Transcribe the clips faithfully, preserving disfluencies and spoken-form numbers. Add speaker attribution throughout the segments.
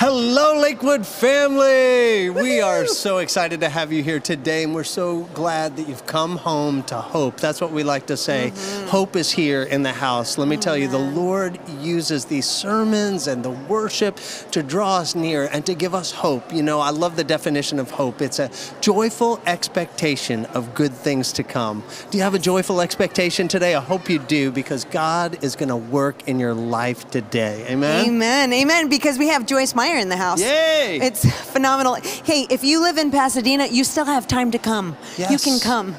Speaker 1: Hello, Lakewood family! We are so excited to have you here today, and we're so glad that you've come home to hope. That's what we like to say. Mm-hmm. Hope is here in the house. Let me tell you, the Lord uses these sermons and the worship to draw us near and to give us hope. You know, I love the definition of hope. It's a joyful expectation of good things to come. Do you have a joyful expectation today? I hope you do, because God is going to work in your life today. Amen?
Speaker 2: Amen. Amen. Because we have Joyce Meyer in the house.
Speaker 1: Yay!
Speaker 2: It's phenomenal. Hey, if you live in Pasadena, you still have time to come.
Speaker 1: Yes.
Speaker 2: You can come.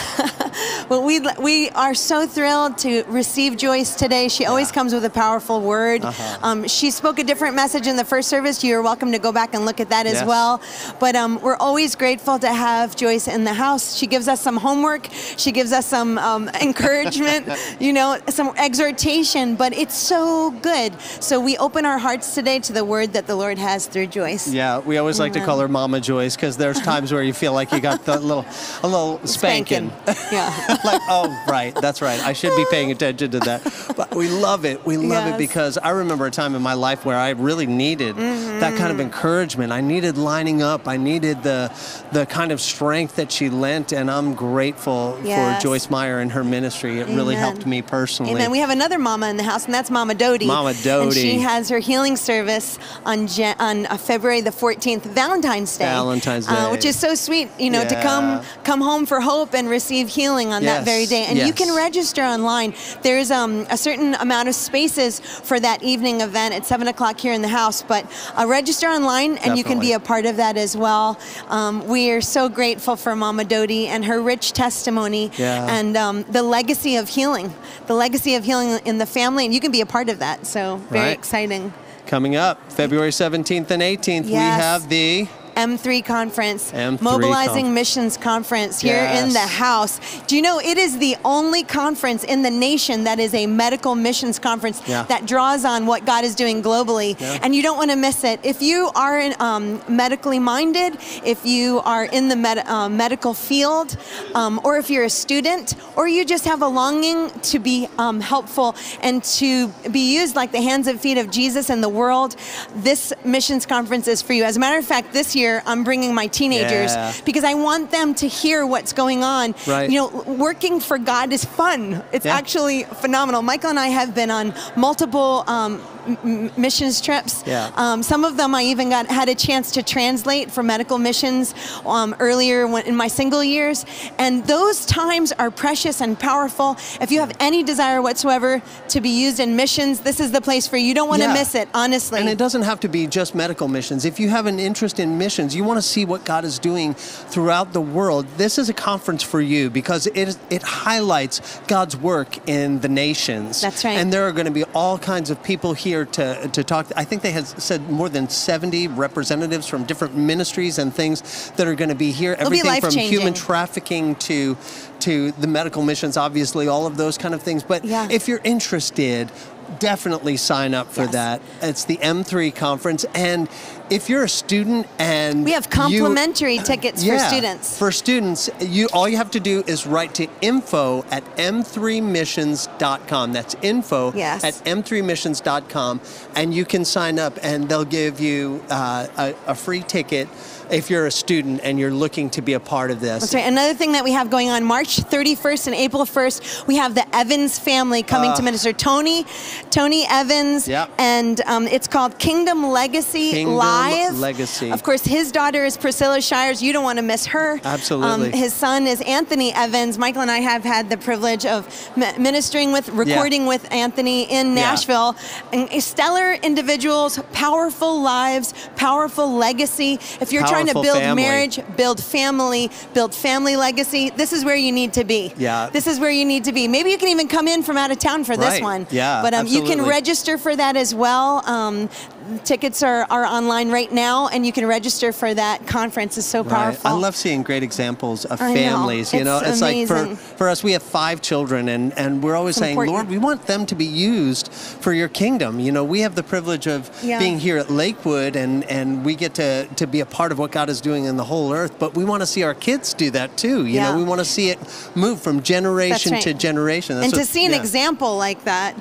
Speaker 2: Well, we we are so thrilled to receive Joyce today. She always yeah. comes with a powerful word. Uh-huh. Um, she spoke a different message in the first service. You're welcome to go back and look at that as yes. well. But um, we're always grateful to have Joyce in the house. She gives us some homework. She gives us some um, encouragement, you know, some exhortation. But it's so good. So we open our hearts today to the word that the Lord has through Joyce.
Speaker 1: Yeah, we always like
Speaker 2: Amen.
Speaker 1: to call her Mama Joyce, because there's times where you feel like you got the little, a little spanking. spanking.
Speaker 2: Yeah.
Speaker 1: Like, oh, right, that's right. I should be paying attention to that. But we love it. We love yes. it because I remember a time in my life where I really needed mm-hmm. that kind of encouragement. I needed lining up. I needed the the kind of strength that she lent, and I'm grateful yes. for Joyce Meyer and her ministry. It Amen. really helped me personally.
Speaker 2: Amen. We have another mama in the house, and that's Mama Dodie.
Speaker 1: Mama Dodie.
Speaker 2: And she has her healing service on Jan- on uh, February the fourteenth, Valentine's Day.
Speaker 1: Valentine's Day.
Speaker 2: Uh, which is so sweet, you know,
Speaker 1: yeah.
Speaker 2: to come come home for hope and receive healing on
Speaker 1: yes.
Speaker 2: that very day. And
Speaker 1: yes.
Speaker 2: you can register online. There's um, a certain amount of spaces for that evening event at seven o'clock here in the house, but uh, register online and
Speaker 1: Definitely.
Speaker 2: you can be a part of that as well. Um, we are so grateful for Mama Dodie and her rich testimony
Speaker 1: yeah.
Speaker 2: and um, the legacy of healing, the legacy of healing in the family, and you can be a part of that. So very
Speaker 1: right.
Speaker 2: exciting.
Speaker 1: Coming up, February seventeenth and eighteenth,
Speaker 2: yes.
Speaker 1: we have the
Speaker 2: M three Conference,
Speaker 1: M three
Speaker 2: Mobilizing
Speaker 1: conf-
Speaker 2: Missions Conference here
Speaker 1: yes.
Speaker 2: in the house. Do you know it is the only conference in the nation that is a medical missions conference
Speaker 1: yeah.
Speaker 2: that draws on what God is doing globally,
Speaker 1: yeah.
Speaker 2: and you don't want to miss it. If you are um, medically minded, if you are in the med- uh, medical field, um, or if you're a student, or you just have a longing to be um, helpful and to be used like the hands and feet of Jesus in the world, this missions conference is for you. As a matter of fact, this year I'm bringing my teenagers
Speaker 1: yeah.
Speaker 2: because I want them to hear what's going on.
Speaker 1: Right.
Speaker 2: You know, working for God is fun. It's
Speaker 1: yeah.
Speaker 2: actually phenomenal. Michael and I have been on multiple um, m- missions trips.
Speaker 1: Yeah.
Speaker 2: Um, some of them I even got had a chance to translate for medical missions um, earlier when, in my single years. And those times are precious and powerful. If you have any desire whatsoever to be used in missions, this is the place for you. You don't want to
Speaker 1: yeah.
Speaker 2: miss it, honestly.
Speaker 1: And it doesn't have to be just medical missions. If you have an interest in missions, you want to see what God is doing throughout the world, this is a conference for you, because it is, it highlights God's work in the nations.
Speaker 2: That's right.
Speaker 1: And there are going to be all kinds of people here to, to talk. I think they had said more than seventy representatives from different ministries and things that are going to be here.
Speaker 2: It'll be
Speaker 1: Everything from
Speaker 2: life-changing.
Speaker 1: human trafficking to to the medical missions, obviously, all of those kind of things. But
Speaker 2: yeah.
Speaker 1: if you're interested, definitely sign up for
Speaker 2: yes.
Speaker 1: that. It's the M three conference. And if you're a student and
Speaker 2: we have complimentary you, tickets
Speaker 1: yeah,
Speaker 2: for students.
Speaker 1: For students, you all you have to do is write to info at m three missions dot com. That's info
Speaker 2: yes.
Speaker 1: at m three missions dot com, and you can sign up, and they'll give you uh, a, a free ticket if you're a student and you're looking to be a part of this.
Speaker 2: That's right. Another thing that we have going on, March thirty-first and April first, we have the Evans family coming uh, to minister. Tony, Tony Evans,
Speaker 1: yep.
Speaker 2: and um, it's called Kingdom Legacy
Speaker 1: Kingdom
Speaker 2: Live.
Speaker 1: Legacy.
Speaker 2: Of course, his daughter is Priscilla Shires. You don't want to miss her.
Speaker 1: Absolutely.
Speaker 2: Um, his son is Anthony Evans. Michael and I have had the privilege of ministering with, recording yeah. with Anthony in Nashville. Yeah. And stellar individuals, powerful lives, powerful legacy. If you're
Speaker 1: powerful
Speaker 2: trying to build
Speaker 1: family.
Speaker 2: marriage, build family, build family legacy, this is where you need to be.
Speaker 1: Yeah.
Speaker 2: This is where you need to be. Maybe you can even come in from out of town for
Speaker 1: right.
Speaker 2: this one.
Speaker 1: Yeah,
Speaker 2: But um, you can
Speaker 1: absolutely.
Speaker 2: register for that as well. Um, tickets are, are online right now, and you can register for that conference. It's so powerful.
Speaker 1: Right. I love seeing great examples of
Speaker 2: I
Speaker 1: families.
Speaker 2: know.
Speaker 1: You know,
Speaker 2: It's
Speaker 1: it's
Speaker 2: amazing.
Speaker 1: like for, for us, we have five children, and, and we're always
Speaker 2: It's
Speaker 1: saying,
Speaker 2: important.
Speaker 1: Lord, we want them to be used for your kingdom. You know, we have the privilege of
Speaker 2: Yeah.
Speaker 1: being here at Lakewood, and, and we get to, to be a part of what God is doing in the whole earth, but we want to see our kids do that too. You
Speaker 2: Yeah.
Speaker 1: know, we want to see it move from generation
Speaker 2: That's right.
Speaker 1: to generation. That's
Speaker 2: and
Speaker 1: what,
Speaker 2: to see an
Speaker 1: yeah.
Speaker 2: example like that,
Speaker 1: Right.
Speaker 2: how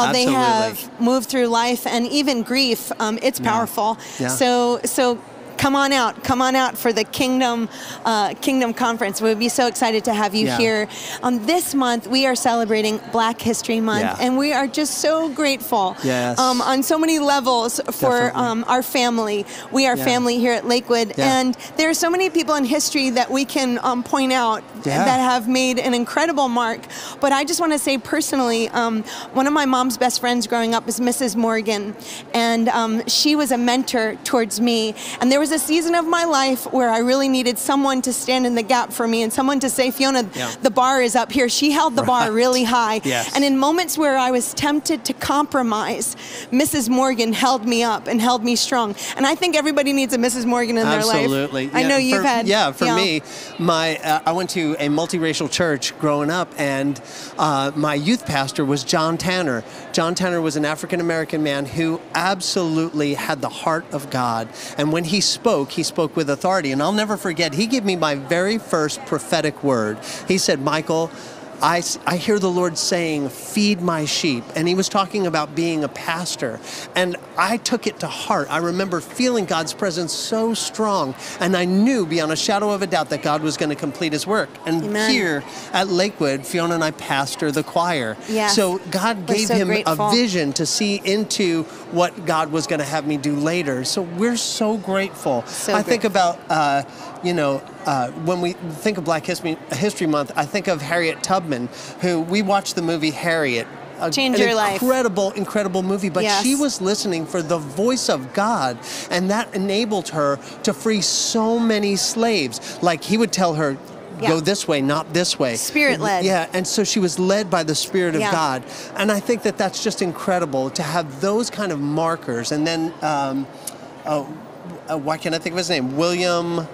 Speaker 2: how
Speaker 1: Absolutely.
Speaker 2: they have moved through life and even grief. Um, it's
Speaker 1: Yeah.
Speaker 2: powerful.
Speaker 1: Yeah.
Speaker 2: So, so. Come on out. Come on out for the Kingdom uh, Kingdom Conference. We'd be so excited to have you
Speaker 1: Yeah.
Speaker 2: here. Um, this month, we are celebrating Black History Month,
Speaker 1: Yeah.
Speaker 2: and we are just so grateful
Speaker 1: Yes.
Speaker 2: um, on so many levels for
Speaker 1: Definitely.
Speaker 2: um, our family. We are
Speaker 1: Yeah.
Speaker 2: family here at Lakewood,
Speaker 1: Yeah.
Speaker 2: and there are so many people in history that we can um, point out
Speaker 1: Yeah.
Speaker 2: that have made an incredible mark. But I just want to say personally, um, one of my mom's best friends growing up was Missus Morgan, and um, she was a mentor towards me. And there was a season of my life where I really needed someone to stand in the gap for me and someone to say, Fiona,
Speaker 1: Yeah.
Speaker 2: the bar is up here. She held the bar
Speaker 1: Right.
Speaker 2: really high.
Speaker 1: Yes.
Speaker 2: And in moments where I was tempted to compromise, Missus Morgan held me up and held me strong. And I think everybody needs a Missus Morgan in their life.
Speaker 1: Absolutely.
Speaker 2: I
Speaker 1: Yeah,
Speaker 2: know you've
Speaker 1: for,
Speaker 2: had.
Speaker 1: Yeah, for
Speaker 2: yeah.
Speaker 1: me, my uh, I went to a multiracial church growing up, and uh, my youth pastor was John Tanner. John Tanner was an African American man who absolutely had the heart of God. And when he spoke, he spoke with authority. And I'll never forget, he gave me my very first prophetic word. He said, Michael, I, I hear the Lord saying, feed my sheep. And he was talking about being a pastor. And I took it to heart. I remember feeling God's presence so strong. And I knew beyond a shadow of a doubt that God was going to complete his work. And
Speaker 2: Amen.
Speaker 1: here at Lakewood, Fiona and I pastor the choir.
Speaker 2: Yes.
Speaker 1: So God
Speaker 2: We're
Speaker 1: gave
Speaker 2: so
Speaker 1: him
Speaker 2: grateful.
Speaker 1: a vision to see into what God was going to have me do later. So we're so grateful.
Speaker 2: So
Speaker 1: I think
Speaker 2: grateful.
Speaker 1: about, uh, you know, uh, when we think of Black History, History Month, I think of Harriet Tubman, who we watched the movie Harriet. A,
Speaker 2: Change
Speaker 1: an
Speaker 2: your life.
Speaker 1: Incredible, incredible movie. But
Speaker 2: Yes.
Speaker 1: she was listening for the voice of God, and that enabled her to free so many slaves. Like he would tell her,
Speaker 2: Yeah.
Speaker 1: go this way, not this way.
Speaker 2: Spirit-led.
Speaker 1: Yeah, and so she was led by the Spirit of
Speaker 2: Yeah.
Speaker 1: God. And I think that that's just incredible to have those kind of markers. And then, um, oh, uh, why can't I think of his name? William...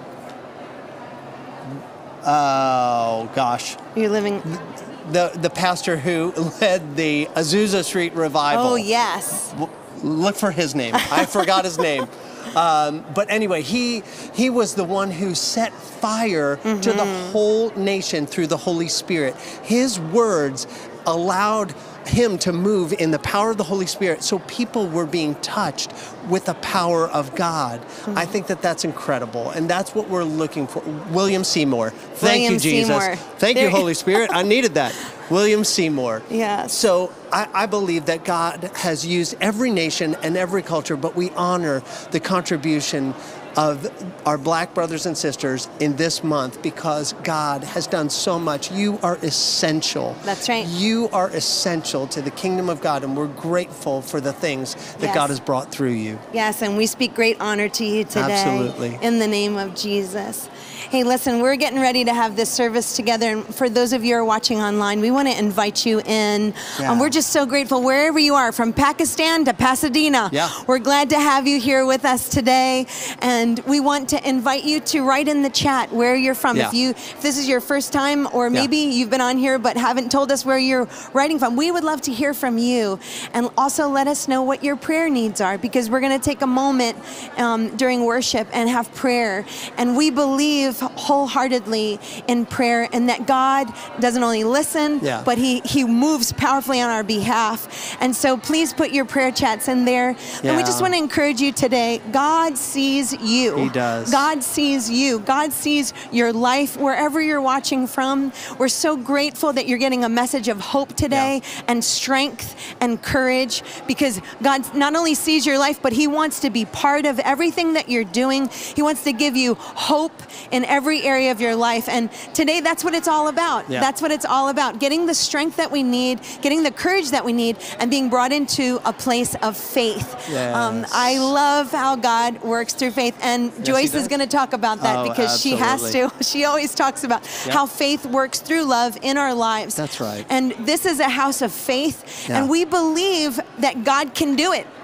Speaker 1: Oh, gosh.
Speaker 2: You're living.
Speaker 1: The the pastor who led the Azusa Street revival.
Speaker 2: Oh, yes.
Speaker 1: W- Look for his name. I forgot his name. Um, but anyway, he he was the one who set fire
Speaker 2: Mm-hmm.
Speaker 1: to the whole nation through the Holy Spirit. His words allowed him to move in the power of the Holy Spirit, so people were being touched with the power of God.
Speaker 2: Mm-hmm.
Speaker 1: I think that that's incredible, and that's what we're looking for. William Seymour. Thank
Speaker 2: William
Speaker 1: you, Jesus.
Speaker 2: Seymour.
Speaker 1: Thank you,
Speaker 2: There-
Speaker 1: Holy Spirit. I needed that. William Seymour.
Speaker 2: Yes.
Speaker 1: So I, I believe that God has used every nation and every culture, but we honor the contribution of our Black brothers and sisters in this month because God has done so much. You are essential.
Speaker 2: That's right.
Speaker 1: You are essential to the kingdom of God, and we're grateful for the things that
Speaker 2: Yes.
Speaker 1: God has brought through you.
Speaker 2: Yes, and we speak great honor to you today.
Speaker 1: Absolutely.
Speaker 2: In the name of Jesus. Hey, listen, we're getting ready to have this service together. And for those of you who are watching online, we want to invite you in.
Speaker 1: Yeah.
Speaker 2: Um, we're just so grateful wherever you are, from Pakistan to Pasadena.
Speaker 1: Yeah.
Speaker 2: We're glad to have you here with us today. And we want to invite you to write in the chat where you're from.
Speaker 1: Yeah.
Speaker 2: If you if this is your first time, or
Speaker 1: Yeah.
Speaker 2: maybe you've been on here but haven't told us where you're writing from, we would love to hear from you. And also let us know what your prayer needs are, because we're going to take a moment um, during worship and have prayer. And we believe wholeheartedly in prayer, and that God doesn't only listen,
Speaker 1: Yeah.
Speaker 2: but he, he moves powerfully on our behalf. And so please put your prayer chats in there. And we
Speaker 1: Yeah.
Speaker 2: just want to encourage you today. God sees you.
Speaker 1: He does.
Speaker 2: God sees you. God sees your life wherever you're watching from. We're so grateful that you're getting a message of hope today,
Speaker 1: Yeah.
Speaker 2: and strength and courage, because God not only sees your life, but he wants to be part of everything that you're doing. He wants to give you hope in every area of your life. And today, that's what it's all about.
Speaker 1: Yeah.
Speaker 2: That's what it's all about. Getting the strength that we need, getting the courage that we need, and being brought into a place of faith.
Speaker 1: Yes.
Speaker 2: Um, I love how God works through faith. And
Speaker 1: he
Speaker 2: Joyce is
Speaker 1: does.
Speaker 2: going to talk about that
Speaker 1: Oh,
Speaker 2: because she has to.
Speaker 1: absolutely.
Speaker 2: She always talks about
Speaker 1: Yep.
Speaker 2: how faith works through love in our lives.
Speaker 1: That's right.
Speaker 2: And this is a house of faith,
Speaker 1: Yeah.
Speaker 2: and we believe that God can do it.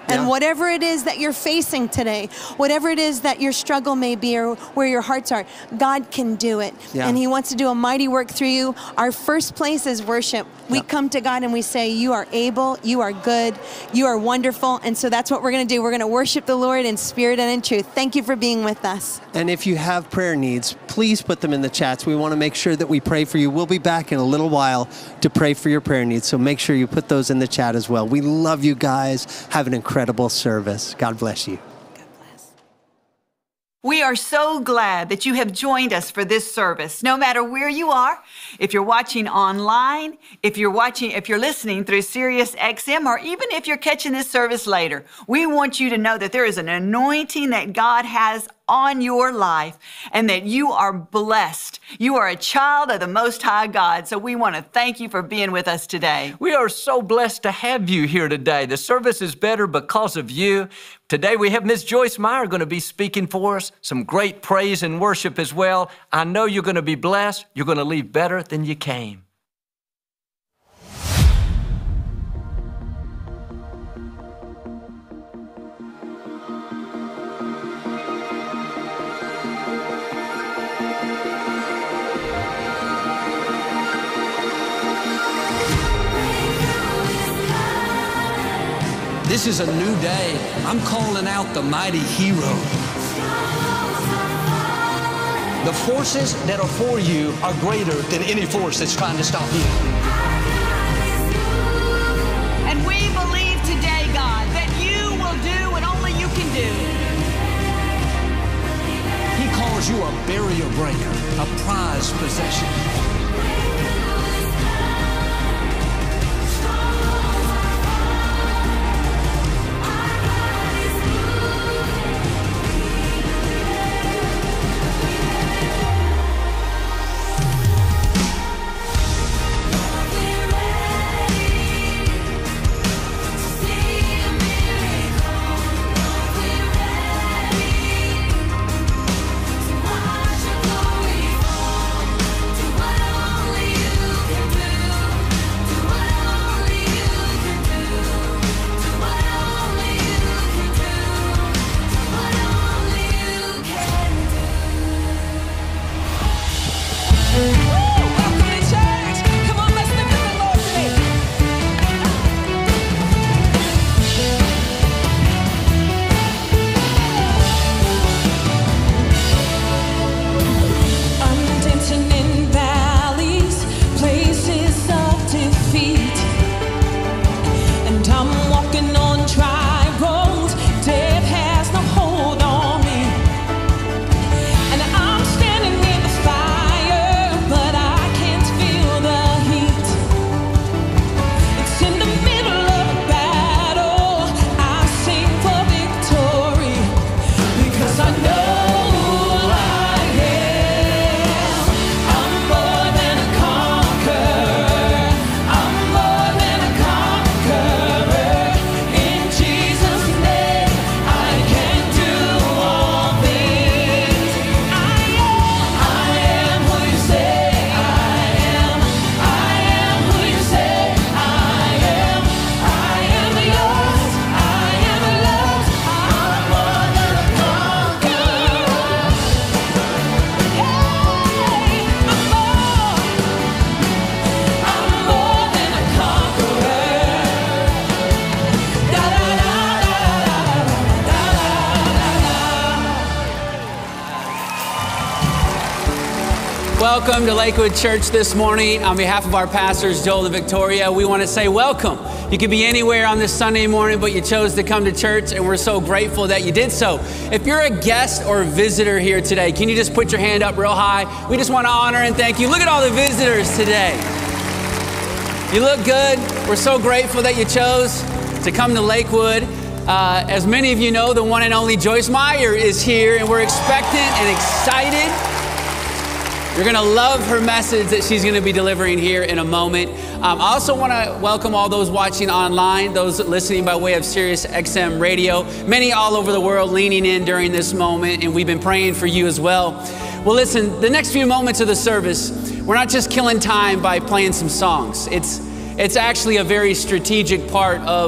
Speaker 2: And
Speaker 1: Yeah.
Speaker 2: whatever it is that you're facing today, whatever it is that your struggle may be or where your hearts are, God can do it.
Speaker 1: Yeah.
Speaker 2: And he wants to do a mighty work through you. Our first place is worship. We
Speaker 1: Yeah.
Speaker 2: come to God and we say, you are able, you are good, you are wonderful. And so that's what we're going to do. We're going to worship the Lord in spirit and in truth. Thank you for being with us.
Speaker 1: And if you have prayer needs, please put them in the chats. We want to make sure that we pray for you. We'll be back in a little while to pray for your prayer needs. So make sure you put those in the chat as well. We love you guys. Have an incredible service. God bless you.
Speaker 3: We are so glad that you have joined us for this service. No matter where you are, if you're watching online, if you're watching, if you're listening through Sirius X M, or even if you're catching this service later, we want you to know that there is an anointing that God has on your life and that you are blessed. You are a child of the Most High God. So we want to thank you for being with us today.
Speaker 4: We are so blessed to have you here today. The service is better because of you. Today we have Miz Joyce Meyer going to be speaking for us. Some great praise and worship as well. I know you're going to be blessed. You're going to leave better than you came.
Speaker 5: This is a new day. I'm calling out the mighty hero. The forces that are for you are greater than any force that's trying to stop you.
Speaker 3: And we believe today, God, that you will do what only you can do.
Speaker 5: He calls you a barrier breaker, a prized possession.
Speaker 6: Welcome to Lakewood Church this morning. On behalf of our pastors, Joel and Victoria, we want to say welcome. You could be anywhere on this Sunday morning, but you chose to come to church, and we're so grateful that you did so. If you're a guest or a visitor here today, can you just put your hand up real high? We just want to honor and thank you. Look at all the visitors today. You look good. We're so grateful that you chose to come to Lakewood. Uh, as many of you know, the one and only Joyce Meyer is here, and we're expectant and excited. You're going to love her message that she's going to be delivering here in a moment. Um, I also want to welcome all those watching online, those listening by way of Sirius X M radio, many all over the world leaning in during this moment, and we've been praying for you as well. Well, listen, the next few moments of the service, we're not just killing time by playing some songs. It's, it's actually a very strategic part of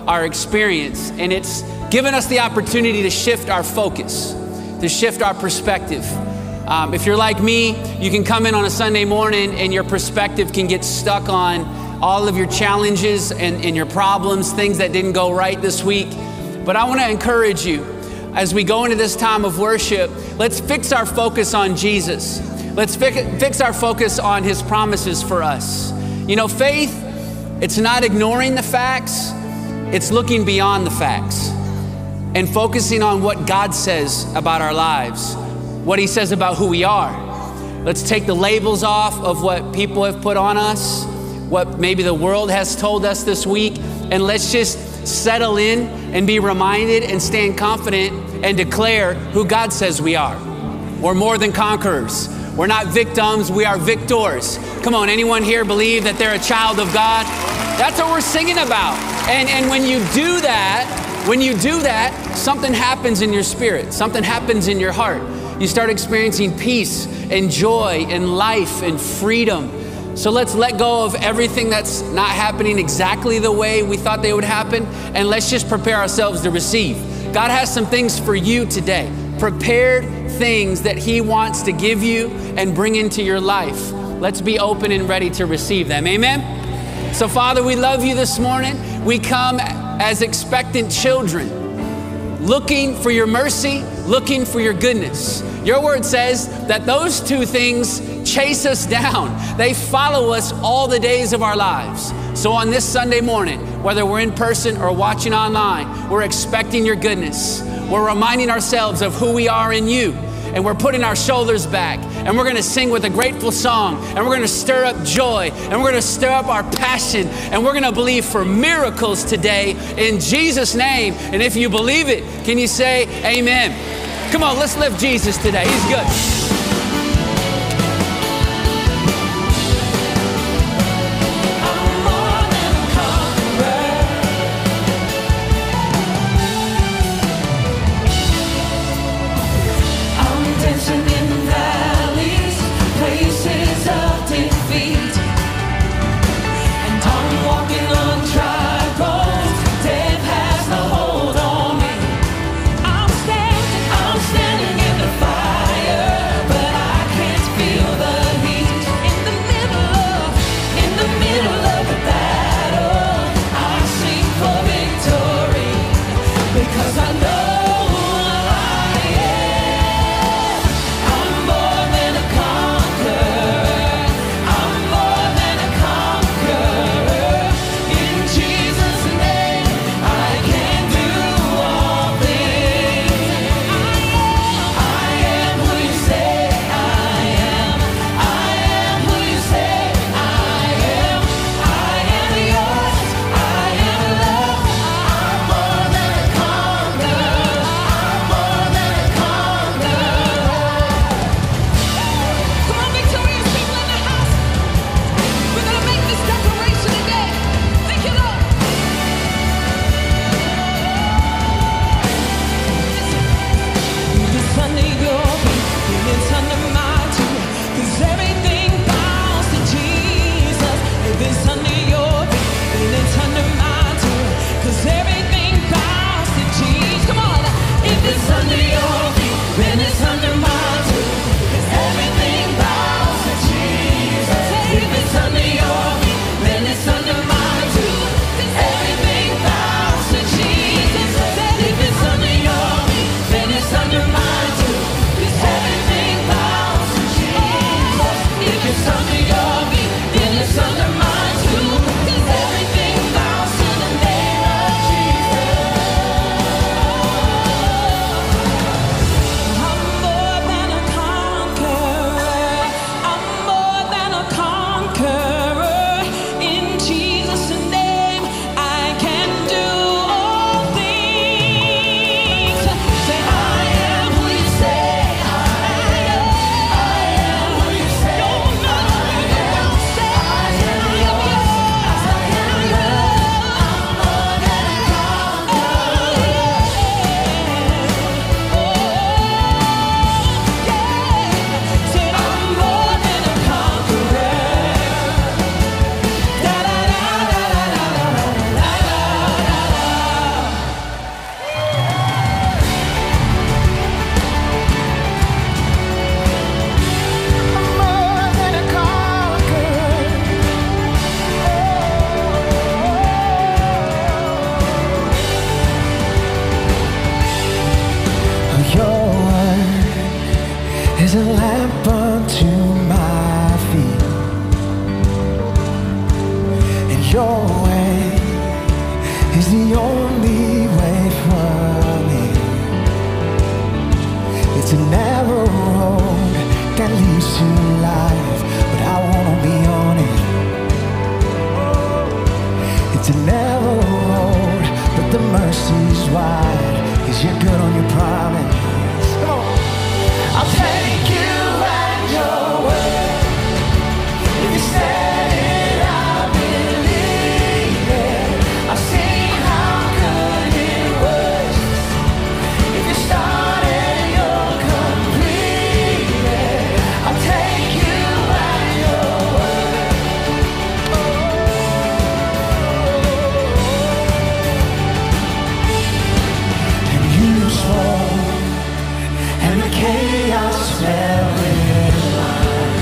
Speaker 6: our experience, and it's given us the opportunity to shift our focus, to shift our perspective. Um, if you're like me, you can come in on a Sunday morning and your perspective can get stuck on all of your challenges and, and your problems, things that didn't go right this week. But I want to encourage you, as we go into this time of worship, let's fix our focus on Jesus. Let's fix our focus on his promises for us. You know, faith, it's not ignoring the facts, it's looking beyond the facts and focusing on what God says about our lives, what he says about who we are. Let's take the labels off of what people have put on us, what maybe the world has told us this week, and let's just settle in and be reminded and stand confident and declare who God says we are. We're more than conquerors. We're not victims, we are victors. Come on, anyone here believe that they're a child of God? That's what we're singing about. And, and when you do that, when you do that, something happens in your spirit, something happens in your heart. You start experiencing peace and joy and life and freedom. So let's let go of everything that's not happening exactly the way we thought they would happen, and let's just prepare ourselves to receive. God has some things for you today, prepared things that he wants to give you and bring into your life. Let's be open and ready to receive them. Amen? So Father, we love you this morning. We come as expectant children, looking for your mercy, looking for your goodness. Your word says that those two things chase us down. They follow us all the days of our lives. So on this Sunday morning, whether we're in person or watching online, we're expecting your goodness. We're reminding ourselves of who we are in you. And we're putting our shoulders back, and we're gonna sing with a grateful song, and we're gonna stir up joy, and we're gonna stir up our passion, and we're gonna believe for miracles today in Jesus' name. And if you believe it, can you say amen? Come on, let's lift Jesus today. He's good.
Speaker 7: I'm standing in the fire. is a lamp unto my feet, and your way is the only way for me. It's a narrow road that leads to life, but I wanna be on it. It's a narrow road, but the mercy's wide, 'cause you're good on your promise. Come on. I'll take you at your word. If you said it, I believe it. I've seen how good it was. If you started, you'll complete it. I'll take you at your word. And you spoke, and the chaos fell in line.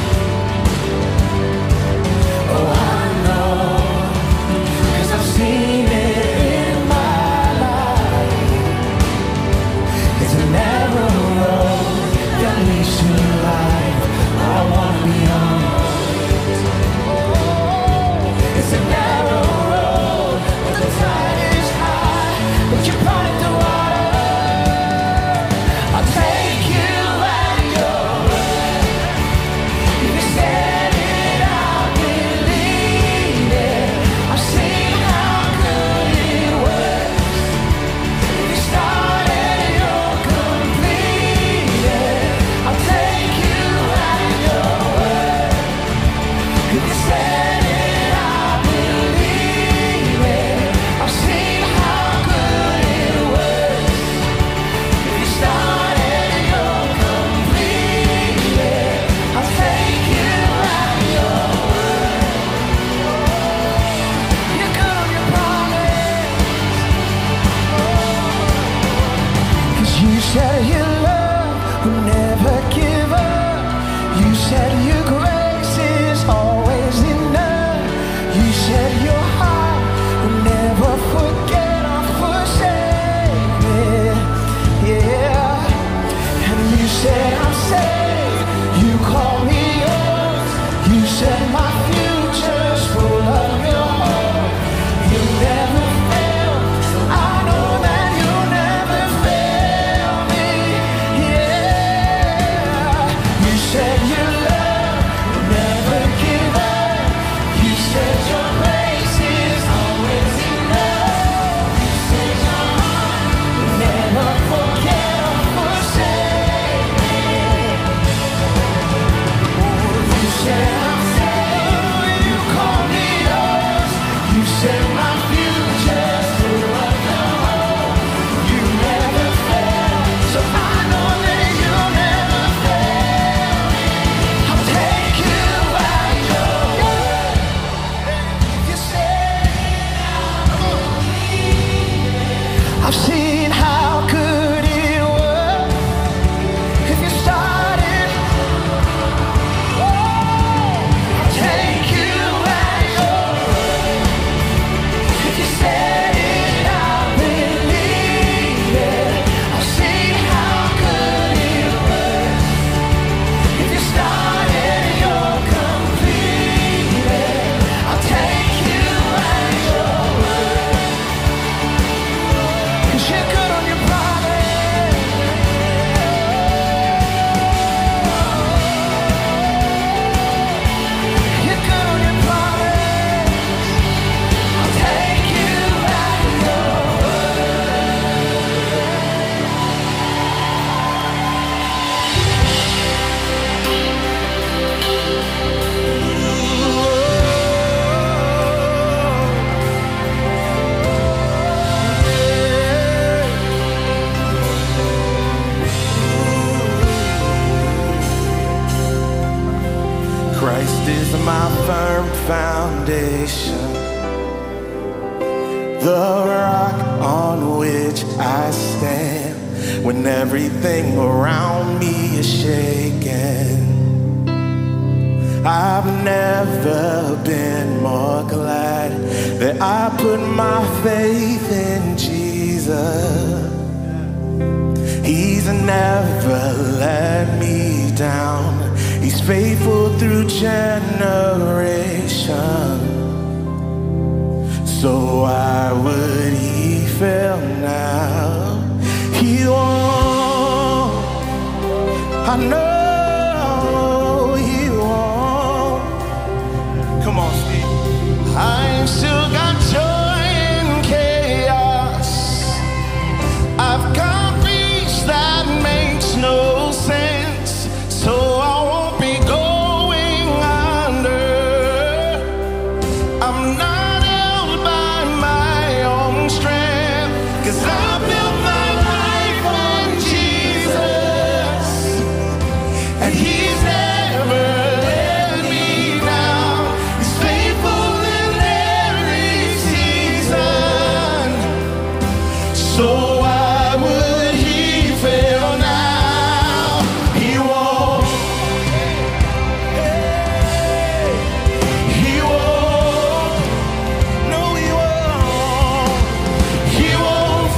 Speaker 7: Oh, I know, 'cause I've seen it in my life. It's a narrow road that leads to life. I wanna be on it. It's a narrow road, but the tide is high, but you brought it to water. I'll take you at your word. If you said it, I believe it. I've seen how good it was. If you started, you'll complete it. I'll take you at your word. If you said it, I believe it. I've seen how good it was. If you started, you'll complete it. I'll take you at your word. You're good on your promise. 'Cause you said your love will never give up. You said your grace is always enough. You said your heart will never forget or forsake me. Yeah. And you said I'm safe. You call me yours. You said my future's full of your hope. You never fail, so I know that you'll never fail me. Yeah. You said your love will never give up. You said your grace is always enough. You said your heart will never forget or forsake me. Oh, you said I'm safe. You call me yours. You said my future's full of your hope. You never fail, so I know that you'll never fail me. I'll take you at your word. If you said it, I believe it. I've seen how good it was. If you started, oh, I'll take you at your word. If you said it, I believe it. I've seen how good it was. If you started, you'll complete it. I'll take you at your word. 'Cause you're good on your promise. You're good on your promise. I'll take you at your Christ is my firm foundation, the rock on which I stand when everything around me is shaken. I've never been more glad that I put my faith in Jesus. He's never let me down. He's faithful through generations. So why would he fail now? He won't. I know he won't. Come on, Steve. I still got joy in chaos. I've got peace that makes no sense. So I won't be going under. I'm not held by my own strength, 'cause I built my life on Jesus, and he's never let me down. He's faithful in every season. So why would he fail now? He won't. He won't. No, he won't. He won't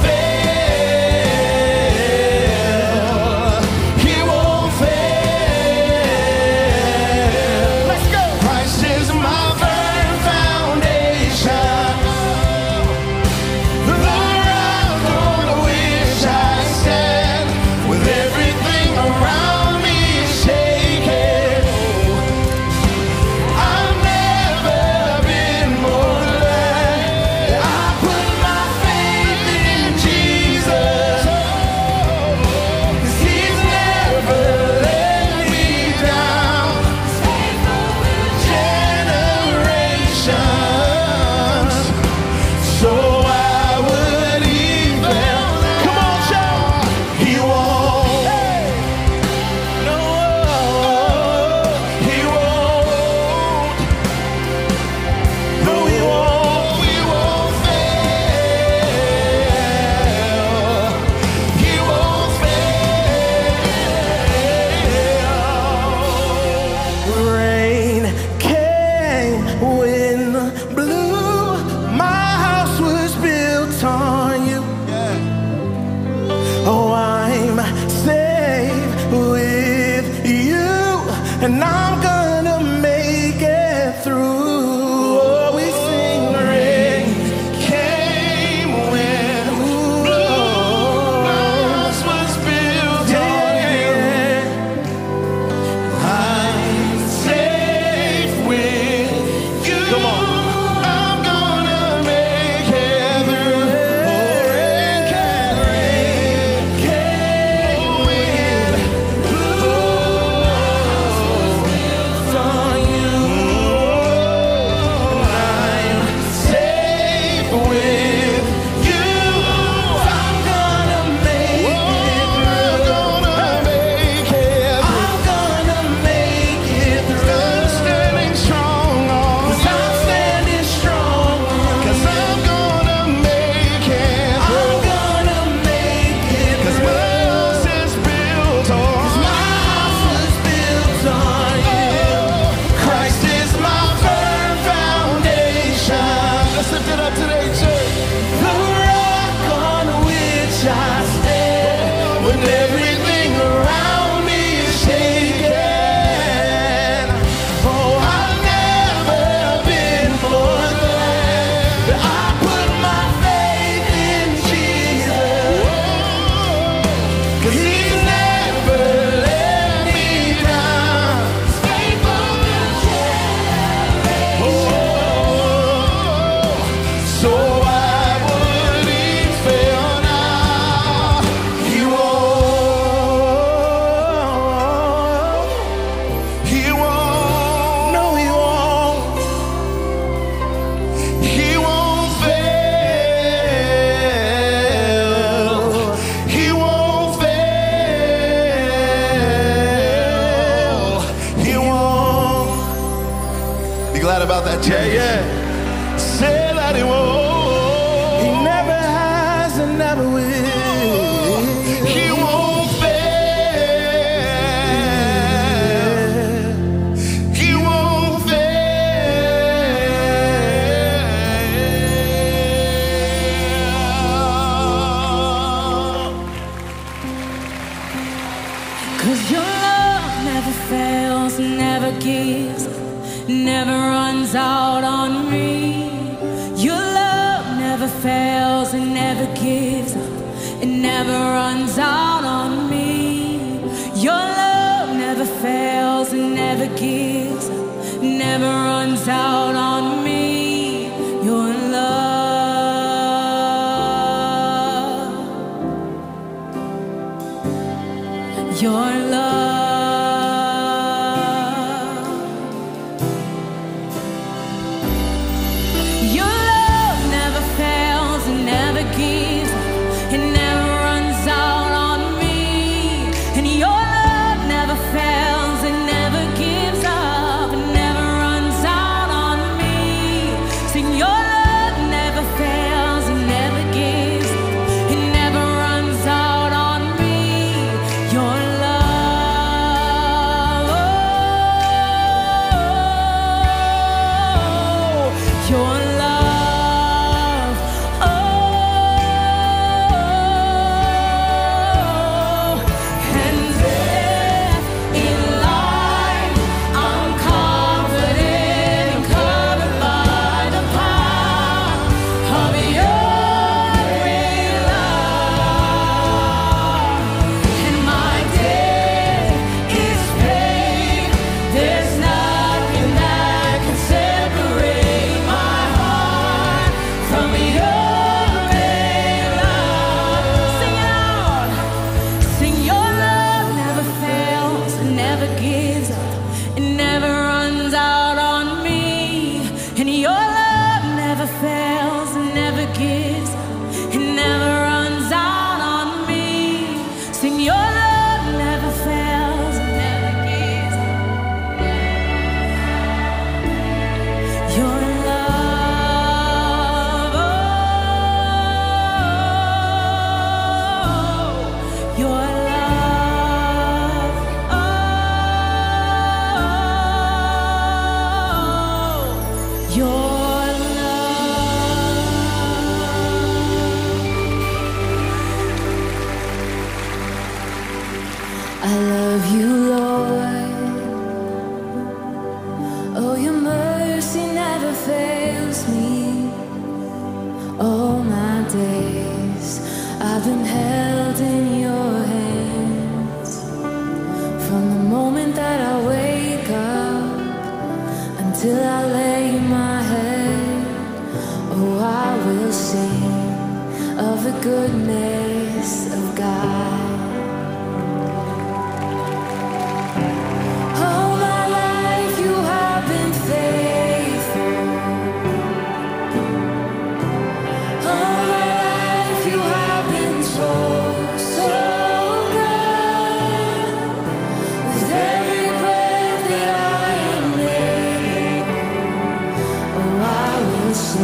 Speaker 7: fail. He won't fail. Let's go. Christ is my firm foundation, the rock on which I stand. With everything around me shaking, I've never been more glad that I put my faith in Jesus, 'cause he's never let me down. He's faithful through generations. So why would he fail now? Come on, shout. He won't. No, he won't. No, he won't. He won't fail. He won't fail. Rain came, wind blew. My house was built on you. Oh, I'm safe with you, and I'm gonna make it through. Oh, we sing rain came, wind blew. My house was built on you. I'm safe with you. Come on. I'm gonna make it through. Oh, rain came, rain came, wind blew. It's on you. I'm safe with you. I'm gonna make it through. I'm gonna make it through. I'm gonna make it through. I'm standing strong on. 'Cause I'm standing strong on. 'Cause I'm gonna make it through. I'm gonna make it through. 'Cause my house is built on. 'Cause my house is built on you. Christ is my firm foundation. Let's lift it up today, church. The rock on which I stand when everything around me is shaking. Oh, I've never been more glad that I put my faith in Jesus, 'cause he's never let me down. He's faithful through generations. So why would he fail now? He won't. He won't. No, he won't. He won't fail. He won't fail. He won't. You glad about that, Jay? Yeah, yeah. Say that he won't. He never has and never will. He won't fail. He won't fail. 'Cause your love
Speaker 8: never fails, never gives, never runs out on me. Your love never fails, it never gives up, it never runs out on me. Your love never fails, it never gives up, never runs out on me. Your love, your love.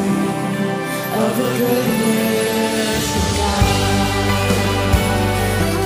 Speaker 8: Of the goodness of God.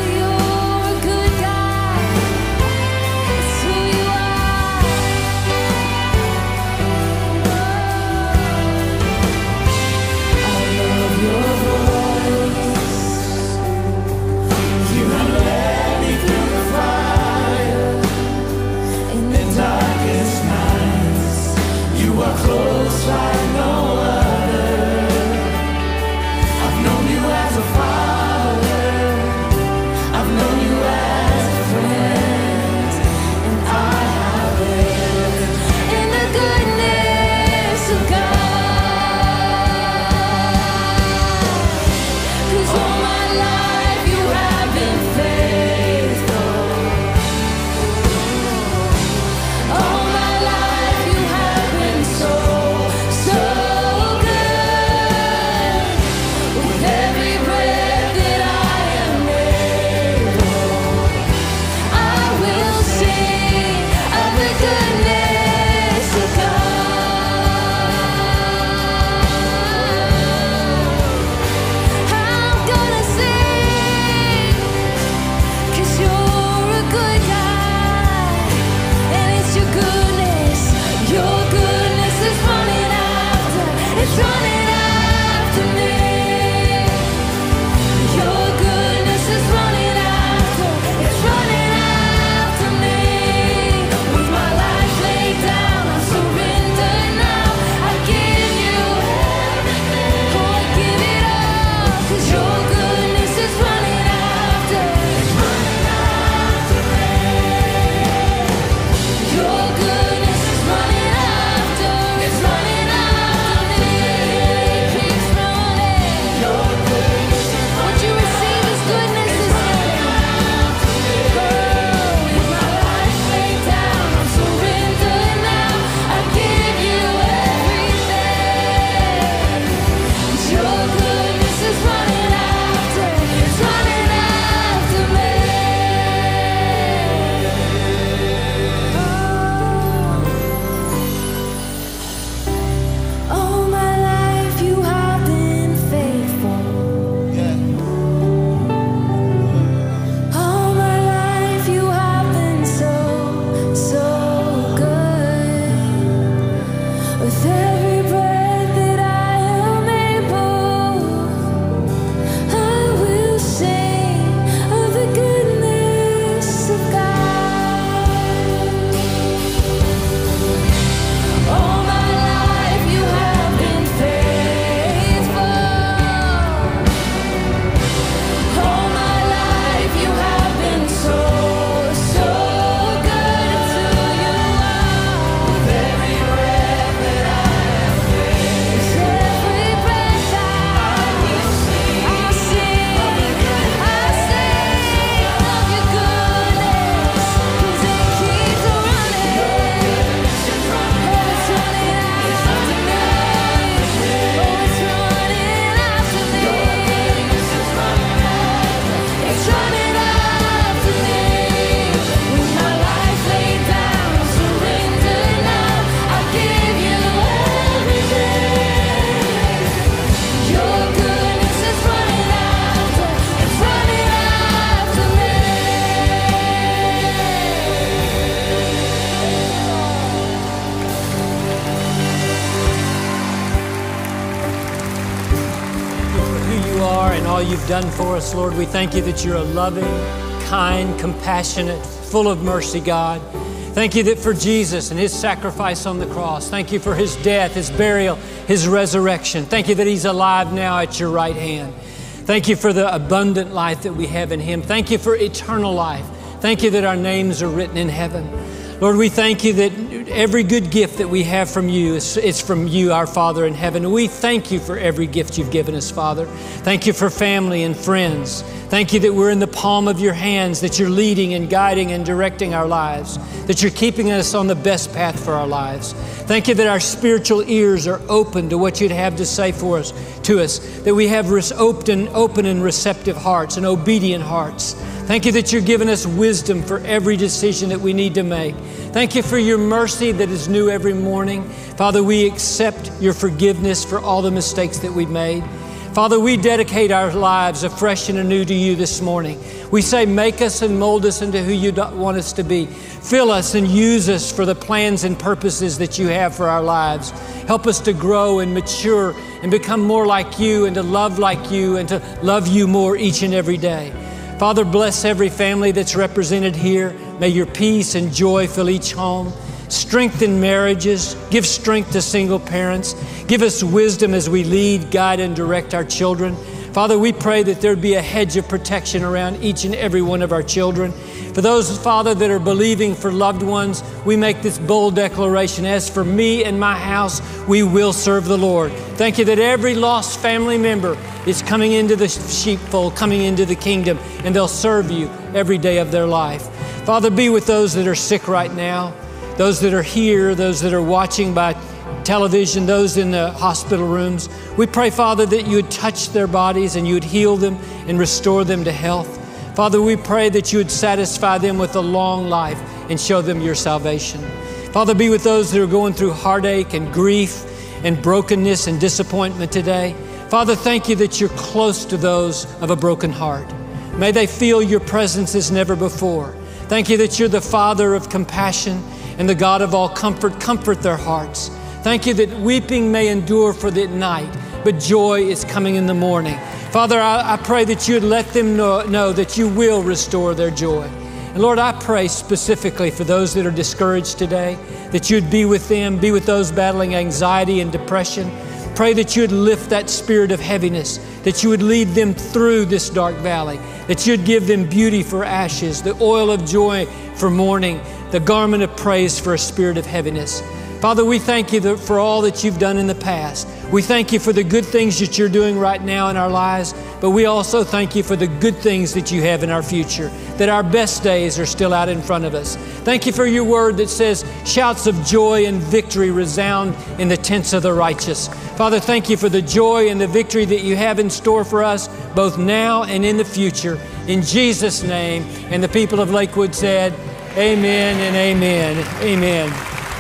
Speaker 9: all you've done for us, Lord. We thank you that you're a loving, kind, compassionate, full of mercy, God. Thank you that for Jesus and his sacrifice on the cross. Thank you for his death, his burial, his resurrection. Thank you that he's alive now at your right hand. Thank you for the abundant life that we have in him. Thank you for eternal life. Thank you that our names are written in heaven. Lord, we thank you that every good gift that we have from you is, is from you, our Father in heaven. We thank you for every gift you've given us, Father. Thank you for family and friends. Thank you that we're in the palm of your hands, that you're leading and guiding and directing our lives, that you're keeping us on the best path for our lives. Thank you that our spiritual ears are open to what you'd have to say for us, to us, that we have open, open and receptive hearts and obedient hearts. Thank you that you're giving us wisdom for every decision that we need to make. Thank you for your mercy that is new every morning. Father, we accept your forgiveness for all the mistakes that we've made. Father, we dedicate our lives afresh and anew to you this morning. We say, make us and mold us into who you want us to be. Fill us and use us for the plans and purposes that you have for our lives. Help us to grow and mature and become more like you and to love like you and to love you more each and every day. Father, bless every family that's represented here. May your peace and joy fill each home. Strengthen marriages. Give strength to single parents. Give us wisdom as we lead, guide, and direct our children. Father, we pray that there'd be a hedge of protection around each and every one of our children. For those, Father, that are believing for loved ones, we make this bold declaration. As for me and my house, we will serve the Lord. Thank you that every lost family member is coming into the sheepfold, coming into the kingdom, and they'll serve you every day of their life. Father, be with those that are sick right now, those that are here, those that are watching by television, those in the hospital rooms. We pray, Father, that you would touch their bodies and you would heal them and restore them to health. Father, we pray that you would satisfy them with a long life and show them your salvation. Father, be with those that are going through heartache and grief and brokenness and disappointment today. Father, thank you that you're close to those of a broken heart. May they feel your presence as never before. Thank you that you're the Father of compassion and the God of all comfort. Comfort their hearts. Thank you that weeping may endure for the night, but joy is coming in the morning. Father, I, I pray that you'd let them know, know that you will restore their joy. And Lord, I pray specifically for those that are discouraged today, that you'd be with them, be with those battling anxiety and depression. Pray that you'd lift that spirit of heaviness, that you would lead them through this dark valley, that you'd give them beauty for ashes, the oil of joy for mourning, the garment of praise for a spirit of heaviness. Father, we thank you for all that you've done in the past. We thank you for the good things that you're doing right now in our lives, but we also thank you for the good things that you have in our future, that our best days are still out in front of us. Thank you for your word that says, shouts of joy and victory resound in the tents of the righteous. Father, thank you for the joy and the victory that you have in store for us, both now and in the future. In Jesus' name, and the people of Lakewood said, amen and amen. Amen.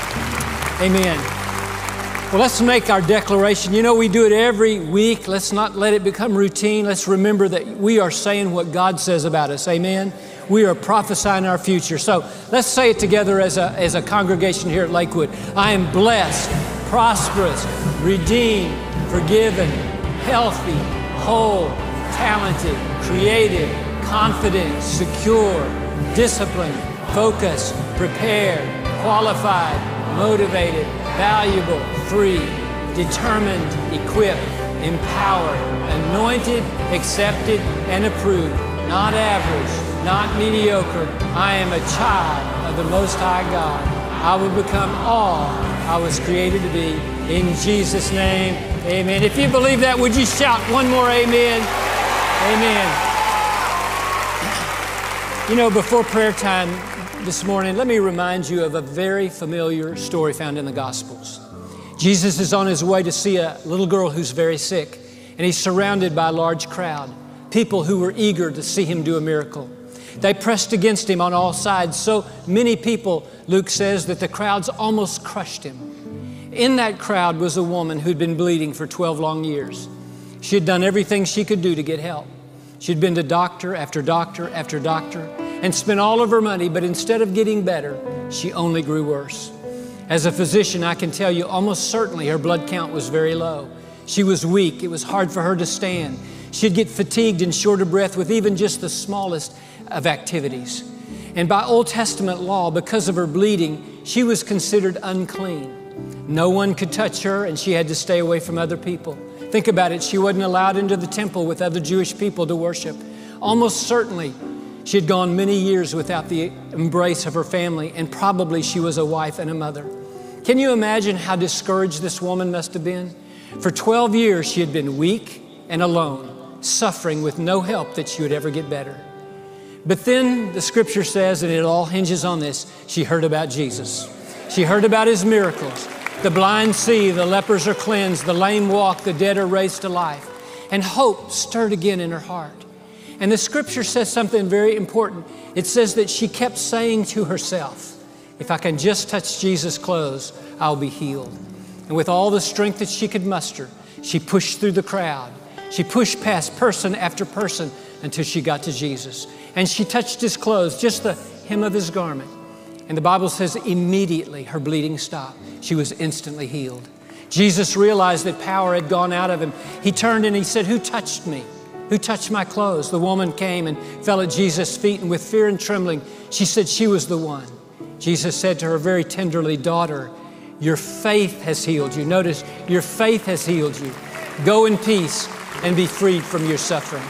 Speaker 9: Amen. Well, let's make our declaration. You know, we do it every week. Let's not let it become routine. Let's remember that we are saying what God says about us. Amen. We are prophesying our future. So let's say it together as a, as a congregation here at Lakewood. I am blessed, prosperous, redeemed, forgiven, healthy, whole, talented, creative, confident, secure, disciplined, focused, prepared, qualified, motivated, valuable, free, determined, equipped, empowered, anointed, accepted, and approved. Not average, not mediocre. I am a child of the Most High God. I will become all I was created to be. In Jesus' name, amen. If you believe that, would you shout one more amen? Amen. You know, before prayer time this morning, let me remind you of a very familiar story found in the Gospels. Jesus is on his way to see a little girl who's very sick, and he's surrounded by a large crowd, people who were eager to see him do a miracle. They pressed against him on all sides. So many people, Luke says, that the crowds almost crushed him. In that crowd was a woman who'd been bleeding for twelve long years. She had done everything she could do to get help. She'd been to doctor after doctor after doctor and spent all of her money, but instead of getting better, she only grew worse. As a physician, I can tell you almost certainly her blood count was very low. She was weak. It was hard for her to stand. She'd get fatigued and short of breath with even just the smallest of activities. And by Old Testament law, because of her bleeding, she was considered unclean. No one could touch her, and she had to stay away from other people. Think about it. She wasn't allowed into the temple with other Jewish people to worship. Almost certainly, she had gone many years without the embrace of her family, and probably she was a wife and a mother. Can you imagine how discouraged this woman must have been? For twelve years, she had been weak and alone, suffering with no help that she would ever get better. But then the scripture says, and it all hinges on this, she heard about Jesus. She heard about his miracles. The blind see, the lepers are cleansed, the lame walk, the dead are raised to life. And hope stirred again in her heart. And the scripture says something very important. It says that she kept saying to herself, if I can just touch Jesus' clothes, I'll be healed. And with all the strength that she could muster, she pushed through the crowd. She pushed past person after person until she got to Jesus. And she touched his clothes, just the hem of his garment. And the Bible says immediately her bleeding stopped. She was instantly healed. Jesus realized that power had gone out of him. He turned and he said, who touched me? Who touched my clothes? The woman came and fell at Jesus' feet, and with fear and trembling, she said she was the one. Jesus said to her very tenderly, daughter, your faith has healed you. Notice, your faith has healed you. Go in peace and be freed from your suffering.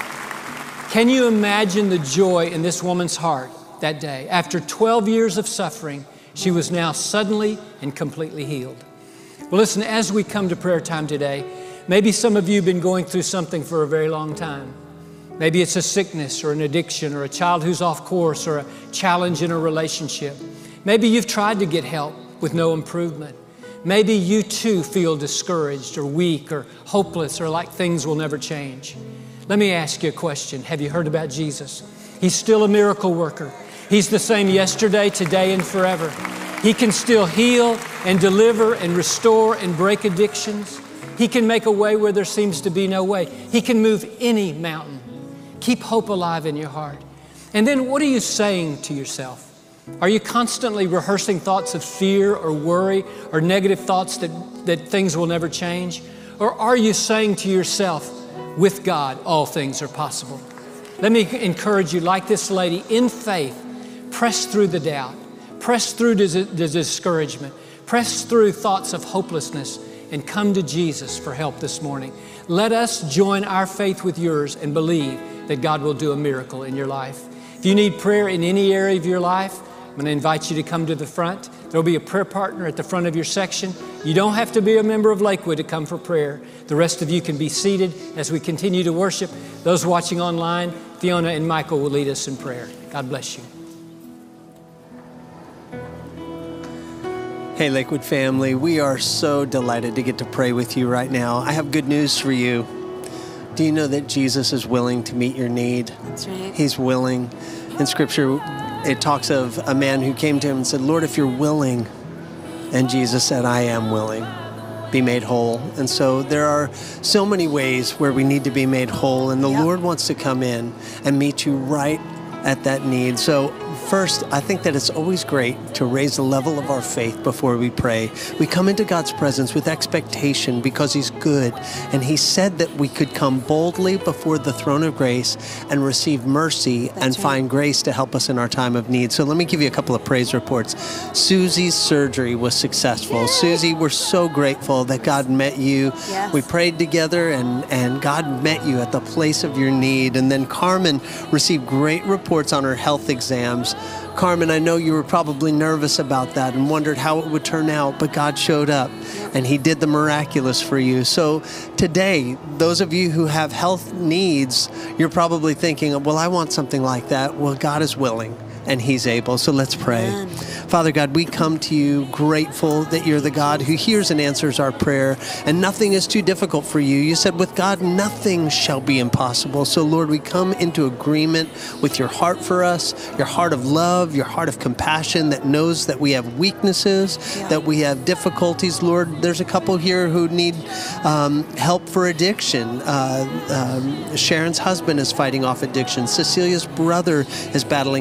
Speaker 9: Can you imagine the joy in this woman's heart that day? After twelve years of suffering, she was now suddenly and completely healed. Well, listen, as we come to prayer time today, maybe some of you have been going through something for a very long time. Maybe it's a sickness or an addiction or a child who's off course or a challenge in a relationship. Maybe you've tried to get help with no improvement. Maybe you too feel discouraged or weak or hopeless or like things will never change. Let me ask you a question. Have you heard about Jesus? He's still a miracle worker. He's the same yesterday, today, and forever. He can still heal and deliver and restore and break addictions. He can make a way where there seems to be no way. He can move any mountain. Keep hope alive in your heart. And then what are you saying to yourself? Are you constantly rehearsing thoughts of fear or worry or negative thoughts that, that things will never change? Or are you saying to yourself, with God, all things are possible? Let me encourage you, like this lady, in faith, press through the doubt, press through the discouragement, press through thoughts of hopelessness, and come to Jesus for help this morning. Let us join our faith with yours and believe that God will do a miracle in your life. If you need prayer in any area of your life, I'm going to invite you to come to the front. There'll be a prayer partner at the front of your section. You don't have to be a member of Lakewood to come for prayer. The rest of you can be seated as we continue to worship. Those watching online, Fiona and Michael will lead us in prayer. God bless you.
Speaker 1: Hey, Lakewood family, we are so delighted to get to pray with you right now. I have good news for you. Do you know that Jesus is willing to meet your need?
Speaker 2: That's right.
Speaker 1: He's willing. In Scripture, it talks of a man who came to him and said, Lord, if you're willing, and Jesus said, I am willing, be made whole. And so there are so many ways where we need to be made whole, and the yep. Lord wants to come in and meet you right at that need. So first, I think that it's always great to raise the level of our faith before we pray. We come into God's presence with expectation because He's good. And He said that we could come boldly before the throne of grace and receive mercy That's and right. find grace to help us in our time of need. So let me give you a couple of praise reports. Susie's surgery was successful. Yay! Susie, we're so grateful that God met you. Yes. We prayed together and, and God met you at the place of your need. And then Carmen received great reports on her health exams. Carmen, I know you were probably nervous about that and wondered how it would turn out, but God showed up and He did the miraculous for you. So today, those of you who have health needs, you're probably thinking, well, I want something like that. Well, God is willing and He's able. So let's pray. Amen. Father God, we come to you grateful that you're the God who hears and answers our prayer, and nothing is too difficult for you. You said with God, nothing shall be impossible. So Lord, we come into agreement with your heart for us, your heart of love, your heart of compassion that knows that we have weaknesses, yeah. that we have difficulties. Lord, there's a couple here who need um, help for addiction. Uh, um, Sharon's husband is fighting off addiction. Cecilia's brother is battling an addiction.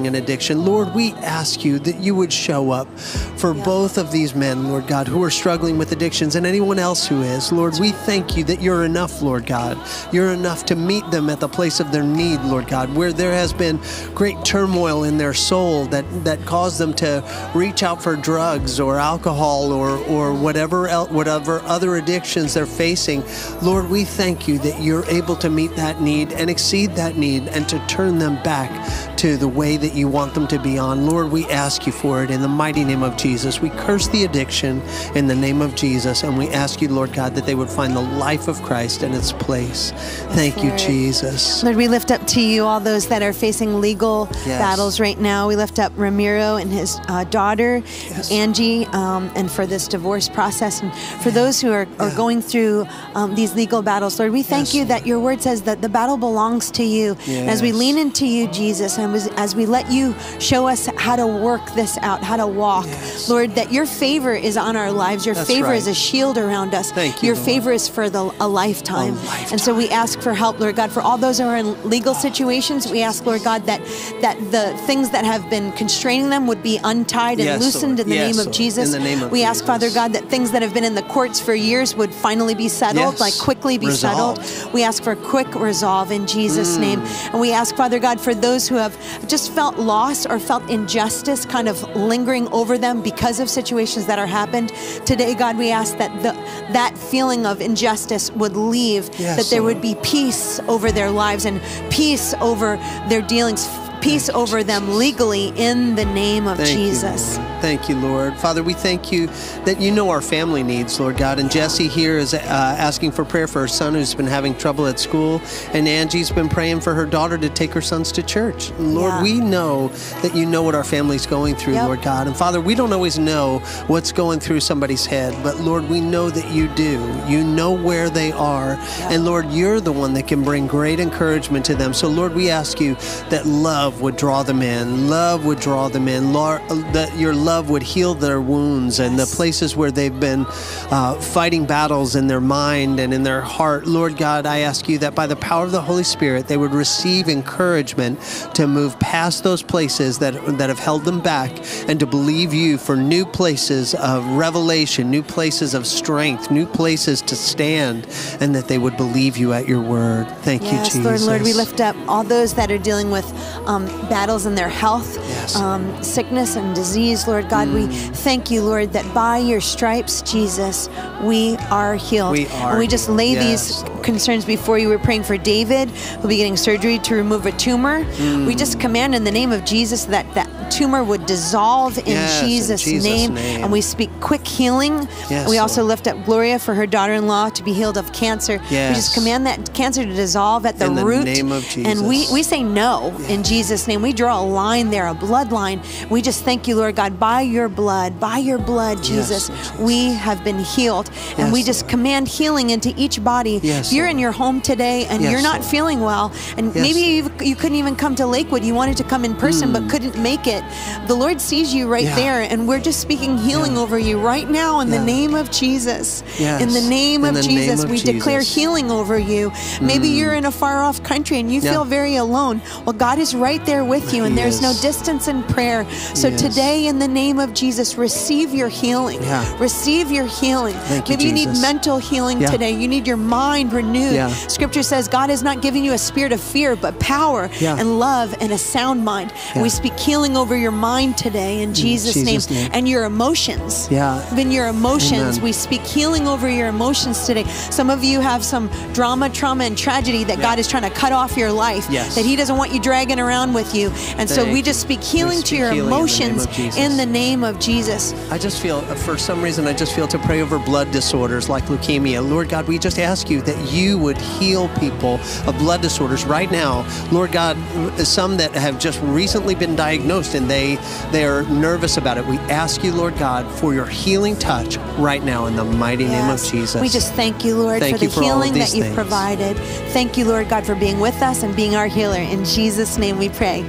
Speaker 1: addiction. Lord, we ask you that you would show up for
Speaker 2: Yeah.
Speaker 1: both of these men, Lord God, who are struggling with addictions and anyone else who is. Lord, we thank you that you're enough, Lord God. You're enough to meet them at the place of their need, Lord God, where there has been great turmoil in their soul that, that caused them to reach out for drugs or alcohol or, or whatever, el- whatever other addictions they're facing. Lord, we thank you that you're able to meet that need and exceed that need and to turn them back to the way that you want them to be on. Lord, we ask you for it in the mighty name of Jesus. We curse the addiction in the name of Jesus, and we ask you, Lord God, that they would find the life of Christ in its place. Thank you,
Speaker 2: Lord.
Speaker 1: Jesus.
Speaker 2: Lord, we lift up to you all those that are facing legal
Speaker 1: Yes.
Speaker 2: battles right now. We lift up Ramiro and his uh, daughter,
Speaker 1: Yes.
Speaker 2: Angie, um, and for this divorce process. And for those who are, are
Speaker 1: Yeah.
Speaker 2: going through um, these legal battles, Lord, we thank
Speaker 1: Yes,
Speaker 2: you
Speaker 1: Lord.
Speaker 2: that your word says that the battle belongs to you. And as we
Speaker 1: Yes.
Speaker 2: lean into you, Jesus, and as, as we let you show us how to work this out, how to walk,
Speaker 1: Yes.
Speaker 2: Lord, that your favor is on our lives. Your
Speaker 1: That's
Speaker 2: favor
Speaker 1: right.
Speaker 2: is a shield around us.
Speaker 1: Thank you,
Speaker 2: Your
Speaker 1: Lord.
Speaker 2: favor is for the, a lifetime.
Speaker 1: A lifetime.
Speaker 2: And so we ask for help, Lord God, for all those who are in legal situations. We ask, Lord God, that that the things that have been constraining them would be untied and
Speaker 1: Yes,
Speaker 2: loosened
Speaker 1: Lord.
Speaker 2: in the
Speaker 1: Yes,
Speaker 2: name of
Speaker 1: Lord.
Speaker 2: Jesus.
Speaker 1: In the name of
Speaker 2: we ask,
Speaker 1: Jesus.
Speaker 2: Father God, that things that have been in the courts for years would finally be settled,
Speaker 1: Yes.
Speaker 2: like quickly be
Speaker 1: Resolved.
Speaker 2: settled. We ask for quick resolve in Jesus'
Speaker 1: Mm.
Speaker 2: name. And we ask, Father God, for those who have just felt lost or felt injustice kind of lingering over them because of situations that are happened. Today, God, we ask that the, that feeling of injustice would leave,
Speaker 1: Yes,
Speaker 2: that there
Speaker 1: Lord.
Speaker 2: would be peace over their lives and peace over their dealings, peace
Speaker 1: Thank you,
Speaker 2: over them
Speaker 1: Jesus.
Speaker 2: legally in the name of
Speaker 1: Thank
Speaker 2: Jesus.
Speaker 1: You, Lord. Thank you, Lord. Father, we thank you that you know our family needs, Lord God. And Jesse here is uh, asking for prayer for her son who's been having trouble at school. And Angie's been praying for her daughter to take her sons to church. And Lord,
Speaker 2: Yeah.
Speaker 1: we know that you know what our family's going through,
Speaker 2: Yep.
Speaker 1: Lord God. And Father, we don't always know what's going through somebody's head, but Lord, we know that you do. You know where they are. And Lord, you're the one that can bring great encouragement to them. So Lord, we ask you that love would draw them in. Love would draw them in. Lord, that your love would heal their wounds and the places where they've been uh, fighting battles in their mind and in their heart. Lord God, I ask you that by the power of the Holy Spirit, they would receive encouragement to move past those places that, that have held them back and to believe you for new places of revelation, new places of strength, new places to stand, and that they would believe you at your word. Thank
Speaker 2: Yes,
Speaker 1: you, Jesus.
Speaker 2: Lord, Lord, we lift up all those that are dealing with um, battles in their health,
Speaker 1: Yes.
Speaker 2: um, sickness and disease. Lord God, we thank you, Lord, that by your stripes, Jesus, we are healed.
Speaker 1: We are
Speaker 2: And we just
Speaker 1: healed.
Speaker 2: lay
Speaker 1: Yes,
Speaker 2: these
Speaker 1: Lord.
Speaker 2: concerns before you. We're praying for David, who'll be getting surgery to remove a tumor. We just command in the name of Jesus that that tumor would dissolve in
Speaker 1: Yes, in
Speaker 2: Jesus',
Speaker 1: Jesus'
Speaker 2: name.
Speaker 1: name.
Speaker 2: And we speak quick healing.
Speaker 1: Yes,
Speaker 2: we also
Speaker 1: Lord.
Speaker 2: lift up Gloria for her daughter-in-law to be healed of cancer. We
Speaker 1: Yes.
Speaker 2: just command that cancer to dissolve at the
Speaker 1: In the
Speaker 2: root.
Speaker 1: name of
Speaker 2: And we,
Speaker 1: Jesus.
Speaker 2: we say no in Jesus' name. We draw a line there, a bloodline. We just thank you, Lord God, by your blood, by your blood, Jesus,
Speaker 1: Lord Jesus.
Speaker 2: we have been healed. And
Speaker 1: Yes,
Speaker 2: we just
Speaker 1: Lord.
Speaker 2: command healing into each body.
Speaker 1: Yes,
Speaker 2: if you're in
Speaker 1: Lord.
Speaker 2: your home today and
Speaker 1: Yes,
Speaker 2: you're not
Speaker 1: Lord.
Speaker 2: feeling well, and
Speaker 1: Yes,
Speaker 2: maybe you, you couldn't even come to Lakewood, you wanted to come in person but couldn't make it, the Lord sees you right
Speaker 1: Yeah.
Speaker 2: there, and we're just speaking healing
Speaker 1: Yeah.
Speaker 2: over you right now in
Speaker 1: Yeah.
Speaker 2: the name of Jesus.
Speaker 1: Yes.
Speaker 2: In the name
Speaker 1: In
Speaker 2: of
Speaker 1: the name
Speaker 2: Jesus,
Speaker 1: of
Speaker 2: we declare
Speaker 1: Jesus.
Speaker 2: healing over you. Maybe you're in a far off country and you
Speaker 1: Yeah.
Speaker 2: feel very alone. Well, God is right there with you, and
Speaker 1: He
Speaker 2: there's no
Speaker 1: is.
Speaker 2: distance in prayer. So
Speaker 1: He is.
Speaker 2: today, in the name of Jesus, receive your healing.
Speaker 1: Yeah.
Speaker 2: Receive your healing.
Speaker 1: Thank you,
Speaker 2: Maybe you need
Speaker 1: Jesus.
Speaker 2: mental healing
Speaker 1: Yeah.
Speaker 2: today. You need your mind renewed.
Speaker 1: Yeah.
Speaker 2: Scripture says God is not giving you a spirit of fear, but power
Speaker 1: Yeah.
Speaker 2: and love and a sound mind. And we
Speaker 1: Yeah.
Speaker 2: speak healing over your mind today in Jesus',
Speaker 1: Jesus'
Speaker 2: name.
Speaker 1: name.
Speaker 2: And your emotions.
Speaker 1: Yeah.
Speaker 2: Even your emotions.
Speaker 1: Amen.
Speaker 2: We speak healing over your emotions today. Some of you have some drama, trauma, and tragedy that
Speaker 1: Yeah.
Speaker 2: God is trying to cut off your life.
Speaker 1: Yes.
Speaker 2: That He doesn't want you dragging around with you. And so
Speaker 1: Thank
Speaker 2: we just speak healing
Speaker 1: We
Speaker 2: to
Speaker 1: speak
Speaker 2: your
Speaker 1: healing in the name
Speaker 2: emotions
Speaker 1: of Jesus.
Speaker 2: in the name of Jesus.
Speaker 1: I just feel, for some reason, I just feel to pray over blood disorders like leukemia. Lord God, we just ask you that you would heal people of blood disorders right now. Lord God, some that have just recently been diagnosed and they, they are nervous about it. We ask you, Lord God, for your healing touch right now in the mighty name of
Speaker 2: Yes.
Speaker 1: Jesus.
Speaker 2: We just thank you, Lord,
Speaker 1: Thank
Speaker 2: for the
Speaker 1: you for all of
Speaker 2: healing
Speaker 1: these
Speaker 2: that you've
Speaker 1: things.
Speaker 2: provided. Thank you, Lord God, for being with us and being our healer. In Jesus' name we pray.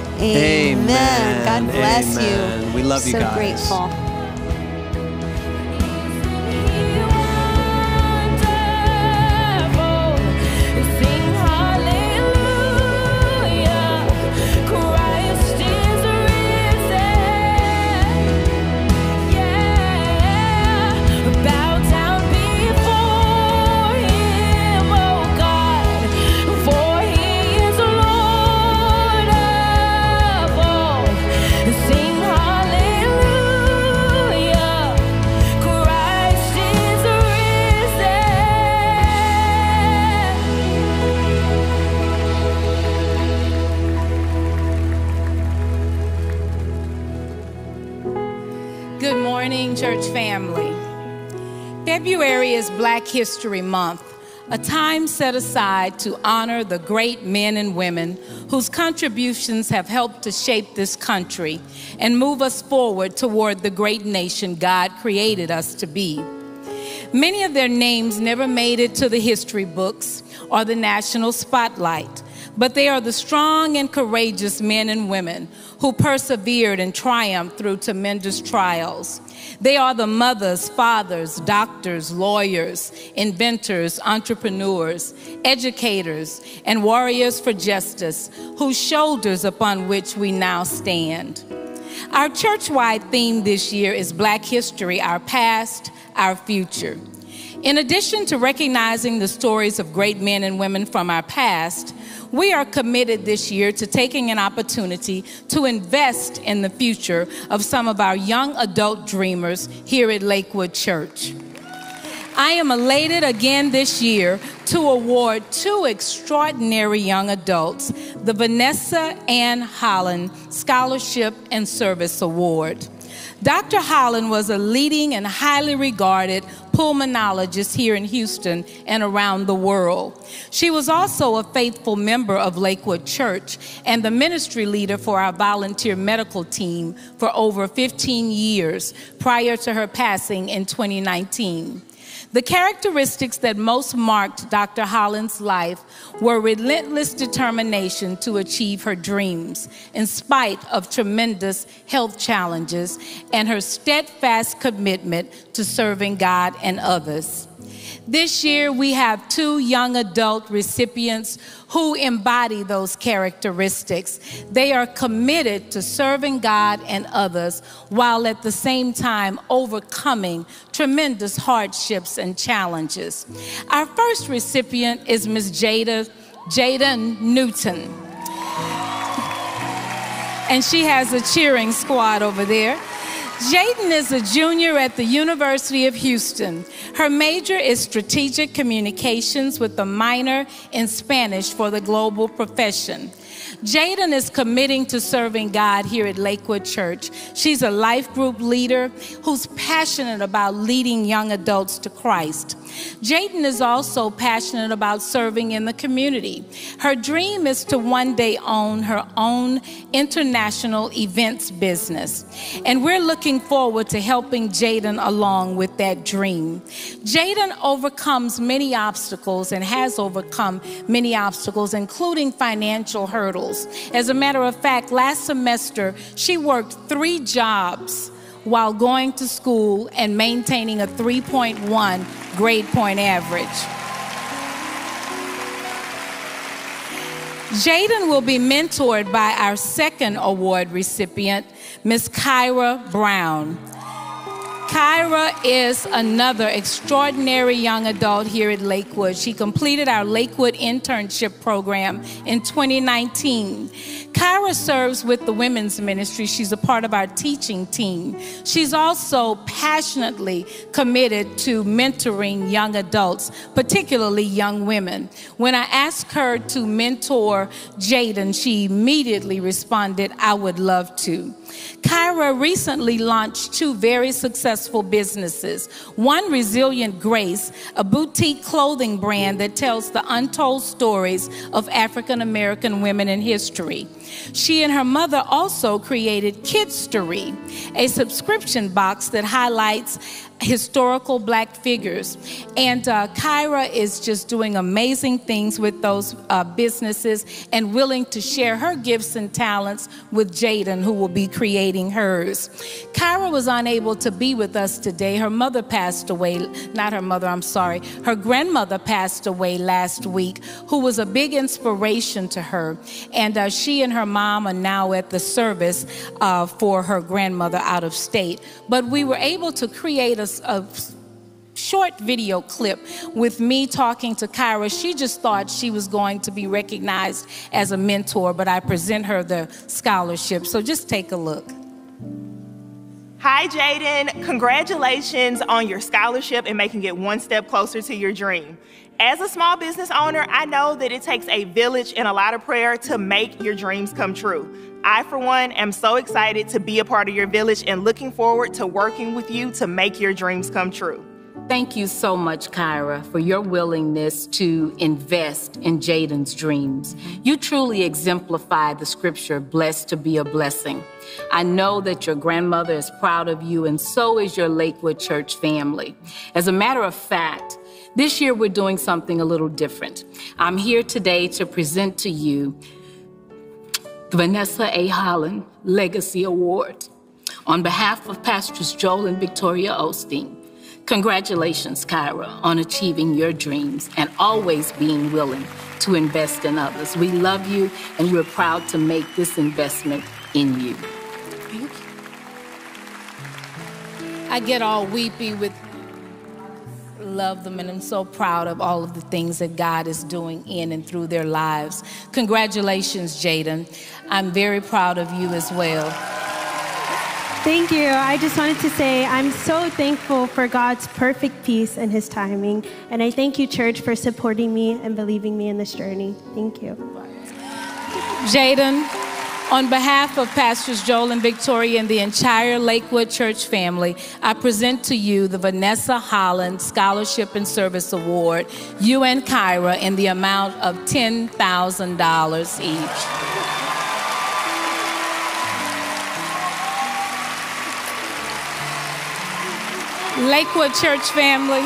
Speaker 2: Amen.
Speaker 1: Amen.
Speaker 2: God bless
Speaker 1: Amen.
Speaker 2: you.
Speaker 1: We love you
Speaker 2: so
Speaker 1: guys.
Speaker 2: grateful.
Speaker 8: Sing hallelujah, Christ is risen.
Speaker 10: Good morning, church family. February is Black History Month, a time set aside to honor the great men and women whose contributions have helped to shape this country and move us forward toward the great nation God created us to be. Many of their names never made it to the history books or the national spotlight, but they are the strong and courageous men and women who persevered and triumphed through tremendous trials. They are the mothers, fathers, doctors, lawyers, inventors, entrepreneurs, educators, and warriors for justice, whose shoulders upon which we now stand. Our church-wide theme this year is Black History, Our Past, Our Future. In addition to recognizing the stories of great men and women from our past, we are committed this year to taking an opportunity to invest in the future of some of our young adult dreamers here at Lakewood Church. I am elated again this year to award two extraordinary young adults the Vanessa Ann Holland Scholarship and Service Award. Doctor Holland was a leading and highly regarded pulmonologist here in Houston and around the world. She was also a faithful member of Lakewood Church and the ministry leader for our volunteer medical team for over fifteen years prior to her passing in twenty nineteen. The characteristics that most marked Doctor Holland's life were relentless determination to achieve her dreams in spite of tremendous health challenges and her steadfast commitment to serving God and others. This year, we have two young adult recipients who embody those characteristics. They are committed to serving God and others while at the same time overcoming tremendous hardships and challenges. Our first recipient is Miz Jada, Jada Newton. And she has a cheering squad over there. Jaden is a junior at the University of Houston. Her major is strategic communications with a minor in Spanish for the global profession. Jaden is committing to serving God here at Lakewood Church. She's a life group leader who's passionate about leading young adults to Christ. Jaden is also passionate about serving in the community. Her dream is to one day own her own international events business. And we're looking forward to helping Jaden along with that dream. Jaden overcomes many obstacles and has overcome many obstacles, including financial hurdles. As a matter of fact, last semester, she worked three jobs while going to school and maintaining a three point one grade point average. Jaden will be mentored by our second award recipient, Miss Kyra Brown. Kyra is another extraordinary young adult here at Lakewood. She completed our Lakewood internship program in twenty nineteen. Kyra serves with the women's ministry. She's a part of our teaching team. She's also passionately committed to mentoring young adults, particularly young women. When I asked her to mentor Jaden, she immediately responded, "I would love to." Kyra recently launched two very successful businesses. One, Resilient Grace, a boutique clothing brand that tells the untold stories of African American women in history. She and her mother also created Kidstory, a subscription box that highlights historical black figures. And uh, Kyra is just doing amazing things with those uh, businesses and willing to share her gifts and talents with Jaden, who will be creating hers. Kyra was unable to be with us today. Her mother passed away, not her mother, I'm sorry. Her grandmother passed away last week, who was a big inspiration to her. And uh, she and her mom are now at the service uh, for her grandmother out of state. But we were able to create a a short video clip with me talking to Kyra. She just thought she was going to be recognized as a mentor, but I present her the scholarship. So just take a look.
Speaker 11: Hi, Jaden. Congratulations on your scholarship and making it one step closer to your dream. As a small business owner, I know that it takes a village and a lot of prayer to make your dreams come true. I, for one, am so excited to be a part of your village and looking forward to working with you to make your dreams come true.
Speaker 10: Thank you so much, Kyra, for your willingness to invest in Jaden's dreams. You truly exemplify the scripture, blessed to be a blessing. I know that your grandmother is proud of you, and so is your Lakewood Church family. As a matter of fact, this year we're doing something a little different. I'm here today to present to you the Vanessa A. Holland Legacy Award on behalf of Pastors Joel and Victoria Osteen. Congratulations, Kyra, on achieving your dreams and always being willing to invest in others. We love you, and we're proud to make this investment in you.
Speaker 11: Thank you.
Speaker 10: I get all weepy with love them, and I'm so proud of all of the things that God is doing in and through their lives. Congratulations, Jaden. I'm very proud of you as well.
Speaker 12: Thank you. I just wanted to say I'm so thankful for God's perfect peace and his timing. And I thank you, church, for supporting me and believing me in this journey. Thank you.
Speaker 10: Jaden, on behalf of Pastors Joel and Victoria and the entire Lakewood Church family, I present to you the Vanessa Holland Scholarship and Service Award, you and Kyra, in the amount of ten thousand dollars each. Lakewood Church family.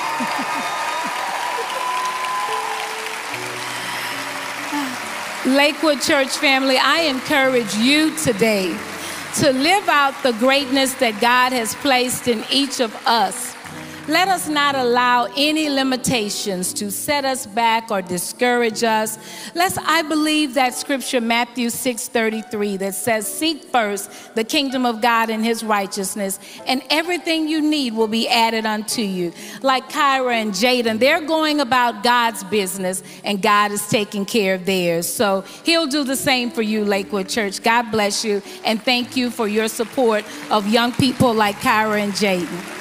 Speaker 10: Lakewood Church family, I encourage you today to live out the greatness that God has placed in each of us. Let us not allow any limitations to set us back or discourage us. Let's, I believe that scripture, Matthew six thirty-three, that says, seek first the kingdom of God and his righteousness, and everything you need will be added unto you. Like Kyra and Jaden, they're going about God's business, and God is taking care of theirs. So he'll do the same for you, Lakewood Church. God bless you, and thank you for your support of young people like Kyra and Jaden.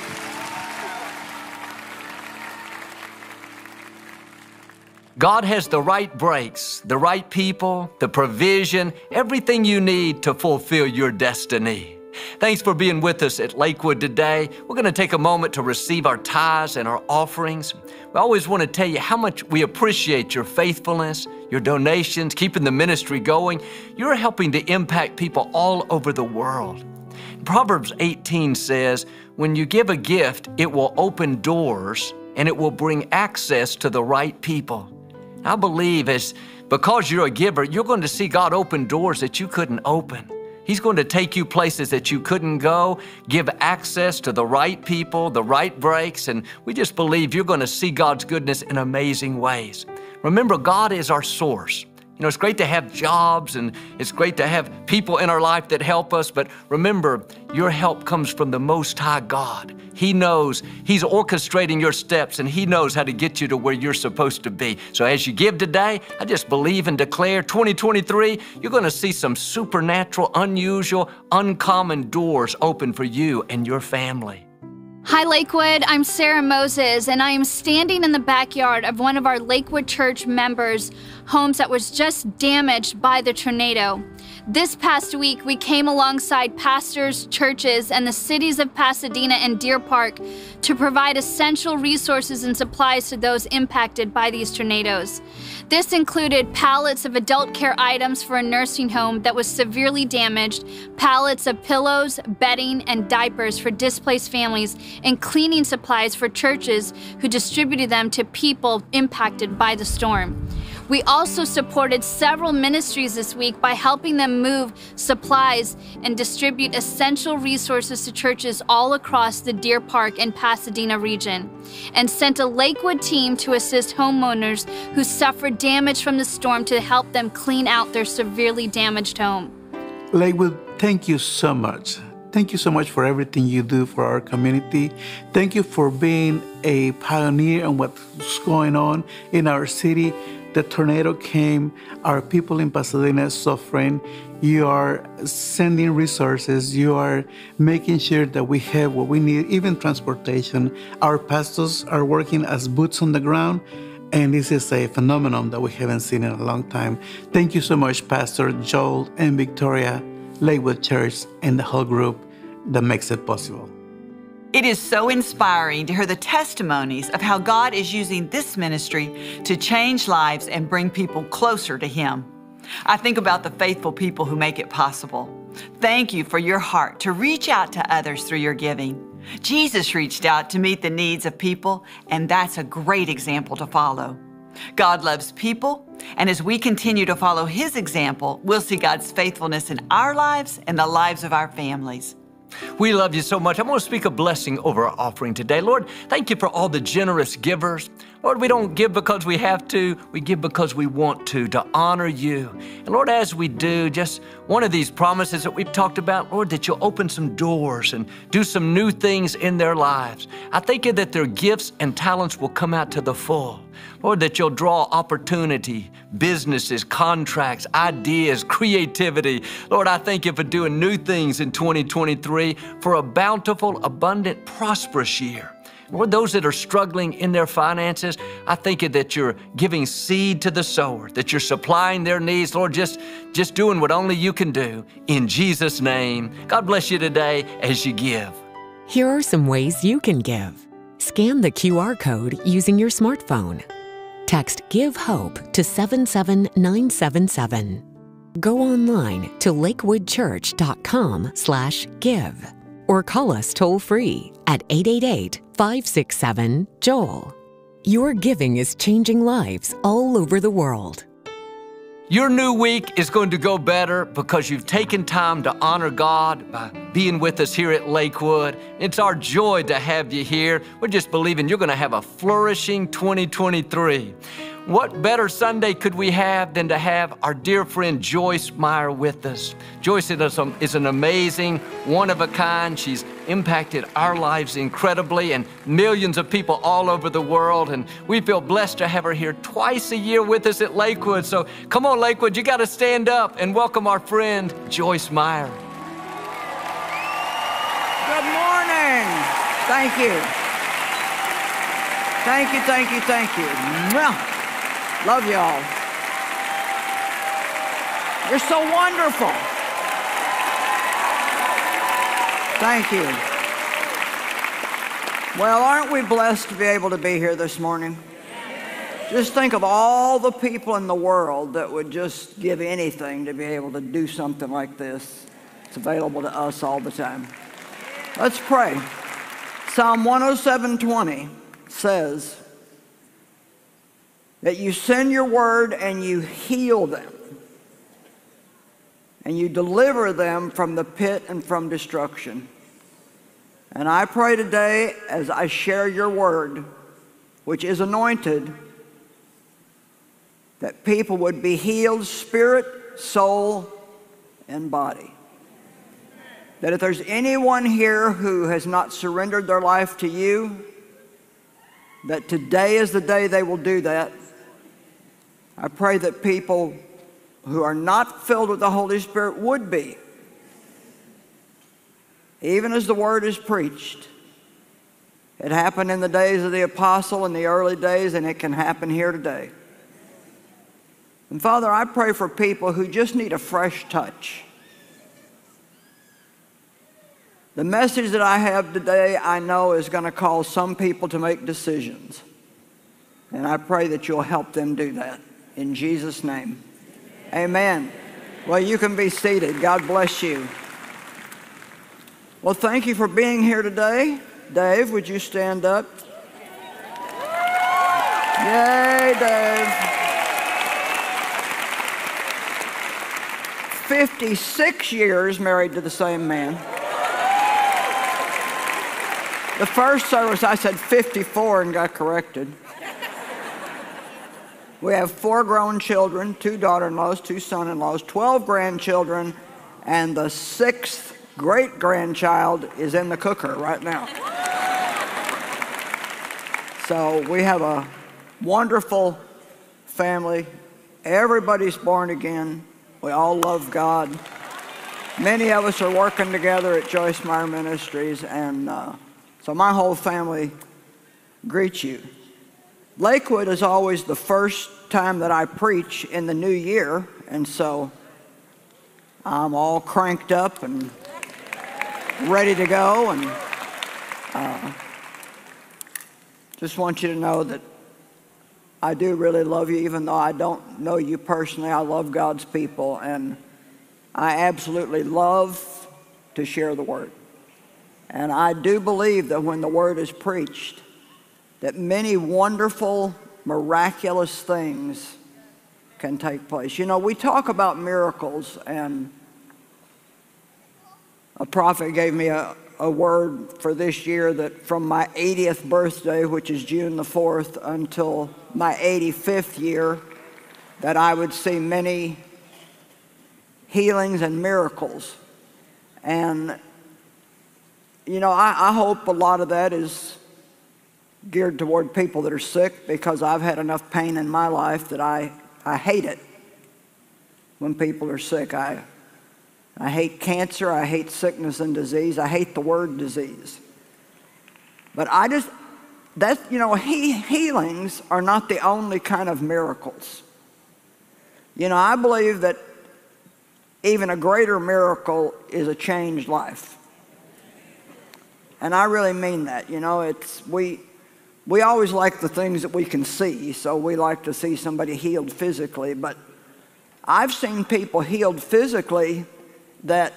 Speaker 4: God has the right breaks, the right people, the provision, everything you need to fulfill your destiny. Thanks for being with us at Lakewood today. We're going to take a moment to receive our tithes and our offerings. We always want to tell you how much we appreciate your faithfulness, your donations, keeping the ministry going. You're helping to impact people all over the world. Proverbs eighteen says, when you give a gift, it will open doors and it will bring access to the right people. I believe as because you're a giver, you're going to see God open doors that you couldn't open. He's going to take you places that you couldn't go, give access to the right people, the right breaks, and we just believe you're going to see God's goodness in amazing ways. Remember, God is our source. You know, it's great to have jobs and it's great to have people in our life that help us, but remember, your help comes from the Most High God. He knows, He's orchestrating your steps, and He knows how to get you to where you're supposed to be. So as you give today, I just believe and declare twenty twenty-three, you're going to see some supernatural, unusual, uncommon doors open for you and your family.
Speaker 13: Hi Lakewood, I'm Sarah Moses, and I am standing in the backyard of one of our Lakewood Church members' homes that was just damaged by the tornado. This past week, we came alongside pastors, churches, and the cities of Pasadena and Deer Park to provide essential resources and supplies to those impacted by these tornadoes. This included pallets of adult care items for a nursing home that was severely damaged, pallets of pillows, bedding, and diapers for displaced families, and cleaning supplies for churches who distributed them to people impacted by the storm. We also supported several ministries this week by helping them move supplies and distribute essential resources to churches all across the Deer Park and Pasadena region, and sent a Lakewood team to assist homeowners who suffered damage from the storm to help them clean out their severely damaged home.
Speaker 14: Lakewood, thank you so much. Thank you so much for everything you do for our community. Thank you for being a pioneer in what's going on in our city. The tornado came, our people in Pasadena are suffering. You are sending resources. You are making sure that we have what we need, even transportation. Our pastors are working as boots on the ground. And this is a phenomenon that we haven't seen in a long time. Thank you so much, Pastor Joel and Victoria, Lakewood Church, and the whole group that makes it possible.
Speaker 3: It is so inspiring to hear the testimonies of how God is using this ministry to change lives and bring people closer to Him. I think about the faithful people who make it possible. Thank you for your heart to reach out to others through your giving. Jesus reached out to meet the needs of people, and that's a great example to follow. God loves people, and as we continue to follow His example, we'll see God's faithfulness in our lives and the lives of our families.
Speaker 4: We love you so much. I'm going to speak a blessing over our offering today. Lord, thank you for all the generous givers. Lord, we don't give because we have to. We give because we want to, to honor you. And Lord, as we do, just one of these promises that we've talked about, Lord, that you'll open some doors and do some new things in their lives. I thank you that their gifts and talents will come out to the full. Lord, that you'll draw opportunity, businesses, contracts, ideas, creativity. Lord, I thank you for doing new things in twenty twenty-three for a bountiful, abundant, prosperous year. Lord, those that are struggling in their finances, I thank you that you're giving seed to the sower, that you're supplying their needs. Lord, just, just doing what only you can do. In Jesus' name, God bless you today as you give.
Speaker 15: Here are some ways you can give. Scan the Q R code using your smartphone. Text Give Hope to seven seven nine seven seven. Go online to lakewood church dot com slash give or call us toll-free at eight eight eight, five six seven, Joel. Your giving is changing lives all over the world.
Speaker 4: Your new week is going to go better because you've taken time to honor God by being with us here at Lakewood. It's our joy to have you here. We're just believing you're going to have a flourishing twenty twenty-three. What better Sunday could we have than to have our dear friend Joyce Meyer with us? Joyce is an amazing, one-of-a-kind. She's impacted our lives incredibly and millions of people all over the world. And we feel blessed to have her here twice a year with us at Lakewood. So come on, Lakewood, you got to stand up and welcome our friend Joyce Meyer.
Speaker 16: Good morning. Thank you. Thank you, thank you, thank you. Mwah. Love you all. You're so wonderful. Thank you. Well, aren't we blessed to be able to be here this morning? Just think of all the people in the world that would just give anything to be able to do something like this. It's available to us all the time. Let's pray. Psalm one oh seven twenty says that you send your word and you heal them, and you deliver them from the pit and from destruction. And I pray today as I share your word, which is anointed, that people would be healed spirit, soul, and body. That if there's anyone here who has not surrendered their life to you, that today is the day they will do that. I pray that people who are not filled with the Holy Spirit would be, even as the word is preached. It happened in the days of the apostle in the early days, and it can happen here today. And Father, I pray for people who just need a fresh touch. The message that I have today, I know, is going to cause some people to make decisions. And I pray that you'll help them do that. In Jesus' name, amen. Well, you can be seated. God bless you. Well, thank you for being here today. Dave, would you stand up? Yay, Dave. fifty-six years married to the same man. The first service I said fifty-four and got corrected. We have four grown children, two daughter-in-laws, two son-in-laws, twelve grandchildren, and the sixth great-grandchild is in the cooker right now. So we have a wonderful family. Everybody's born again. We all love God. Many of us are working together at Joyce Meyer Ministries, and uh, so my whole family greets you. Lakewood is always the first time that I preach in the new year, and so I'm all cranked up and ready to go, and uh, just want you to know that I do really love you, even though I don't know you personally. I love God's people, and I absolutely love to share the Word. And I do believe that when the Word is preached, that many wonderful, miraculous things can take place. You know, we talk about miracles, and a prophet gave me a, a word for this year that from my eightieth birthday, which is June the fourth, until my eighty-fifth year, that I would see many healings and miracles. And, you know, I, I hope a lot of that is geared toward people that are sick, because I've had enough pain in my life that I, I hate it when people are sick. I, I hate cancer. I hate sickness and disease. I hate the word disease. But I just, that, you know, he, healings are not the only kind of miracles. You know, I believe that even a greater miracle is a changed life. And I really mean that. You know, it's, we, we always like the things that we can see, so we like to see somebody healed physically, but I've seen people healed physically that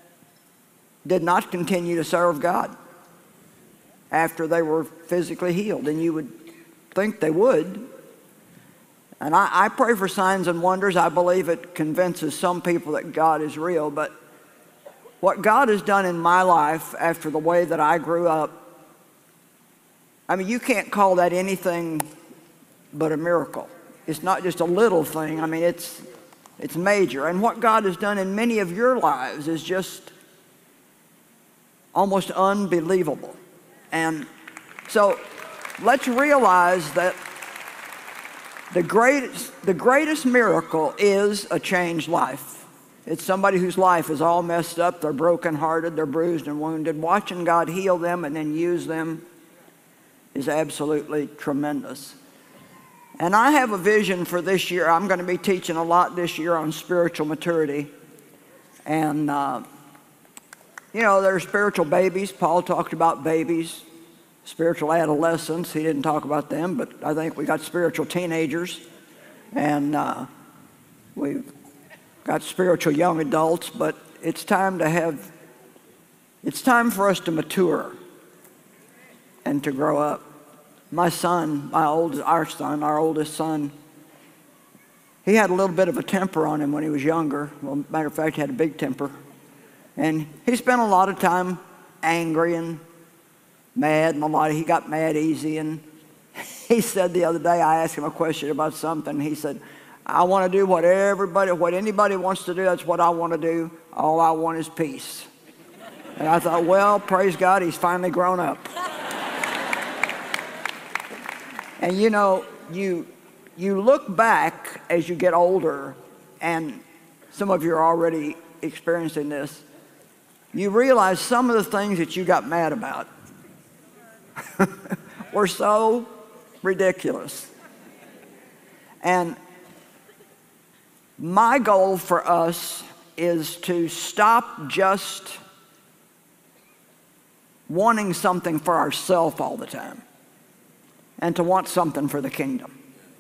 Speaker 16: did not continue to serve God after they were physically healed, and you would think they would. And I, I pray for signs and wonders. I believe it convinces some people that God is real, but what God has done in my life after the way that I grew up, I mean, you can't call that anything but a miracle. It's not just a little thing. I mean, it's It's major. And what God has done in many of your lives is just almost unbelievable. And so let's realize that the greatest, the greatest miracle is a changed life. It's somebody whose life is all messed up. They're brokenhearted. They're bruised and wounded. Watching God heal them and then use them is absolutely tremendous. And I have a vision for this year. I'm going to be teaching a lot this year on spiritual maturity. And, uh, you know, there are spiritual babies. Paul talked about babies, spiritual adolescents. He didn't talk about them, but I think we got spiritual teenagers. And uh, we've got spiritual young adults. But it's time to have, it's time for us to mature and to grow up. My son, my old, our son, our oldest son, he had a little bit of a temper on him when he was younger. Well, matter of fact, he had a big temper. And he spent a lot of time angry and mad, and a lot of, he got mad easy. And he said the other day, I asked him a question about something. He said, I want to do what everybody, what anybody wants to do, that's what I want to do. All I want is peace. And I thought, well, praise God, he's finally grown up. And you know, you, you look back as you get older, and some of you are already experiencing this, you realize some of the things that you got mad about were so ridiculous. And my goal for us is to stop just wanting something for ourselves all the time, and to want something for the kingdom.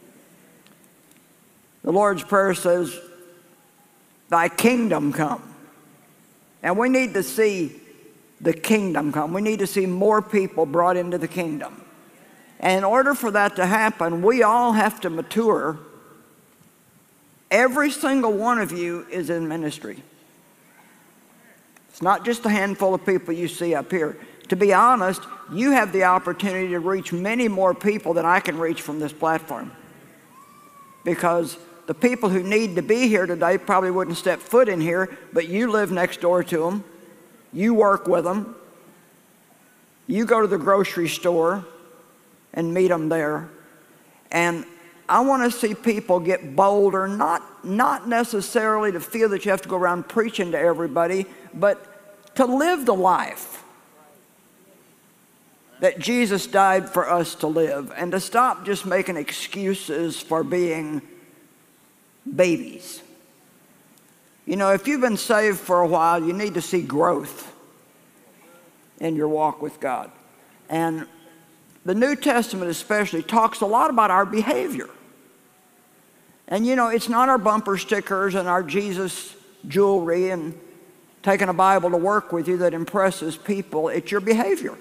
Speaker 16: The Lord's Prayer says, thy kingdom come. And we need to see the kingdom come. We need to see more people brought into the kingdom. And in order for that to happen, we all have to mature. Every single one of you is in ministry. It's not just a handful of people you see up here. To be honest, you have the opportunity to reach many more people than I can reach from this platform. Because the people who need to be here today probably wouldn't step foot in here, but you live next door to them. You work with them. You go to the grocery store and meet them there. And I want to see people get bolder, not, not necessarily to feel that you have to go around preaching to everybody, but to live the life. that Jesus died for us to live, and to stop just making excuses for being babies. You know, if you've been saved for a while, you need to see growth in your walk with God. And the New Testament especially talks a lot about our behavior. And you know, it's not our bumper stickers and our Jesus jewelry and taking a Bible to work with you that impresses people. It's your behavior.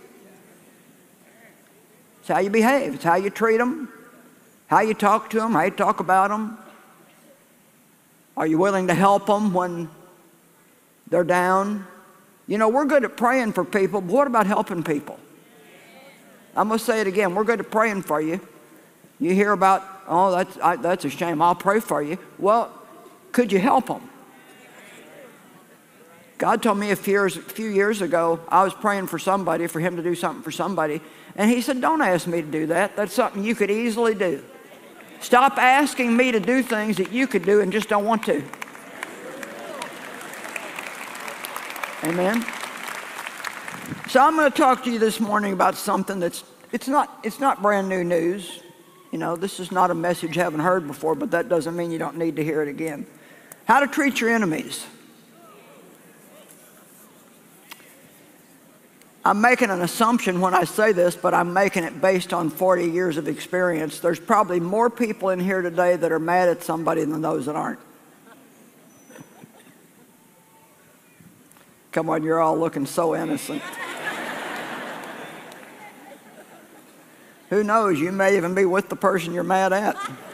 Speaker 16: It's how you behave. It's how you treat them, how you talk to them, how you talk about them. Are you willing to help them when they're down? You know, we're good at praying for people, but what about helping people? I'm going to say it again. We're good at praying for you. You hear about, oh, that's, I, that's a shame. I'll pray for you. Well, could you help them? God told me a few, years, a few years ago, I was praying for somebody, for him to do something for somebody. And he said, don't ask me to do that. That's something you could easily do. Stop asking me to do things that you could do and just don't want to. Amen. So I'm going to talk to you this morning about something that's, it's not, it's not brand new news. You know, this is not a message you haven't heard before, but that doesn't mean you don't need to hear it again. How to treat your enemies. I'm making an assumption when I say this, but I'm making it based on forty years of experience. There's probably more people in here today that are mad at somebody than those that aren't. Come on, you're all looking so innocent. Who knows, you may even be with the person you're mad at.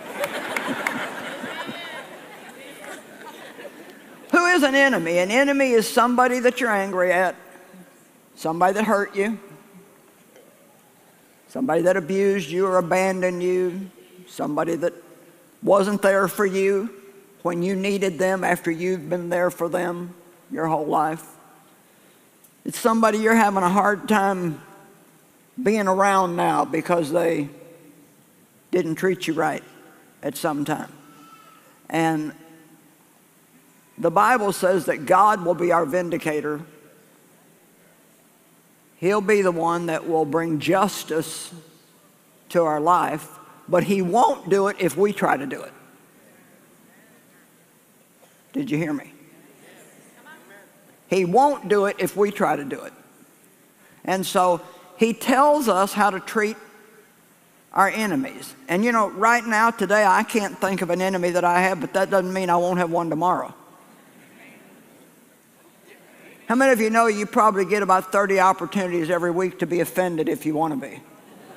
Speaker 16: Who is an enemy? An enemy is somebody that you're angry at, somebody that hurt you, somebody that abused you or abandoned you, somebody that wasn't there for you when you needed them after you've been there for them your whole life. It's somebody you're having a hard time being around now because they didn't treat you right at some time. And the Bible says that God will be our vindicator. He'll be the one that will bring justice to our life, but he won't do it if we try to do it. Did you hear me? He won't do it if we try to do it. And so he tells us how to treat our enemies. And you know, right now, today, I can't think of an enemy that I have, but that doesn't mean I won't have one tomorrow. How many of you know you probably get about thirty opportunities every week to be offended if you want to be?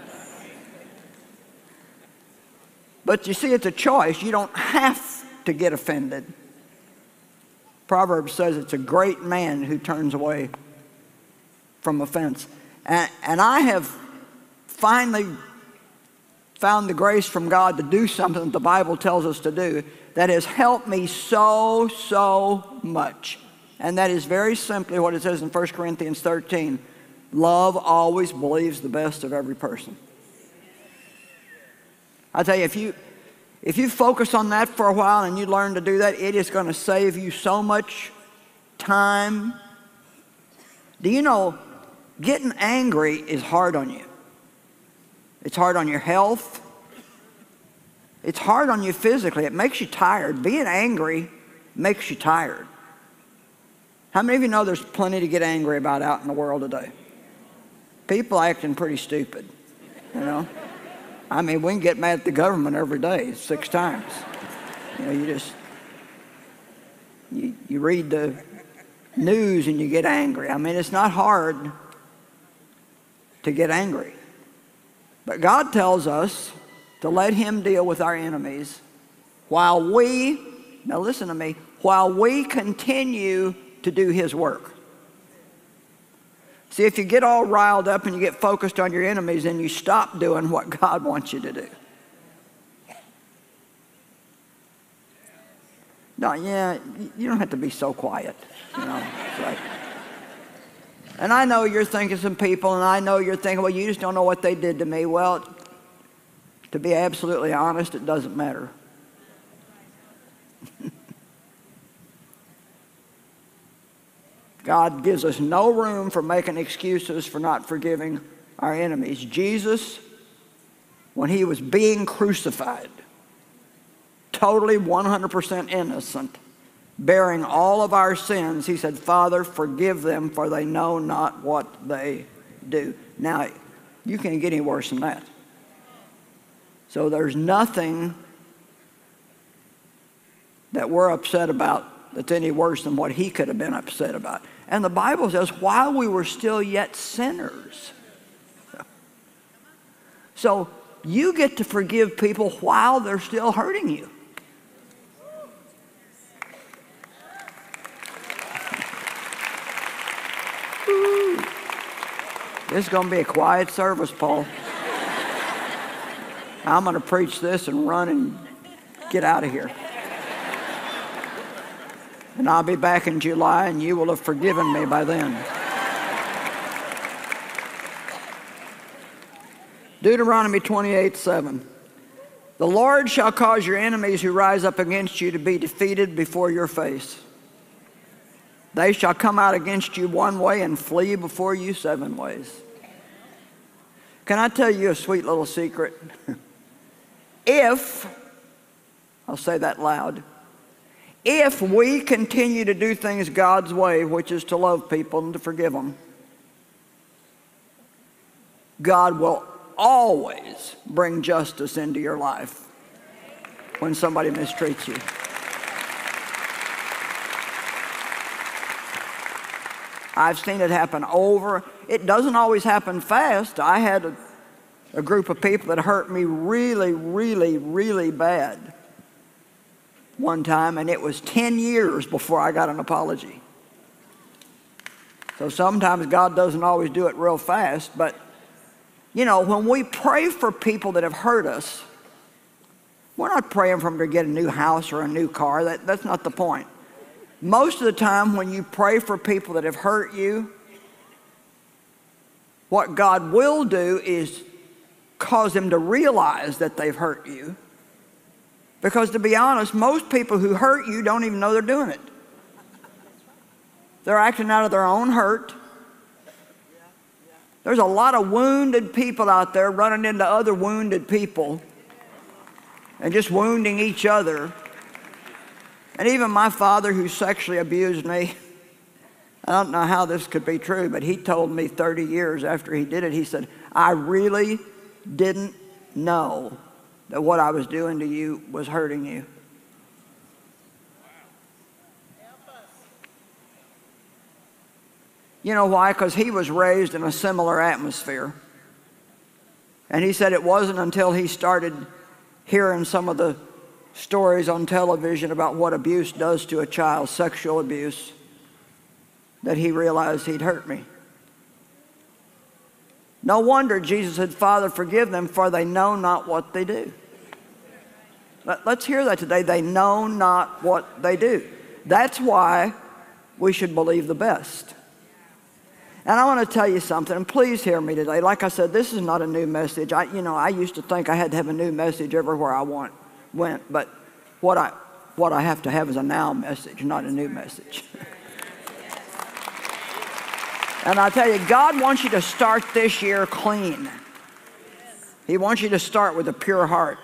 Speaker 16: But you see, it's a choice. You don't have to get offended. Proverbs says it's a great man who turns away from offense. And, and I have finally found the grace from God to do something that the Bible tells us to do that has helped me so, so much. And that is very simply what it says in First Corinthians thirteen. Love always believes the best of every person. I tell you, if you, if you focus on that for a while and you learn to do that, it is going to save you so much time. Do you know, getting angry is hard on you. It's hard on your health. It's hard on you physically. It makes you tired. Being angry makes you tired. How many of you know there's plenty to get angry about out in the world today? People acting pretty stupid, you know? I mean, we can get mad at the government every day, six times. You know, you just, you, you read the news and you get angry. I mean, it's not hard to get angry. But God tells us to let him deal with our enemies while we, now listen to me, while we continue to do his work. See, if you get all riled up and you get focused on your enemies, then you stop doing what God wants you to do. No, yeah, you don't have to be so quiet. You know, it's like, and I know you're thinking some people, and I know you're thinking, well, you just don't know what they did to me. Well, to be absolutely honest, it doesn't matter. God gives us no room for making excuses for not forgiving our enemies. Jesus, when he was being crucified, totally one hundred percent innocent, bearing all of our sins, he said, Father, forgive them, for they know not what they do. Now, you can't get any worse than that. So there's nothing that we're upset about that's any worse than what he could have been upset about. And the Bible says, while we were still yet sinners. So you get to forgive people while they're still hurting you. Ooh. This is going to be a quiet service, Paul. I'm going to preach this and run and get out of here. And I'll be back in July, and you will have forgiven me by then. Deuteronomy twenty-eight seven. The Lord shall cause your enemies who rise up against you to be defeated before your face. They shall come out against you one way and flee before you seven ways. Can I tell you a sweet little secret? If, I'll say that loud, if we continue to do things God's way, which is to love people and to forgive them, God will always bring justice into your life when somebody mistreats you. I've seen it happen over. It doesn't always happen fast. I had a, a group of people that hurt me really, really, really bad one time, and it was ten years before I got an apology. So sometimes God doesn't always do it real fast, but you know, when we pray for people that have hurt us, we're not praying for them to get a new house or a new car. That, that's not the point. Most of the time when you pray for people that have hurt you, what God will do is cause them to realize that they've hurt you. Because to be honest, most people who hurt you don't even know they're doing it. They're acting out of their own hurt. There's a lot of wounded people out there running into other wounded people and just wounding each other. And even my father, who sexually abused me, I don't know how this could be true, but he told me thirty years after he did it, he said, I really didn't know that what I was doing to you was hurting you. You know why? Because he was raised in a similar atmosphere. And he said it wasn't until he started hearing some of the stories on television about what abuse does to a child, sexual abuse, that he realized he'd hurt me. No wonder Jesus said, Father, forgive them, for they know not what they do. Let's hear that today. They know not what they do. That's why we should believe the best. And I want to tell you something, and please hear me today. Like I said, this is not a new message. I, you know, I used to think I had to have a new message everywhere I want, went, but what I, what I have to have is a now message, not a new message. And I tell you, God wants you to start this year clean. He wants you to start with a pure heart.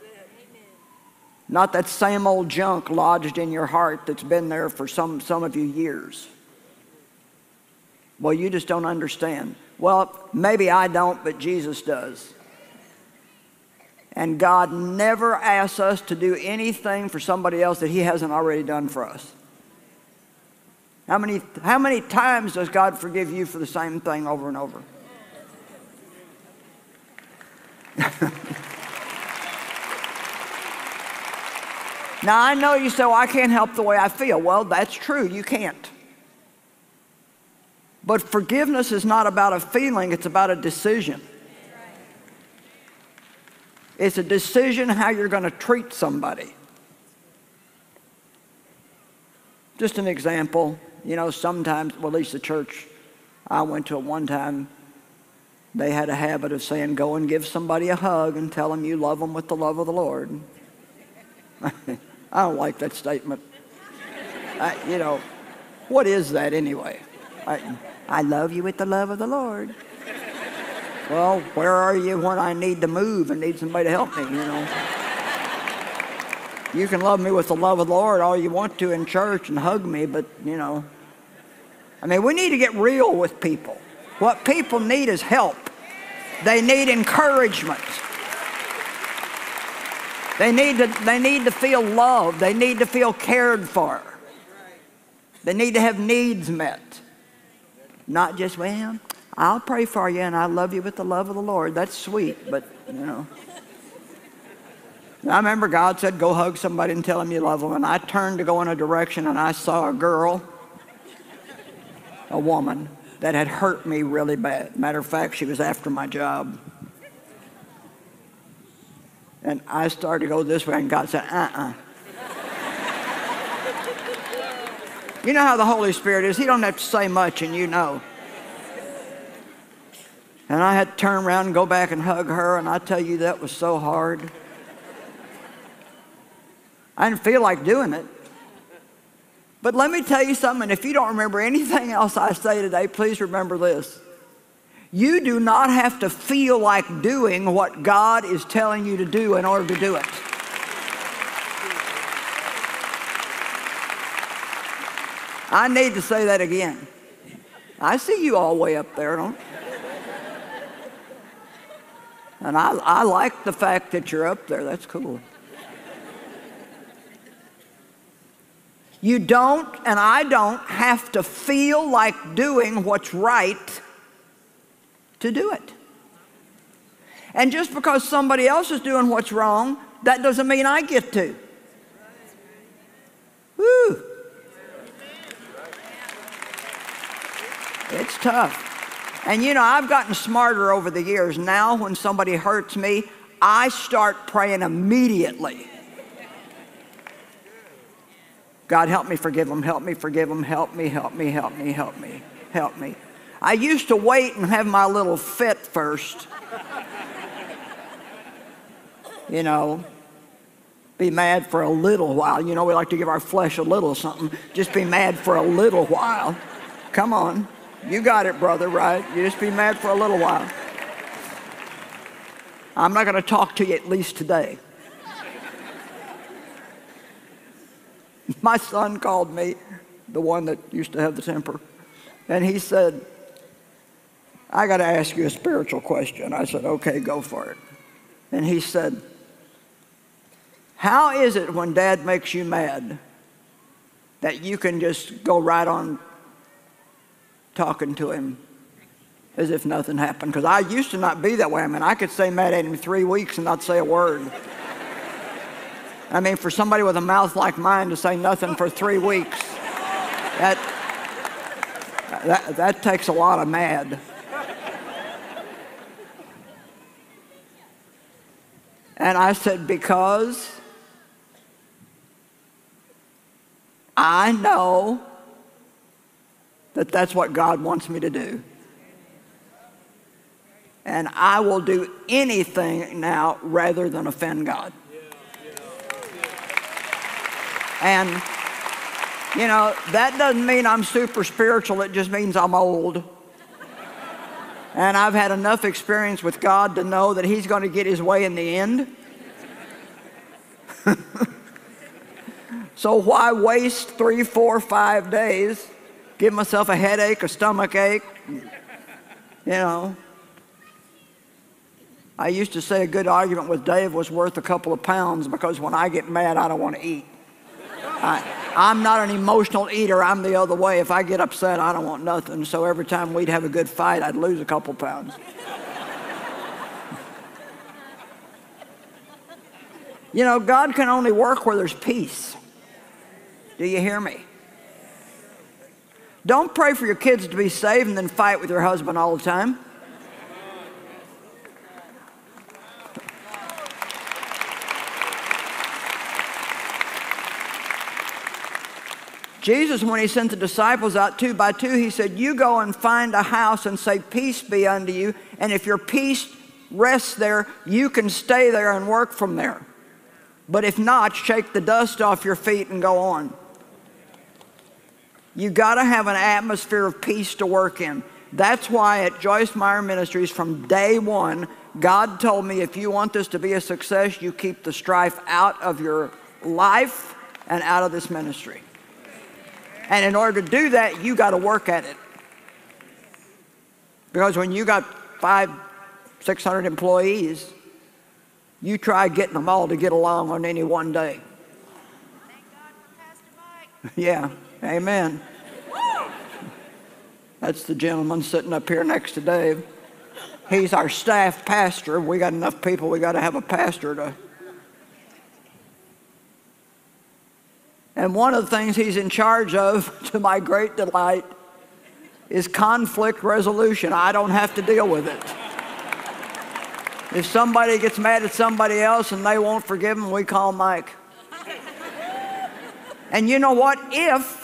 Speaker 16: Not that same old junk lodged in your heart that's been there for some, some of you years. Well, you just don't understand. Well, maybe I don't, but Jesus does. And God never asks us to do anything for somebody else that He hasn't already done for us. How many, how many times does God forgive you for the same thing over and over? Now, I know you say, well, I can't help the way I feel. Well, that's true. You can't. But forgiveness is not about a feeling. It's about a decision. It's a decision how you're going to treat somebody. Just an example. You know, sometimes, well, at least the church I went to at one time, they had a habit of saying, go and give somebody a hug and tell them you love them with the love of the Lord. I don't like that statement. I, you know, what is that anyway? I, I love you with the love of the Lord. Well, where are you when I need to move and need somebody to help me, you know? You can love me with the love of the Lord all you want to in church and hug me, but, you know. I mean, we need to get real with people. What people need is help. They need encouragement. They need to, they need to feel loved. They need to feel cared for. They need to have needs met. Not just, well, I'll pray for you and I love you with the love of the Lord. That's sweet, but, you know. I remember God said, go hug somebody and tell them you love them. And I turned to go in a direction and I saw a girl, a woman, that had hurt me really bad. Matter of fact, she was after my job. And I started to go this way and God said, uh-uh. You know how the Holy Spirit is. He don't have to say much and you know. And I had to turn around and go back and hug her, and I tell you, that was so hard. I didn't feel like doing it. But let me tell you something, if you don't remember anything else I say today, please remember this. You do not have to feel like doing what God is telling you to do in order to do it. I need to say that again. I see you all way up there, don't you? And I, I like the fact that you're up there. That's cool. You don't, and I don't, have to feel like doing what's right to do it. And just because somebody else is doing what's wrong, that doesn't mean I get to. Woo! It's tough. And you know, I've gotten smarter over the years. Now when somebody hurts me, I start praying immediately. God, help me forgive them, help me forgive them, help me, help me, help me, help me, help me. I used to wait and have my little fit first. You know, be mad for a little while. You know, we like to give our flesh a little something. Just be mad for a little while. Come on. You got it, brother, right? You just be mad for a little while. I'm not going to talk to you at least today. My son called me, the one that used to have the temper, and he said, I got to ask you a spiritual question. I said, okay, go for it. And he said, how is it when Dad makes you mad that you can just go right on talking to him as if nothing happened? Because I used to not be that way. I mean, I could stay mad at him three weeks and not say a word. I mean, for somebody with a mouth like mine to say nothing for three weeks, that, that, that takes a lot of mad. And I said, because I know that that's what God wants me to do. And I will do anything now rather than offend God. And, you know, that doesn't mean I'm super spiritual. It just means I'm old. And I've had enough experience with God to know that He's going to get His way in the end. So why waste three, four, five days, give myself a headache, a stomach ache, you know. I used to say a good argument with Dave was worth a couple of pounds because when I get mad, I don't want to eat. I, I'm not an emotional eater. I'm the other way. If I get upset, I don't want nothing. So every time we'd have a good fight, I'd lose a couple pounds. You know, God can only work where there's peace. Do you hear me? Don't pray for your kids to be saved and then fight with your husband all the time. Jesus, when He sent the disciples out two by two, He said, you go and find a house and say, peace be unto you. And if your peace rests there, you can stay there and work from there. But if not, shake the dust off your feet and go on. You got to have an atmosphere of peace to work in. That's why at Joyce Meyer Ministries from day one, God told me if you want this to be a success, you keep the strife out of your life and out of this ministry. And in order to do that, you got to work at it. Because when you got five, six hundred employees, you try getting them all to get along on any one day.
Speaker 7: Thank God for Pastor Mike.
Speaker 16: Yeah, amen. That's the gentleman sitting up here next to Dave. He's our staff pastor. We got enough people, we got to have a pastor to. And one of the things he's in charge of, to my great delight, is conflict resolution. I don't have to deal with it. If somebody gets mad at somebody else and they won't forgive them, we call Mike. And you know what? If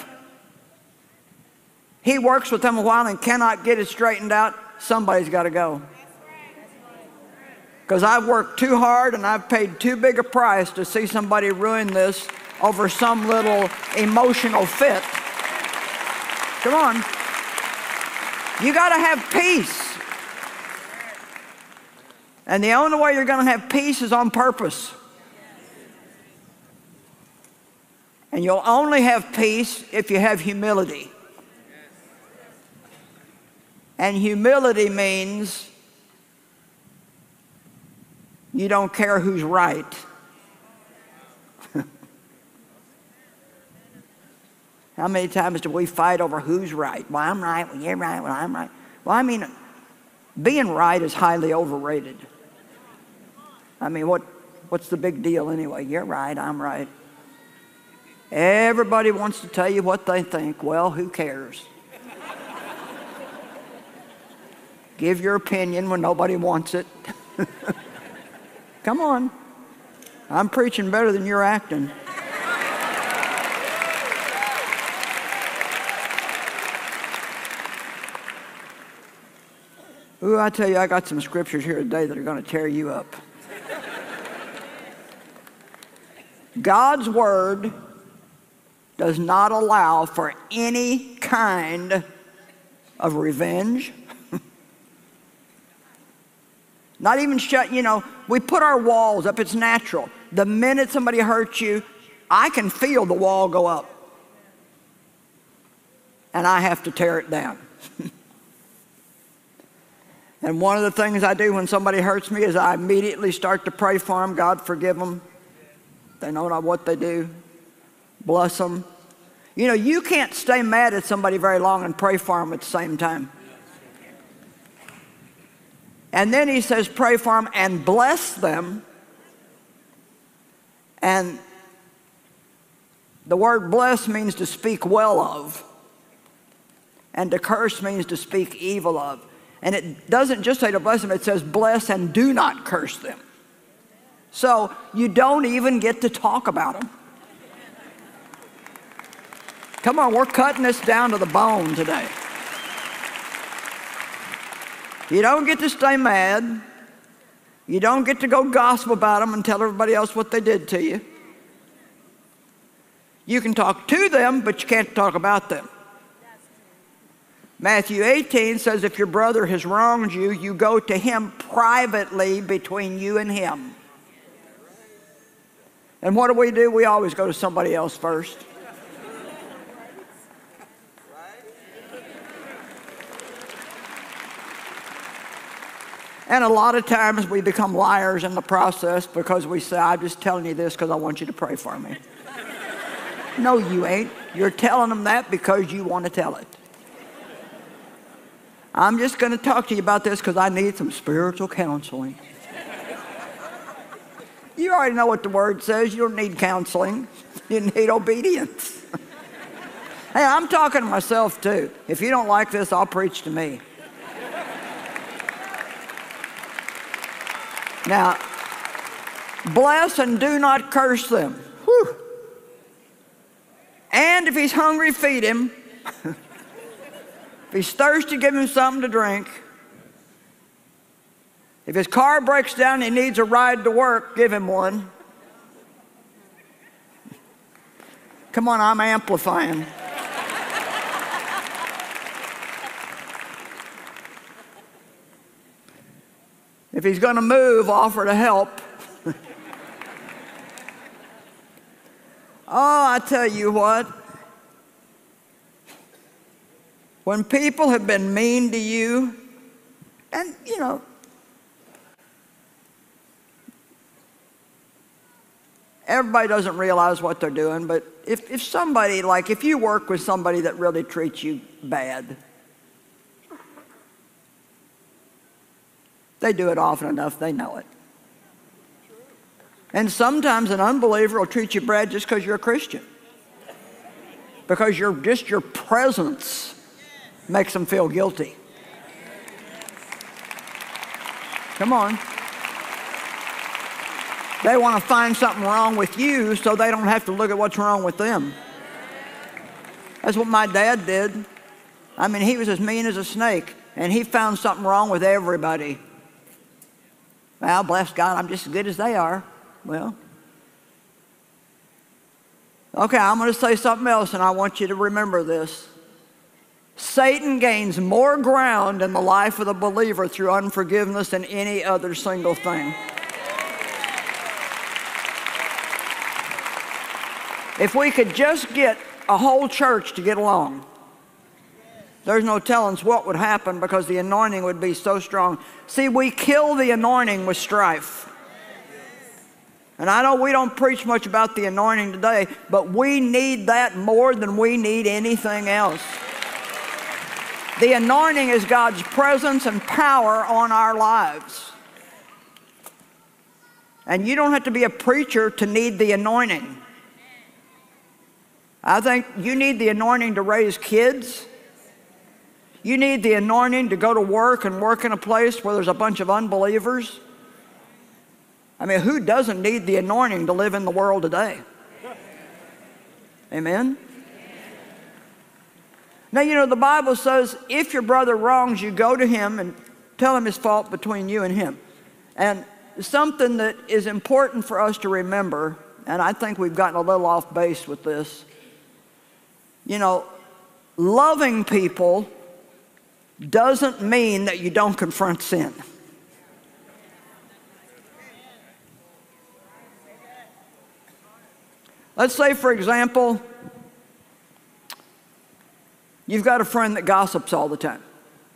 Speaker 16: he works with them a while and cannot get it straightened out, somebody's got to go. Because I've worked too hard and I've paid too big a price to see somebody ruin this over some little emotional fit. Come on. You got to have peace. And the only way you're going to have peace is on purpose. And you'll only have peace if you have humility. And humility means you don't care who's right. How many times do we fight over who's right? Well, I'm right. Well, you're right. Well, I'm right. Well, I mean, being right is highly overrated. I mean, what, what's the big deal anyway? You're right. I'm right. Everybody wants to tell you what they think. Well, who cares? Give your opinion when nobody wants it. Come on. I'm preaching better than you're acting. Ooh, I tell you, I got some scriptures here today that are going to tear you up. God's word does not allow for any kind of revenge. Not even shut, you know, we put our walls up, it's natural. The minute somebody hurts you, I can feel the wall go up. And I have to tear it down. And one of the things I do when somebody hurts me is I immediately start to pray for them. God, forgive them. They know not what they do. Bless them. You know, you can't stay mad at somebody very long and pray for them at the same time. And then he says, pray for them and bless them. And the word bless means to speak well of. And to curse means to speak evil of. And it doesn't just say to bless them, it says bless and do not curse them. So you don't even get to talk about them. Come on, we're cutting this down to the bone today. You don't get to stay mad. You don't get to go gossip about them and tell everybody else what they did to you. You can talk to them, but you can't talk about them. Matthew eighteen says if your brother has wronged you, you go to him privately between you and him. And what do we do? We always go to somebody else first. And a lot of times we become liars in the process because we say, I'm just telling you this because I want you to pray for me. No, you ain't. You're telling them that because you want to tell it. I'm just going to talk to you about this because I need some spiritual counseling. You already know what the word says. You don't need counseling. You need obedience. Hey, I'm talking to myself too. If you don't like this, I'll preach to me. Now, bless and do not curse them. Whew. And if he's hungry, feed him. If he's thirsty, give him something to drink. If his car breaks down and he needs a ride to work, give him one. Come on, I'm amplifying. If he's going to move, offer to help. Oh, I tell you what. When people have been mean to you, and, you know, everybody doesn't realize what they're doing, but if, if somebody, like if you work with somebody that really treats you bad, they do it often enough, they know it. And sometimes an unbeliever will treat you bad just because you're a Christian. Because you're, just your presence makes them feel guilty. Come on. They want to find something wrong with you so they don't have to look at what's wrong with them. That's what my dad did. I mean, he was as mean as a snake, and he found something wrong with everybody. Well, bless God, I'm just as good as they are. Well, okay, I'm going to say something else, and I want you to remember this. Satan gains more ground in the life of the believer through unforgiveness than any other single thing. If we could just get a whole church to get along, there's no telling what would happen because the anointing would be so strong. See, we kill the anointing with strife. And I know we don't preach much about the anointing today, but we need that more than we need anything else. The anointing is God's presence and power on our lives. And you don't have to be a preacher to need the anointing. I think you need the anointing to raise kids. You need the anointing to go to work and work in a place where there's a bunch of unbelievers. I mean, who doesn't need the anointing to live in the world today? Amen? Now, you know, the Bible says if your brother wrongs you, go to him and tell him his fault between you and him. And something that is important for us to remember, and I think we've gotten a little off base with this, you know, loving people doesn't mean that you don't confront sin. Let's say, for example, you've got a friend that gossips all the time.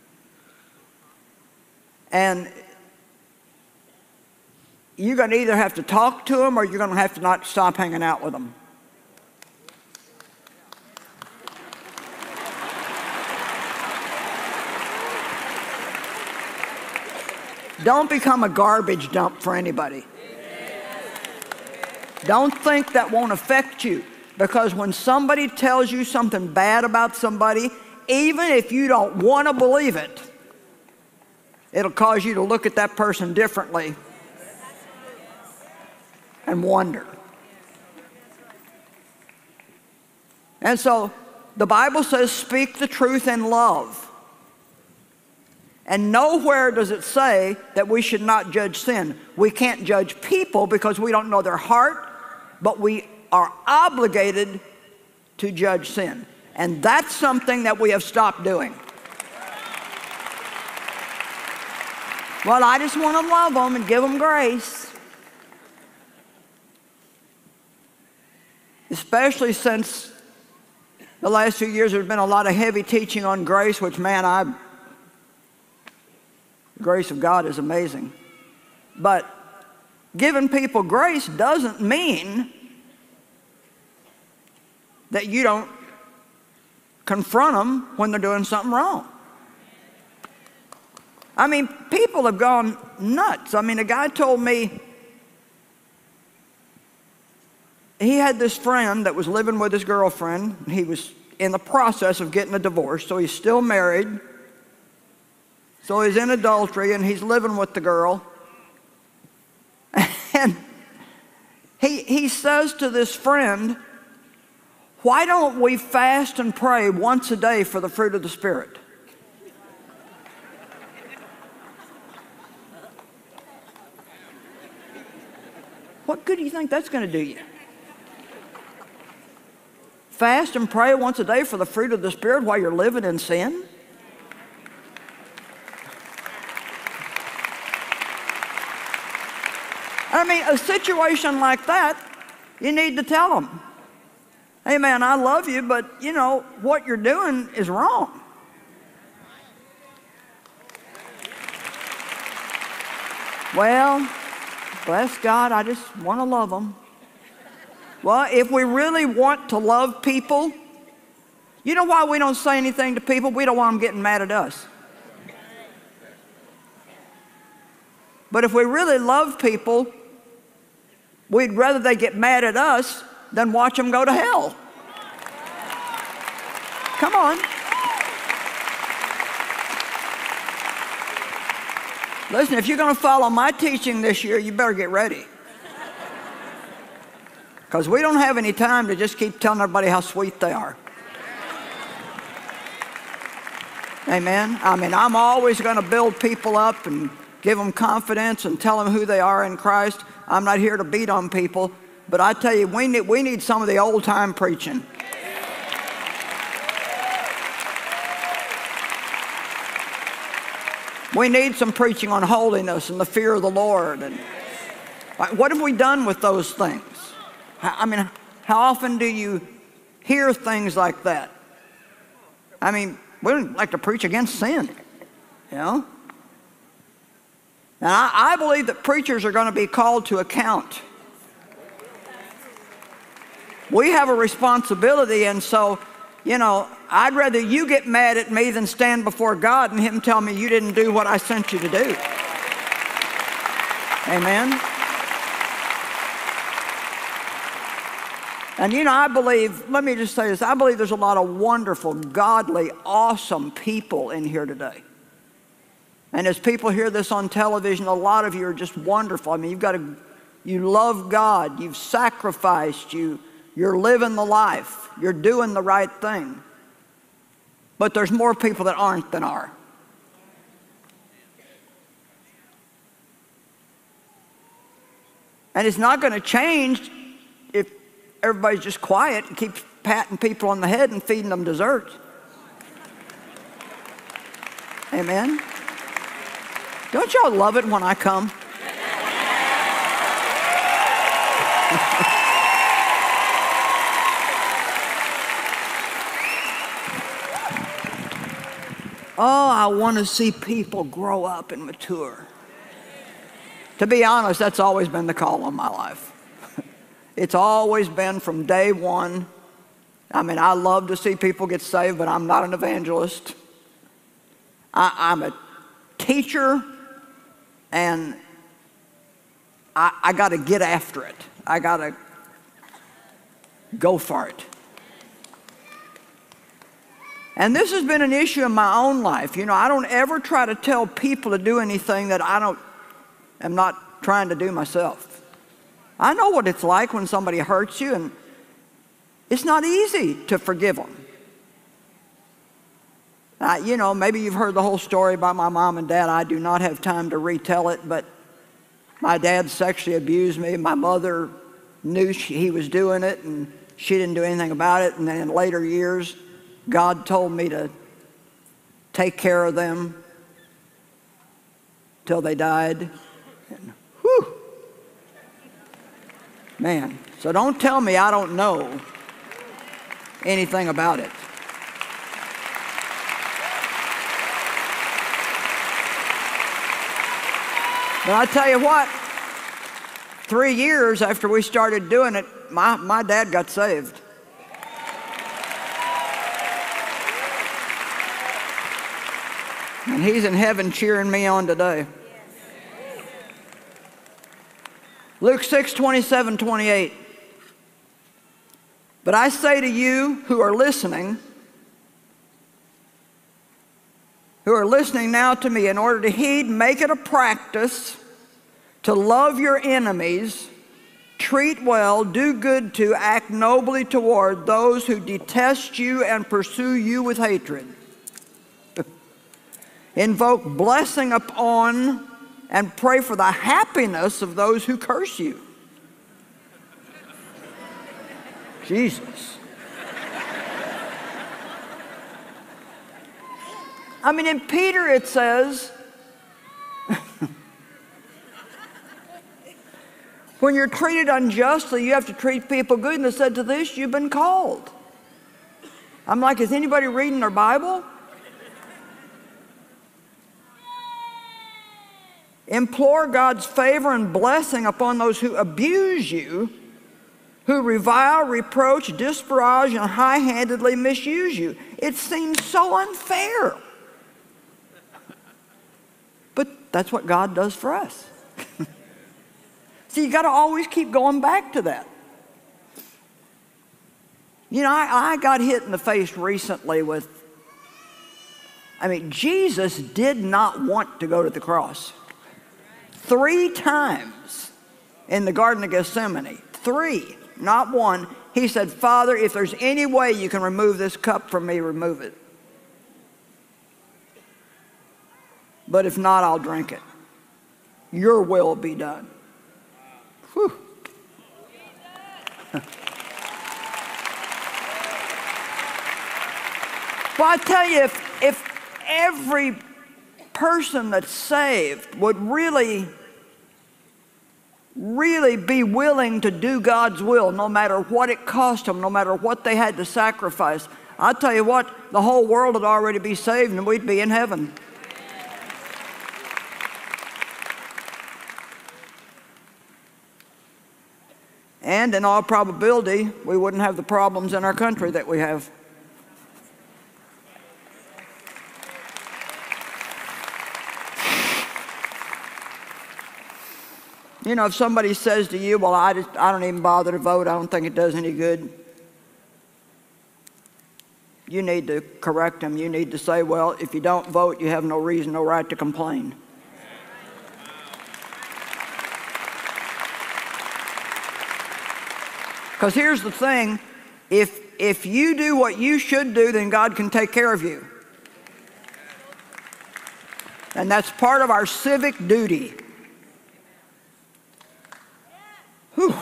Speaker 16: And you're going to either have to talk to him or you're going to have to not stop hanging out with him. Don't become a garbage dump for anybody. Don't think that won't affect you, because when somebody tells you something bad about somebody, even if you don't want to believe it, it'll cause you to look at that person differently and wonder. And so the Bible says speak the truth in love. And nowhere does it say that we should not judge sin. We can't judge people because we don't know their heart, but we are obligated to judge sin. And that's something that we have stopped doing. Well, I just want to love them and give them grace. Especially since the last few years there's been a lot of heavy teaching on grace, which, man, I, the grace of God is amazing. But giving people grace doesn't mean that you don't confront them when they're doing something wrong. I mean, people have gone nuts. I mean, a guy told me he had this friend that was living with his girlfriend. He was in the process of getting a divorce, so he's still married. So he's in adultery and he's living with the girl. And he, he says to this friend, why don't we fast and pray once a day for the fruit of the Spirit? What good do you think that's going to do you? Fast and pray once a day for the fruit of the Spirit while you're living in sin? I mean, a situation like that, you need to tell them, hey man, I love you, but you know, what you're doing is wrong. Well, bless God, I just want to love them. Well, if we really want to love people, you know why we don't say anything to people? We don't want them getting mad at us. But if we really love people, we'd rather they get mad at us than watch them go to hell. Come on. Listen, if you're going to follow my teaching this year, you better get ready. Because we don't have any time to just keep telling everybody how sweet they are. Amen? I mean, I'm always going to build people up and give them confidence and tell them who they are in Christ. I'm not here to beat on people, but I tell you, we need, we need some of the old-time preaching. We need some preaching on holiness and the fear of the Lord. And what have we done with those things? I mean, how often do you hear things like that? I mean, we don't like to preach against sin, you know? And I, I believe that preachers are going to be called to account. We have a responsibility, and so, you know, I'd rather you get mad at me than stand before God and Him tell me you didn't do what I sent you to do. Amen? And you know, I believe, let me just say this, I believe there's a lot of wonderful, godly, awesome people in here today. And as people hear this on television, a lot of you are just wonderful. I mean, you've got to, you love God, you've sacrificed, you, you're living the life, you're doing the right thing. But there's more people that aren't than are. And it's not going to change if everybody's just quiet and keeps patting people on the head and feeding them desserts. Amen? Don't y'all love it when I come? Oh, I want to see people grow up and mature. To be honest, that's always been the call on my life. It's always been from day one. I mean, I love to see people get saved, but I'm not an evangelist. I, I'm a teacher, and I, I got to get after it. I got to go for it. And this has been an issue in my own life. You know, I don't ever try to tell people to do anything that I don't, am not trying to do myself. I know what it's like when somebody hurts you, and it's not easy to forgive them. Uh, you know, maybe you've heard the whole story about my mom and dad. I do not have time to retell it, but my dad sexually abused me. My mother knew she, he was doing it, and she didn't do anything about it. And then in later years, God told me to take care of them till they died. And, whew. Man, so don't tell me I don't know anything about it. But I tell you what, three years after we started doing it, my, my dad got saved. And he's in heaven cheering me on today. Luke six, twenty-seven, twenty-eight. But I say to you who are listening, who are listening now to me, in order to heed, make it a practice to love your enemies, treat well, do good to, act nobly toward those who detest you and pursue you with hatred. Invoke blessing upon and pray for the happiness of those who curse you. Jesus. I mean, in Peter it says, When you're treated unjustly, you have to treat people good. And it said, to this you've been called. I'm like, is anybody reading their Bible? Implore God's favor and blessing upon those who abuse you, who revile, reproach, disparage, and high-handedly misuse you. It seems so unfair. But that's what God does for us. See, you got to always keep going back to that. You know, I, I got hit in the face recently with, I mean, Jesus did not want to go to the cross. Three times in the Garden of Gethsemane, three, not one, he said, Father, if there's any way you can remove this cup from me, remove it. But if not, I'll drink it. Your will be done. Whew. Well, I tell you, if, if every person that's saved would really, really be willing to do God's will, no matter what it cost them, no matter what they had to sacrifice, I'll tell you what, the whole world would already be saved and we'd be in heaven. And in all probability, we wouldn't have the problems in our country that we have. You know, if somebody says to you, well, I, just, I don't even bother to vote, I don't think it does any good, you need to correct them. You need to say, well, if you don't vote, you have no reason, no right to complain. Because here's the thing, if, if you do what you should do, then God can take care of you. And that's part of our civic duty. Whew.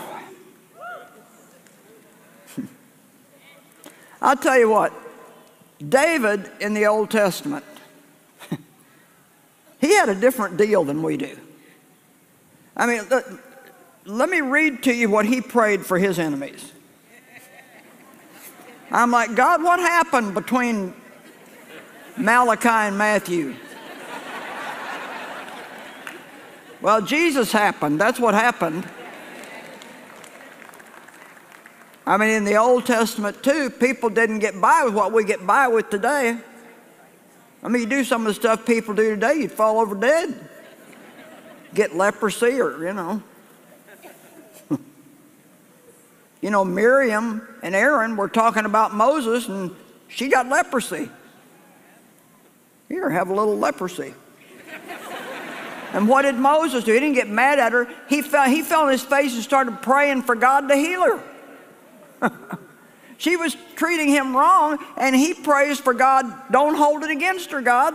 Speaker 16: I'll tell you what, David in the Old Testament, he had a different deal than we do. I mean, let, let me read to you what he prayed for his enemies. I'm like, God, what happened between Malachi and Matthew? Well, Jesus happened. That's what happened. I mean, in the Old Testament, too, people didn't get by with what we get by with today. I mean, you do some of the stuff people do today, you'd fall over dead. Get leprosy or, you know. You know, Miriam and Aaron were talking about Moses, and she got leprosy. Here, have a little leprosy. And what did Moses do? He didn't get mad at her. He fell, he fell on his face and started praying for God to heal her. She was treating him wrong, and he prays for God, don't hold it against her, God.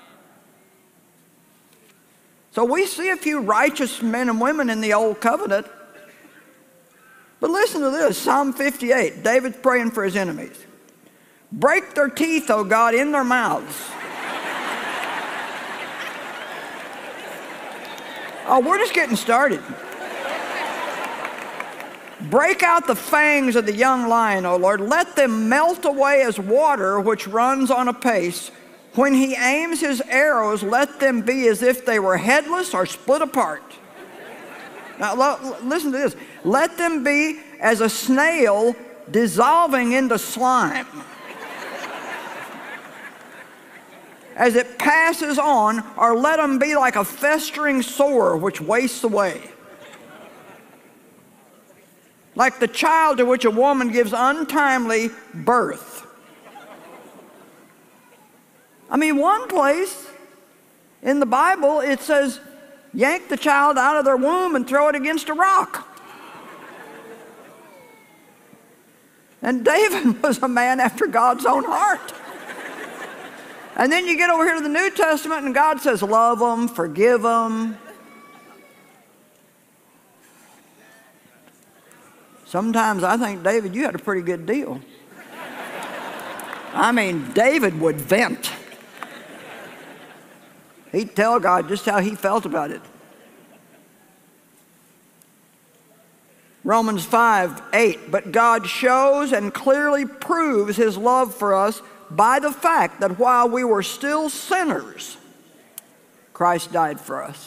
Speaker 16: So we see a few righteous men and women in the Old Covenant. But listen to this, Psalm fifty-eight, David's praying for his enemies. Break their teeth, O God, in their mouths. Oh, we're just getting started. Break out the fangs of the young lion, O Lord. Let them melt away as water which runs on a pace. When he aims his arrows, let them be as if they were headless or split apart. Now, listen to this. Let them be as a snail dissolving into slime. As it passes on, or let them be like a festering sore which wastes away. Like the child to which a woman gives untimely birth. I mean, one place in the Bible it says, yank the child out of their womb and throw it against a rock. And David was a man after God's own heart. And then you get over here to the New Testament and God says, love them, forgive them. Sometimes I think, David, you had a pretty good deal. I mean, David would vent. He'd tell God just how he felt about it. Romans five, eight, but God shows and clearly proves his love for us by the fact that while we were still sinners, Christ died for us.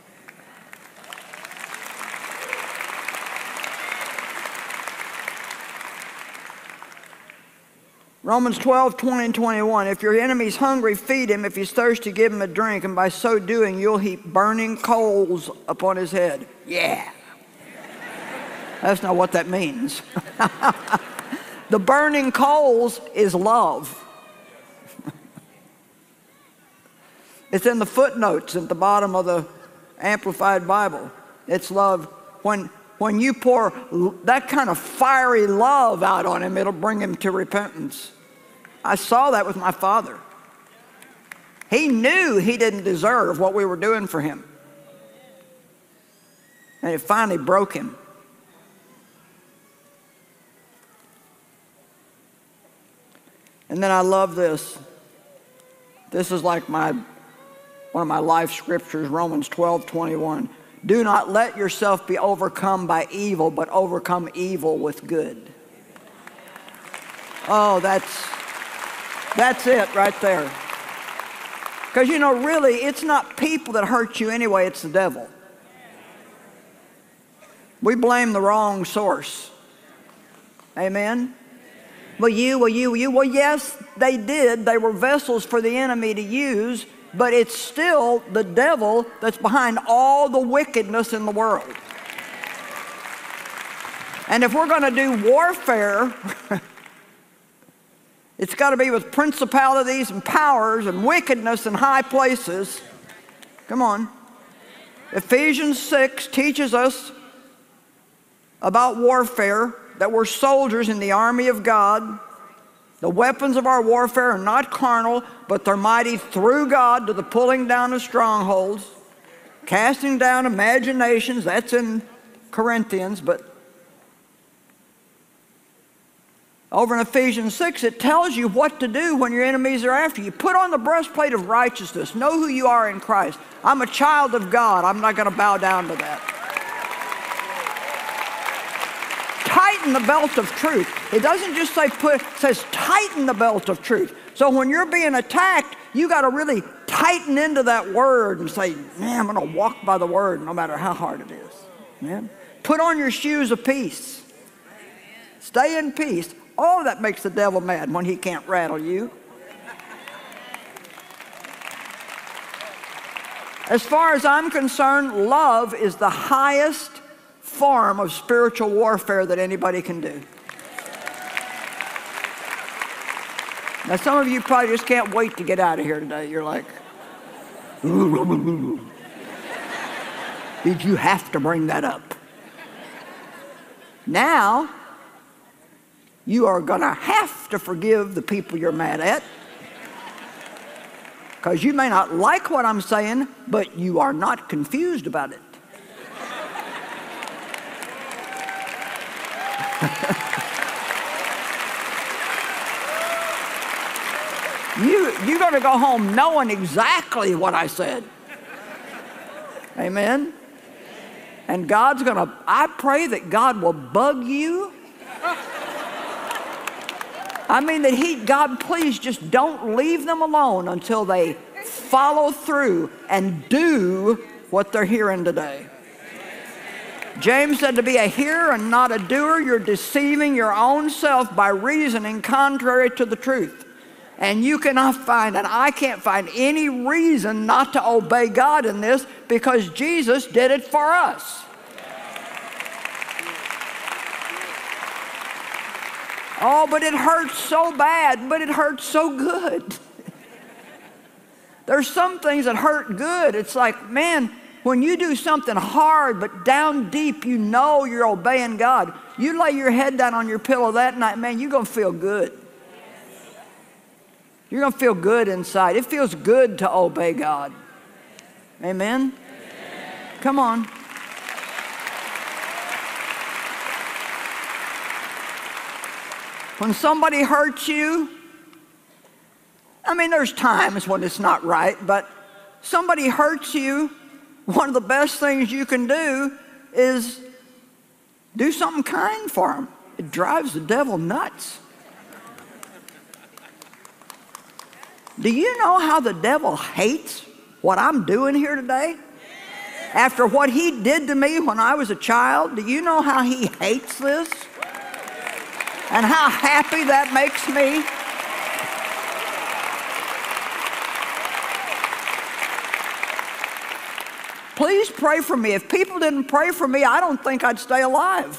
Speaker 16: Romans twelve, twenty and twenty-one, if your enemy's hungry, feed him. If he's thirsty, give him a drink. And by so doing, you'll heap burning coals upon his head. Yeah. That's not what that means. The burning coals is love. It's in the footnotes at the bottom of the Amplified Bible. It's love. When, when you pour that kind of fiery love out on him, it'll bring him to repentance. I saw that with my father. He knew he didn't deserve what we were doing for him. And it finally broke him. And then I love this. This is like my one of my life scriptures, Romans twelve, twenty-one. Do not let yourself be overcome by evil, but overcome evil with good. Oh, that's, that's it right there. Because, you know, really, it's not people that hurt you anyway, it's the devil. We blame the wrong source. Amen? Well, you, well, you, well, you. Well, yes, they did. They were vessels for the enemy to use, but it's still the devil that's behind all the wickedness in the world. And if we're going to do warfare, it's got to be with principalities and powers and wickedness in high places. Come on. Ephesians six teaches us about warfare, that we're soldiers in the army of God. The weapons of our warfare are not carnal, but they're mighty through God to the pulling down of strongholds, casting down imaginations. That's in Corinthians, but over in Ephesians six, it tells you what to do when your enemies are after you. Put on the breastplate of righteousness. Know who you are in Christ. I'm a child of God. I'm not going to bow down to that. Tighten the belt of truth. It doesn't just say put, it says tighten the belt of truth. So when you're being attacked, you got to really tighten into that word and say, man, I'm going to walk by the word no matter how hard it is. Man. Put on your shoes of peace. Stay in peace. Oh, that makes the devil mad when he can't rattle you. As far as I'm concerned, love is the highest form of spiritual warfare that anybody can do. Now, some of you probably just can't wait to get out of here today. You're like, did you have to bring that up? Now, you are going to have to forgive the people you're mad at. Because you may not like what I'm saying, but you are not confused about it. you, you're going to go home knowing exactly what I said. Amen? And God's going to, I pray that God will bug you. I mean that he, God, please just don't leave them alone until they follow through and do what they're hearing today. James said to be a hearer and not a doer, you're deceiving your own self by reasoning contrary to the truth. And you cannot find, and I can't find any reason not to obey God in this because Jesus did it for us. Oh, but it hurts so bad, but it hurts so good. There's some things that hurt good. It's like, man, when you do something hard, but down deep you know you're obeying God, you lay your head down on your pillow that night, man, you're going to feel good. You're going to feel good inside. It feels good to obey God. Amen? Amen. Come on. When somebody hurts you, I mean, there's times when it's not right, but somebody hurts you, one of the best things you can do is Do something kind for them. It drives the devil nuts. Do you know how the devil hates what I'm doing here today? After what he did to me when I was a child, do you know how he hates this? And how happy that makes me? Please pray for me. If people didn't pray for me, I don't think I'd stay alive.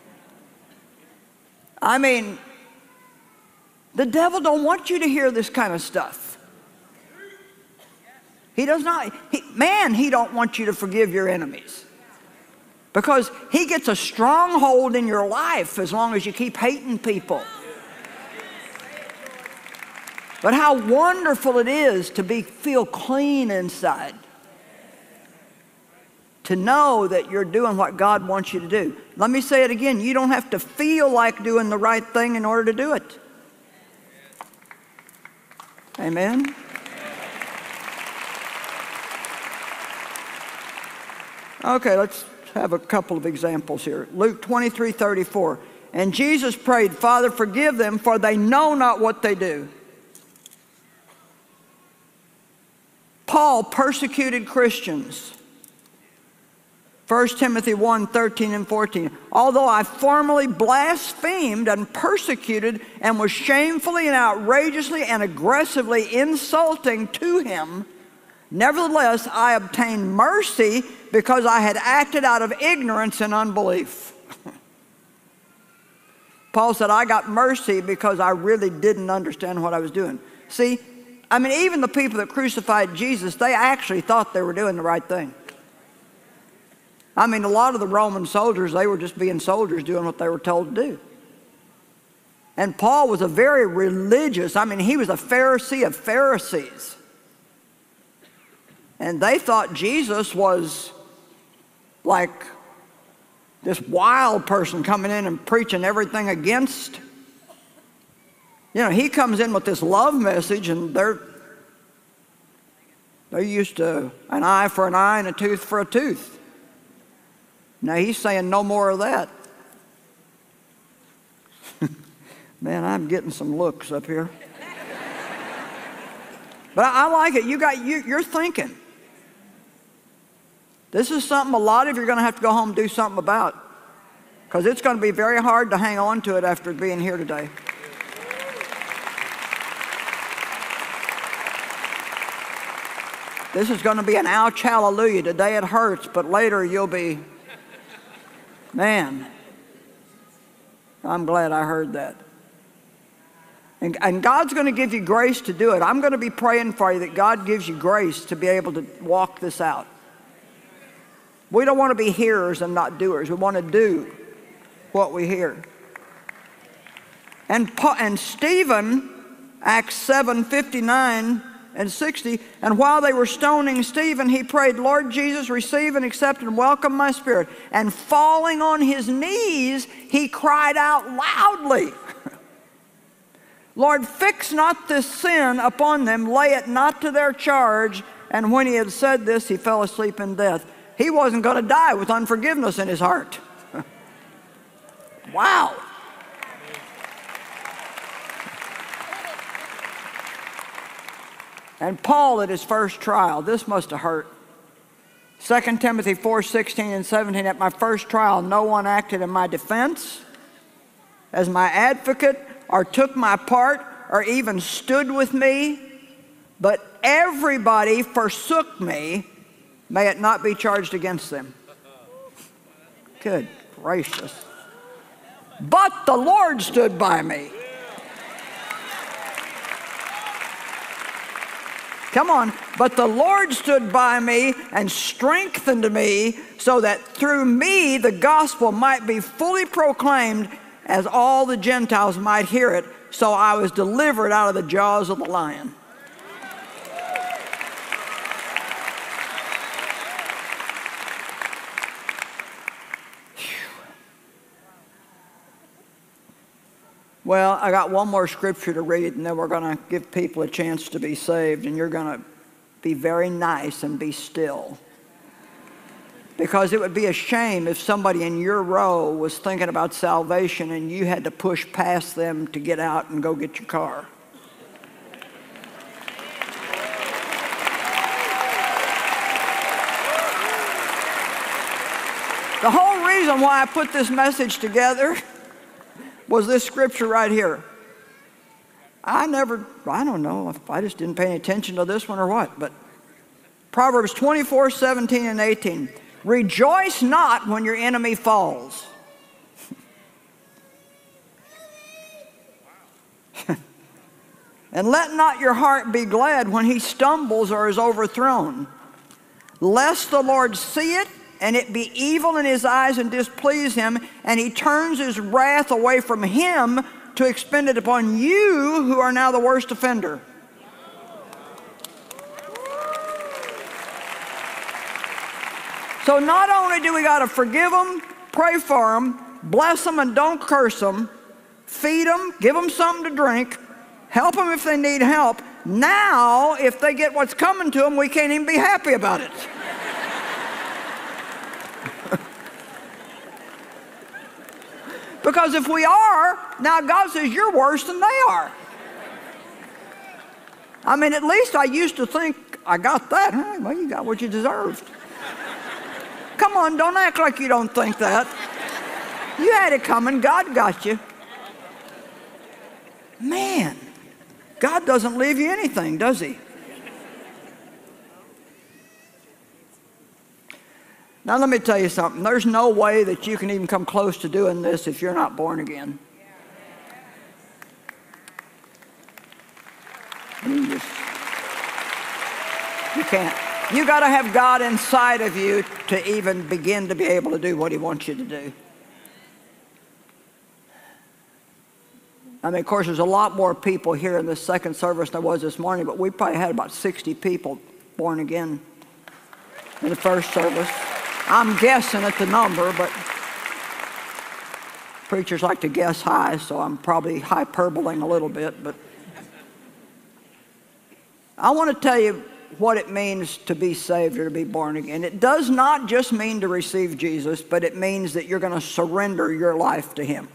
Speaker 16: I mean, the devil don't want you to hear this kind of stuff. He does not, he, man, he don't want you to forgive your enemies. Because he gets a stronghold in your life as long as you keep hating people. But how wonderful it is to be, feel clean inside. To know that you're doing what God wants you to do. Let me say it again. You don't have to feel like doing the right thing in order to do it. Amen? Okay, let's have a couple of examples here. Luke twenty-three thirty-four. And Jesus prayed, Father, forgive them, for they know not what they do. Paul persecuted Christians. First Timothy one thirteen and fourteen. Although I formerly blasphemed and persecuted and was shamefully and outrageously and aggressively insulting to him, nevertheless I obtained mercy because I had acted out of ignorance and unbelief. Paul said, I got mercy because I really didn't understand what I was doing. See, I mean, even the people that crucified Jesus, they actually thought they were doing the right thing. I mean, a lot of the Roman soldiers, they were just being soldiers doing what they were told to do. And Paul was a very religious, I mean, he was a Pharisee of Pharisees. And they thought Jesus was like this wild person coming in and preaching everything against. You know, he comes in with this love message, and they're, they're used to an eye for an eye and a tooth for a tooth. Now he's saying no more of that. Man, I'm getting some looks up here. But I, I like it. You got, you, you're thinking. This is something a lot of you are going to have to go home and do something about. Because it's going to be very hard to hang on to it after being here today. This is going to be an ouch hallelujah. Today it hurts, but later you'll be, man, I'm glad I heard that. And, and God's going to give you grace to do it. I'm going to be praying for you that God gives you grace to be able to walk this out. We don't want to be hearers and not doers. We want to do what we hear. And, Paul, and Stephen, Acts seven fifty-nine and sixty, and while they were stoning Stephen, he prayed, Lord Jesus, receive and accept and welcome my spirit. And falling on his knees, he cried out loudly, Lord, fix not this sin upon them, lay it not to their charge. And when he had said this, he fell asleep in death. He wasn't going to die with unforgiveness in his heart. Wow. And Paul at his first trial, this must have hurt. Second Timothy four sixteen and seventeen, at my first trial, no one acted in my defense as my advocate, or took my part, or even stood with me, but everybody forsook me. May it not be charged against them. Good gracious. But the Lord stood by me. Come on. But the Lord stood by me and strengthened me so that through me the gospel might be fully proclaimed as all the Gentiles might hear it. So I was delivered out of the jaws of the lion. Well, I got one more scripture to read, and then we're going to give people a chance to be saved, and you're going to be very nice and be still. Because it would be a shame if somebody in your row was thinking about salvation and you had to push past them to get out and go get your car. The whole reason why I put this message together was this scripture right here. I never, I don't know if I just didn't pay any attention to this one or what, but Proverbs twenty-four, seventeen and eighteen. Rejoice not when your enemy falls. And let not your heart be glad when he stumbles or is overthrown. Lest the Lord see it, and it be evil in his eyes and displease him, and he turns his wrath away from him to expend it upon you who are now the worst offender. So not only do we got to forgive them, pray for them, bless them and don't curse them, feed them, give them something to drink, help them if they need help. Now, if they get what's coming to them, we can't even be happy about it. Because if we are, now God says you're worse than they are. I mean, at least I used to think I got that. Huh? Well, you got what you deserved. Come on, don't act like you don't think that. You had it coming. God got you. Man, God doesn't leave you anything, does he? Now, let me tell you something. There's no way that you can even come close to doing this if you're not born again. You just, you can't. You got to have God inside of you to even begin to be able to do what he wants you to do. I mean, of course, there's a lot more people here in this second service than there was this morning, but we probably had about sixty people born again in the first service. I'm guessing at the number, but preachers like to guess high, so I'm probably hyperboling a little bit. But I want to tell you what it means to be saved or to be born again. It does not just mean to receive Jesus, but it means that you're going to surrender your life to him.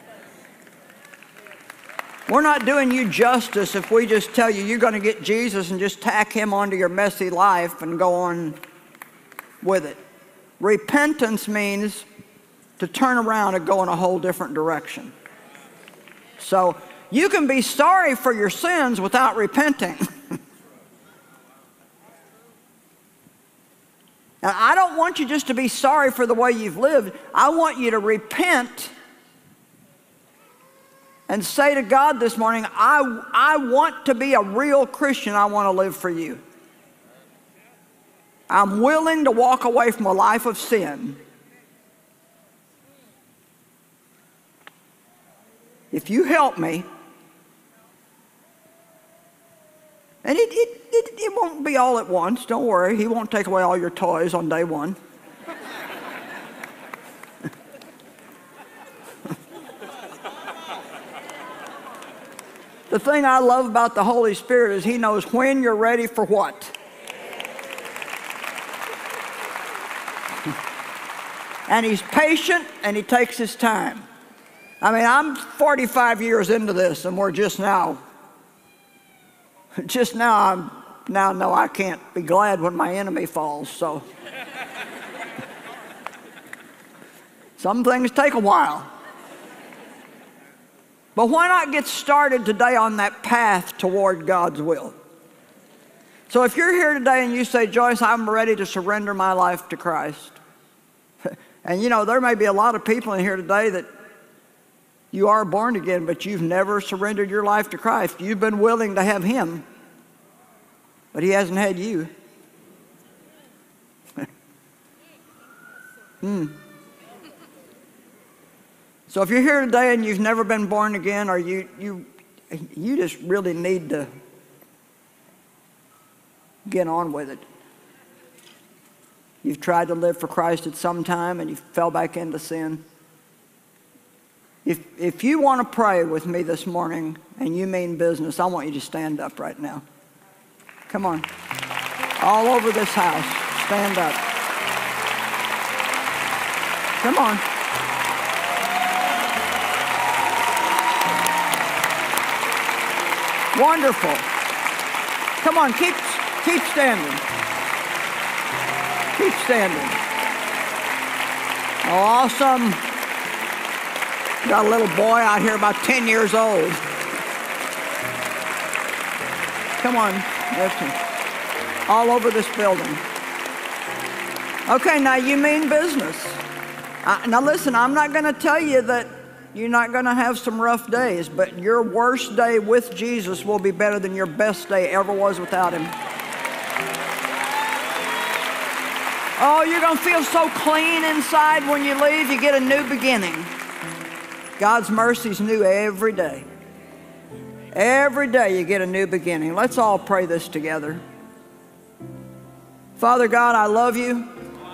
Speaker 16: We're not doing you justice if we just tell you you're going to get Jesus and just tack him onto your messy life and go on with it. Repentance means to turn around and go in a whole different direction. So you can be sorry for your sins without repenting. And I don't want you just to be sorry for the way you've lived. I want you to repent and say to God this morning, I, I want to be a real Christian. I want to live for you. I'm willing to walk away from a life of sin. If you help me, and it, it, it, it won't be all at once, don't worry. He won't take away all your toys on day one. The thing I love about the Holy Spirit is he knows when you're ready for what. And he's patient and he takes his time. I mean, I'm forty-five years into this and we're just now, just now, I'm now know I can't be glad when my enemy falls, so. Some things take a while. But why not get started today on that path toward God's will? So if you're here today and you say, Joyce, I'm ready to surrender my life to Christ. And you know, there may be a lot of people in here today that you are born again, but you've never surrendered your life to Christ. You've been willing to have him, but he hasn't had you. hmm. So if you're here today and you've never been born again, or you, you, you just really need to get on with it. You've tried to live for Christ at some time and you fell back into sin. If, if you want to pray with me this morning and you mean business, I want you to stand up right now. Come on. All over this house, stand up. Come on. Wonderful. Come on, keep, keep standing. Keep standing. Awesome. Got a little boy out here about ten years old. Come on, listen. All over this building. Okay, now you mean business. I, now listen, I'm not going to tell you that you're not going to have some rough days, but your worst day with Jesus will be better than your best day ever was without him. Oh, you're going to feel so clean inside when you leave. You get a new beginning. God's mercy's new every day. Every day you get a new beginning. Let's all pray this together. Father God, I love you.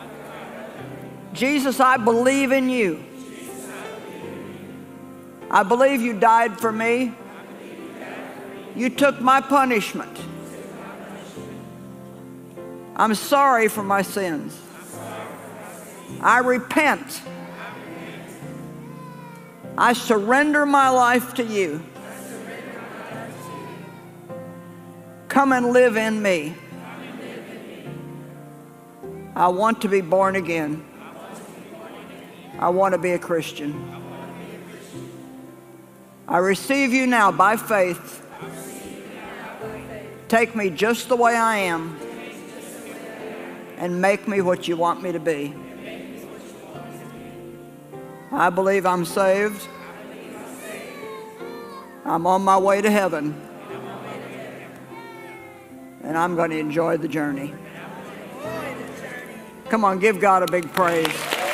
Speaker 16: Jesus, I believe in you. I believe you died for me. You took my punishment. I'm sorry for my sins. I repent. I surrender my life to you. Come and live in me. I want to be born again. I want to be a Christian. I receive you now by faith. Take me just the way I am and make me what you want me to be. I believe I'm saved. I'm on my way to heaven. And I'm going to enjoy the journey. Come on, give God a big praise.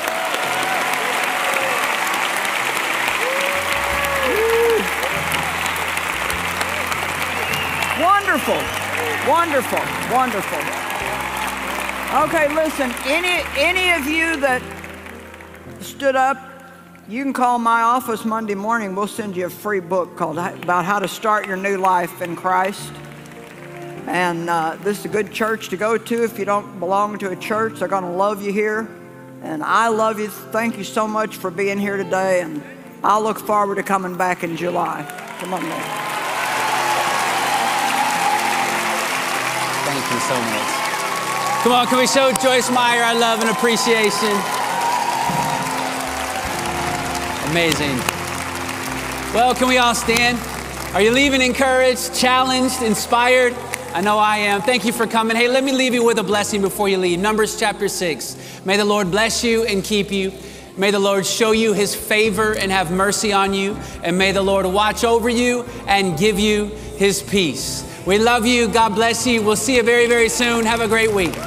Speaker 16: Wonderful, wonderful, wonderful. Okay, listen, any, any of you that stood up, you can call my office Monday morning. We'll send you a free book called about how to start your new life in Christ. And uh, this is a good church to go to. If you don't belong to a church, they're going to love you here. And I love you. Thank you so much for being here today. And I'll look forward to coming back in July. Come on, man.
Speaker 6: Thank you so much. Come on, can we show Joyce Meyer our love and appreciation? Amazing. Well, can we all stand? Are you leaving encouraged, challenged, inspired? I know I am. Thank you for coming. Hey, let me leave you with a blessing before you leave. Numbers chapter six. May the Lord bless you and keep you. May the Lord show you his favor and have mercy on you. And may the Lord watch over you and give you his peace. We love you. God bless you. We'll see you very, very soon. Have a great week.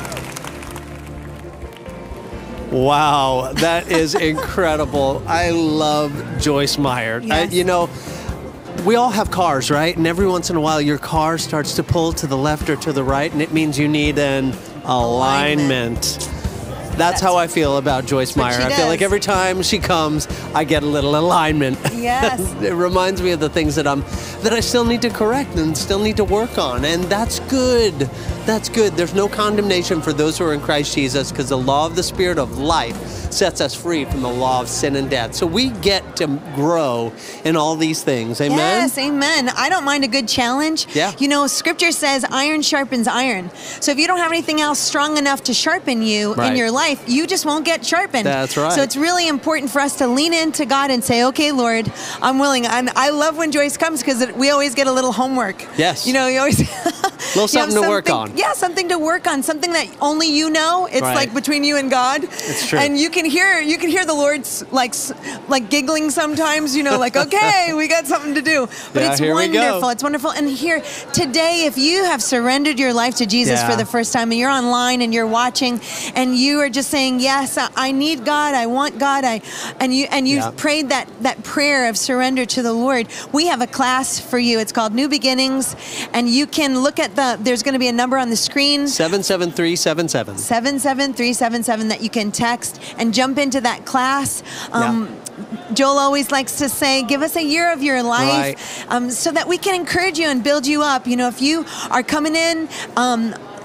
Speaker 1: Wow, that is incredible. I love Joyce Meyer.
Speaker 2: Yes.
Speaker 1: I, you know, we all have cars, right? And every once in a while, your car starts to pull to the left or to the right, and it means you need an alignment. That's how I feel about Joyce Meyer. I feel like every time she comes, I get a little alignment.
Speaker 2: Yes.
Speaker 1: It reminds me of the things that I'm that I still need to correct and still need to work on. And that's good. That's good. There's no condemnation for those who are in Christ Jesus, because the law of the Spirit of life sets us free from the law of sin and death. So we get to grow in all these things. Amen?
Speaker 2: Yes, amen. I don't mind a good challenge.
Speaker 1: Yeah.
Speaker 2: You know, scripture says iron sharpens iron. So if you don't have anything else strong enough to sharpen you
Speaker 1: Right.
Speaker 2: in your life, you just won't get sharpened.
Speaker 1: That's right.
Speaker 2: So it's really important for us to lean into God and say, okay, Lord, I'm willing. And I love when Joyce comes, because we always get a little homework.
Speaker 1: Yes.
Speaker 2: You know, you always...
Speaker 1: little something to work on.
Speaker 2: Yeah, something to work on, something that only you know. It's
Speaker 1: Right.
Speaker 2: like between you and God.
Speaker 1: It's true.
Speaker 2: And you can hear you can hear the Lord's like like giggling sometimes, you know, like, okay, we got something to do. But
Speaker 1: Yeah,
Speaker 2: it's
Speaker 1: here we go.
Speaker 2: wonderful. It's wonderful. And here today, if you have surrendered your life to Jesus
Speaker 1: Yeah.
Speaker 2: for the first time, and you're online and you're watching, and you are just saying, yes, I, I need God, I want God, I and you and you
Speaker 1: Yeah.
Speaker 2: prayed that that prayer of surrender to the Lord, we have a class for you. It's called New Beginnings, and you can look at the there's going to be a number on the screen,
Speaker 1: seven seven three seven seven.
Speaker 2: seven seven three seven seven, that you can text and jump into that class. Um, Joel always likes to say, give us a year of your life,
Speaker 1: Right.
Speaker 2: um, so that we can encourage you and build you up. You know, if you are coming in, um,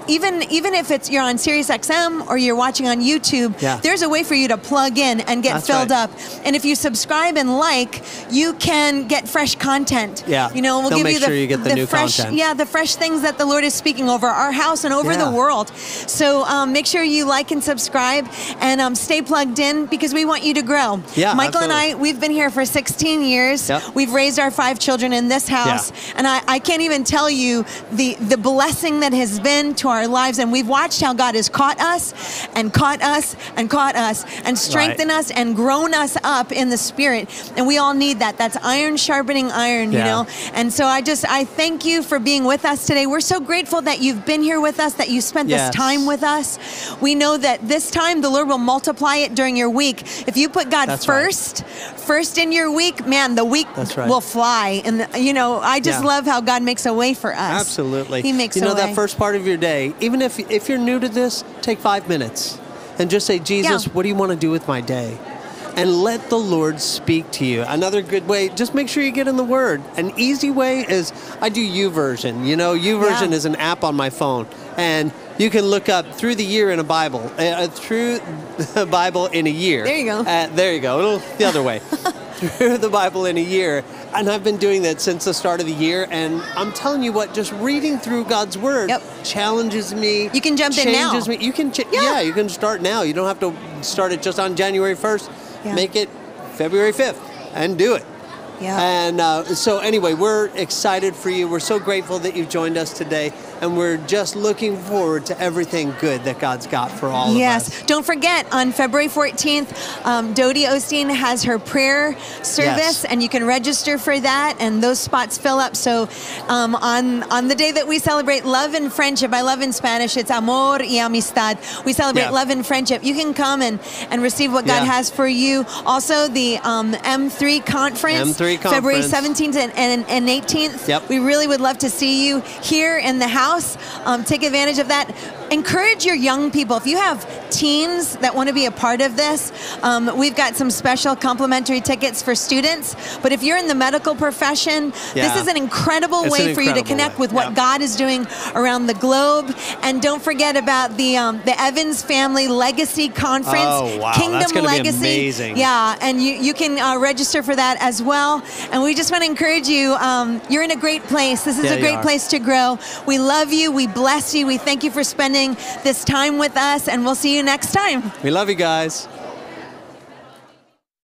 Speaker 2: even even if it's you're on Sirius X M or you're watching on YouTube,
Speaker 1: Yeah.
Speaker 2: there's a way for you to plug in and get
Speaker 1: That's
Speaker 2: filled
Speaker 1: right.
Speaker 2: up. And if you subscribe and like, you can get fresh content.
Speaker 1: Yeah.
Speaker 2: You know, we'll
Speaker 1: They'll
Speaker 2: give
Speaker 1: make
Speaker 2: you the,
Speaker 1: sure you get the new
Speaker 2: fresh,
Speaker 1: content.
Speaker 2: yeah, the fresh things that the Lord is speaking over our house and over
Speaker 1: Yeah.
Speaker 2: the world. So um, make sure you like and subscribe and um, stay plugged in because we want you to grow.
Speaker 1: Yeah,
Speaker 2: Michael and
Speaker 1: absolutely.
Speaker 2: I, we've been here for sixteen years.
Speaker 1: Yep.
Speaker 2: We've raised our five children in this house. And I, I can't even tell you the, the blessing that has been to our lives. And we've watched how God has caught us and caught us and caught us and strengthened us and grown us up in the spirit. And we all need that. That's iron sharpening iron, you
Speaker 1: Yeah.
Speaker 2: know. And so I just, I thank you for being with us today. We're so grateful that you've been here with us, that you spent
Speaker 1: Yes.
Speaker 2: this time with us. We know that this time the Lord will multiply it during your week. If you put God
Speaker 1: That's right.
Speaker 2: first, first in your week, man, the week
Speaker 1: That's right.
Speaker 2: will fly. And, the, you know, I just
Speaker 1: Yeah.
Speaker 2: love how God makes a way for us.
Speaker 1: Absolutely.
Speaker 2: He makes
Speaker 1: you know
Speaker 2: a way.
Speaker 1: that first part of your day, even if if you're new to this, take five minutes and just say, Jesus,
Speaker 2: Yeah.
Speaker 1: what do you want to do with my day? And let the Lord speak to you. Another good way, just make sure you get in the Word. An easy way is I do YouVersion. You know, YouVersion
Speaker 2: Yeah.
Speaker 1: is an app on my phone, and you can look up through the year in a Bible, uh, through the Bible in a year.
Speaker 2: There you go.
Speaker 1: Uh, there you go. It'll, the other way. Through the Bible in a year. And I've been doing that since the start of the year. And I'm telling you what, just reading through God's Word
Speaker 2: Yep.
Speaker 1: challenges me.
Speaker 2: You can jump in now.
Speaker 1: changes me. You can, ch- yeah.
Speaker 2: Yeah.
Speaker 1: you can start now. You don't have to start it just on January first.
Speaker 2: Yeah.
Speaker 1: Make it February fifth and do it.
Speaker 2: Yeah.
Speaker 1: And uh, so anyway, we're excited for you. We're so grateful that you've joined us today. And we're just looking forward to everything good that God's got for all
Speaker 2: Yes.
Speaker 1: of us.
Speaker 2: Don't forget, on February fourteenth, um, Dodie Osteen has her prayer service,
Speaker 1: Yes.
Speaker 2: and you can register for that, and those spots fill up. So um, on, on the day that we celebrate love and friendship, I love in Spanish, it's amor y amistad. We celebrate
Speaker 1: Yeah.
Speaker 2: love and friendship. You can come and, and receive what God
Speaker 1: Yeah.
Speaker 2: has for you. Also, the um, M three conference,
Speaker 1: M three
Speaker 2: February
Speaker 1: conference.
Speaker 2: seventeenth and, and, and eighteenth.
Speaker 1: Yep.
Speaker 2: We really would love to see you here in the house. Um, take advantage of that. Encourage your young people. If you have teens that want to be a part of this, um, we've got some special complimentary tickets for students. But if you're in the medical profession,
Speaker 1: Yeah.
Speaker 2: this is an incredible
Speaker 1: It's
Speaker 2: way
Speaker 1: an
Speaker 2: for you to
Speaker 1: incredible
Speaker 2: connect
Speaker 1: way.
Speaker 2: with what
Speaker 1: Yep.
Speaker 2: God is doing around the globe. And don't forget about the um, the Evans Family Legacy Conference.
Speaker 1: Oh, wow.
Speaker 2: Kingdom
Speaker 1: That's gonna be
Speaker 2: Legacy.
Speaker 1: amazing.
Speaker 2: Yeah, and you, you can uh, register for that as well. And we just want to encourage you, um, you're in a great place. This is
Speaker 1: Yeah,
Speaker 2: a
Speaker 1: you
Speaker 2: great
Speaker 1: are.
Speaker 2: place to grow. We love you. We bless you. We thank you for spending this time with us, and we'll see you next time.
Speaker 1: We love you guys.